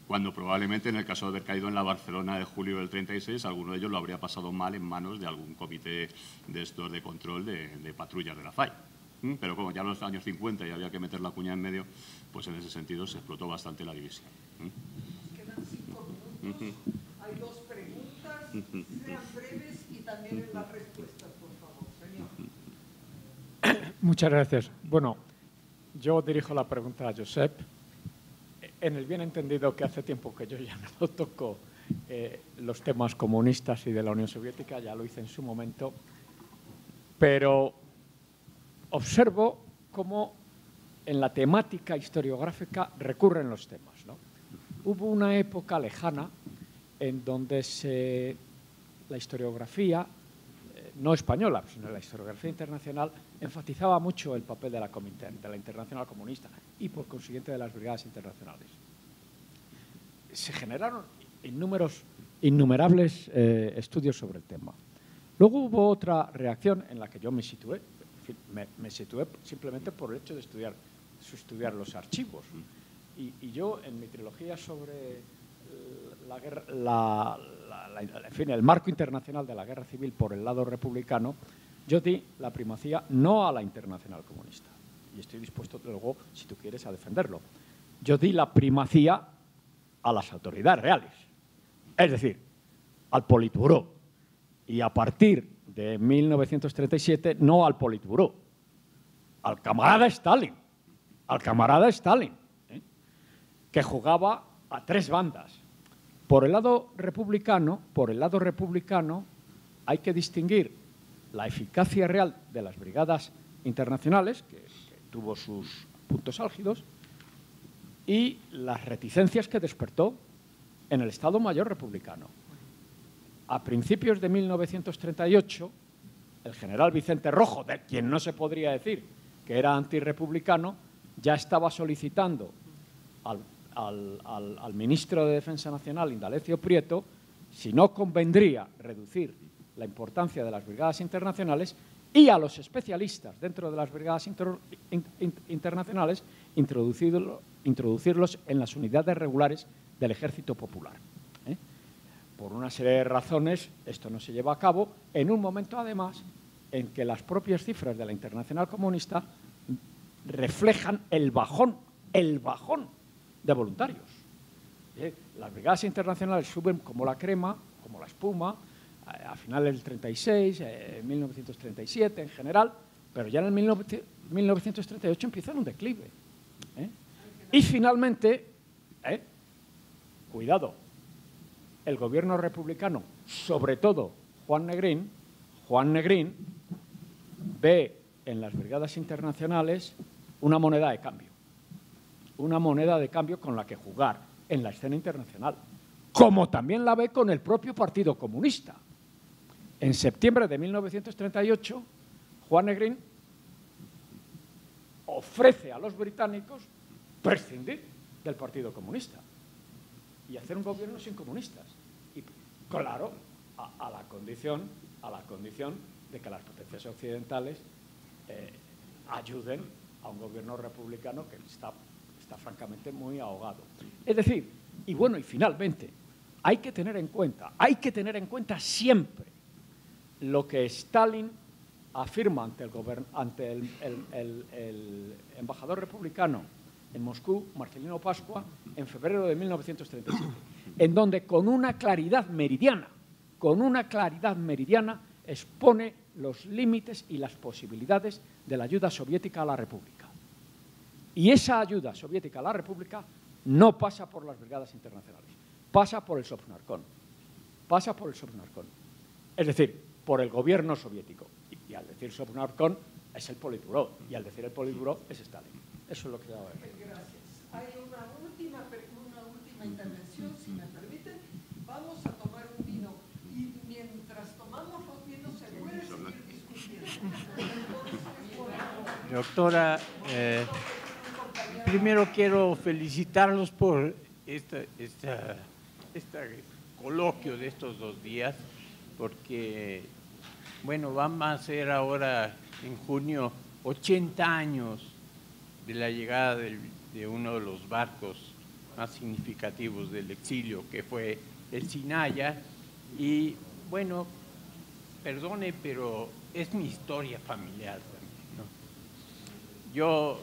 cuando probablemente en el caso de haber caído en la Barcelona de julio del 36, alguno de ellos lo habría pasado mal en manos de algún comité de estos de control de patrullas de la FAI. Pero como ya en los años 50 y había que meter la cuña en medio, pues en ese sentido se explotó bastante la división. Quedan 5 minutos. Hay 2 preguntas. Sean breves y también en las respuestas, por favor, señor. Muchas gracias. Bueno, yo dirijo la pregunta a Josep. En el bien entendido que hace tiempo que yo ya no toco los temas comunistas y de la Unión Soviética, ya lo hice en su momento, pero observo cómo en la temática historiográfica recurren los temas, ¿no? Hubo una época lejana en donde la historiografía, no española, sino la historiografía internacional, enfatizaba mucho el papel de la Comintern, de la Internacional Comunista y, por consiguiente, de las brigadas internacionales. Se generaron innumerables estudios sobre el tema. Luego hubo otra reacción en la que yo me situé. Me situé simplemente por el hecho de estudiar los archivos. Y yo, en mi trilogía sobre la guerra, en fin, el marco internacional de la guerra civil por el lado republicano, yo di la primacía no a la Internacional Comunista. Y estoy dispuesto, luego, si tú quieres, a defenderlo. Yo di la primacía a las autoridades reales. Es decir, al Politburó. Y a partir de 1937, no al Politburó, al camarada Stalin, que jugaba a 3 bandas. Por el lado republicano, hay que distinguir la eficacia real de las brigadas internacionales, que tuvo sus puntos álgidos, y las reticencias que despertó en el Estado Mayor republicano. A principios de 1938, el general Vicente Rojo, de quien no se podría decir que era antirrepublicano, ya estaba solicitando al ministro de Defensa Nacional, Indalecio Prieto, si no convendría reducir la importancia de las brigadas internacionales y a los especialistas dentro de las brigadas internacionales introducirlos en las unidades regulares del Ejército Popular. Por una serie de razones, esto no se lleva a cabo, en un momento, además, en que las propias cifras de la Internacional Comunista reflejan el bajón de voluntarios. Las brigadas internacionales suben como la crema, como la espuma, a finales del 36, 1937 en general, pero ya en el 1938 empieza un declive. Y finalmente, cuidado, el gobierno republicano, sobre todo Juan Negrín, ve en las brigadas internacionales una moneda de cambio con la que jugar en la escena internacional, como también la ve con el propio Partido Comunista. En septiembre de 1938, Juan Negrín ofrece a los británicos prescindir del Partido Comunista y hacer un gobierno sin comunistas. Y claro, a la condición de que las potencias occidentales ayuden a un gobierno republicano que está francamente muy ahogado. Es decir, y bueno, y finalmente, hay que tener en cuenta siempre lo que Stalin afirma ante el embajador republicano en Moscú, Marcelino Pascua, en febrero de 1937, en donde con una claridad meridiana, expone los límites y las posibilidades de la ayuda soviética a la República. Y esa ayuda soviética a la República no pasa por las brigadas internacionales, pasa por el Sovnarkon. Es decir, por el gobierno soviético. Y al decir Sovnarkon es el Politburó, y al decir el Politburó es Stalin. Eso es lo que yo voy a decir. Gracias. Hay una última intervención, si me permiten. Vamos a tomar un vino y mientras tomamos los vinos se puede seguir discutiendo. Doctora, primero quiero felicitarlos por este coloquio de estos 2 días, porque, bueno, van a ser ahora en junio 80 años de la llegada de uno de los barcos más significativos del exilio, que fue el Sinaya. Y bueno, perdone, pero es mi historia familiar también, ¿no? Yo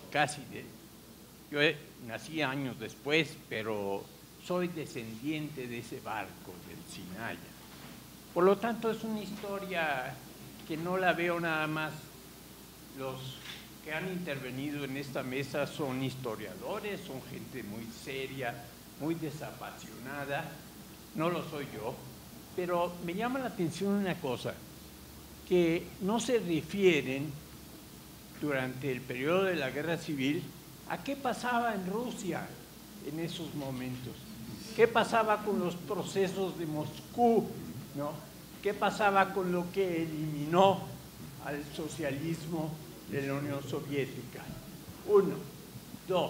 nací años después, pero soy descendiente de ese barco, del Sinaya. Por lo tanto, es una historia que no la veo nada más. Los que han intervenido en esta mesa son historiadores, son gente muy seria, muy desapasionada. No lo soy yo, pero me llama la atención una cosa, que no se refieren durante el periodo de la Guerra Civil a qué pasaba en Rusia en esos momentos, qué pasaba con los procesos de Moscú, ¿no? ¿Qué pasaba con lo que eliminó al socialismo de la Unión Soviética? 1. 2.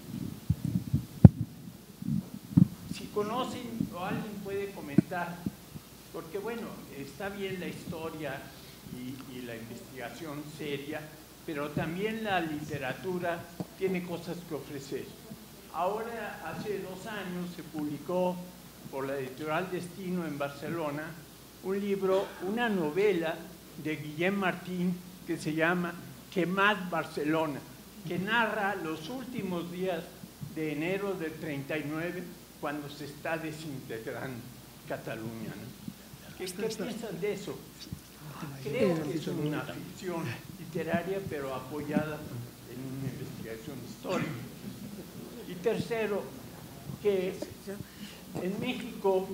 Si conocen o alguien puede comentar, porque bueno, está bien la historia y la investigación seria, pero también la literatura tiene cosas que ofrecer. Ahora, hace 2 años, se publicó por la editorial Destino en Barcelona un libro, una novela de Guillem Martín que se llama Quemad Barcelona, que narra los últimos días de enero del 39, cuando se está desintegrando Cataluña, ¿no? ¿Qué piensan de eso? Creo que es una ficción literaria, pero apoyada en una investigación histórica. Y tercero, que en México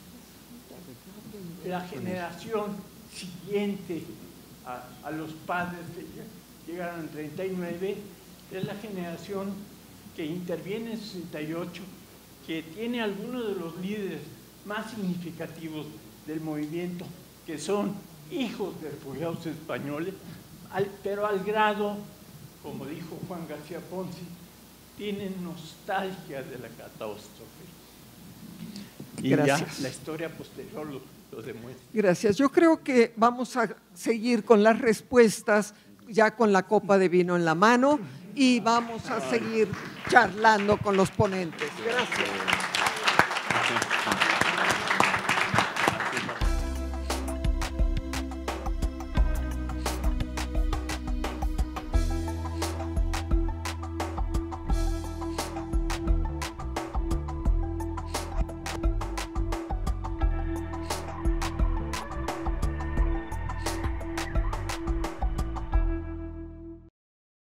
la generación siguiente a los padres que llegaron en 39 es la generación que interviene en 68, que tiene algunos de los líderes más significativos del movimiento, que son hijos de refugiados españoles, pero al grado, como dijo Juan García Ponce, tienen nostalgia de la catástrofe. Y Gracias. ya la historia posterior lo demuestra. Gracias. Yo creo que vamos a seguir con las respuestas, ya con la copa de vino en la mano, y vamos a seguir charlando con los ponentes. Gracias.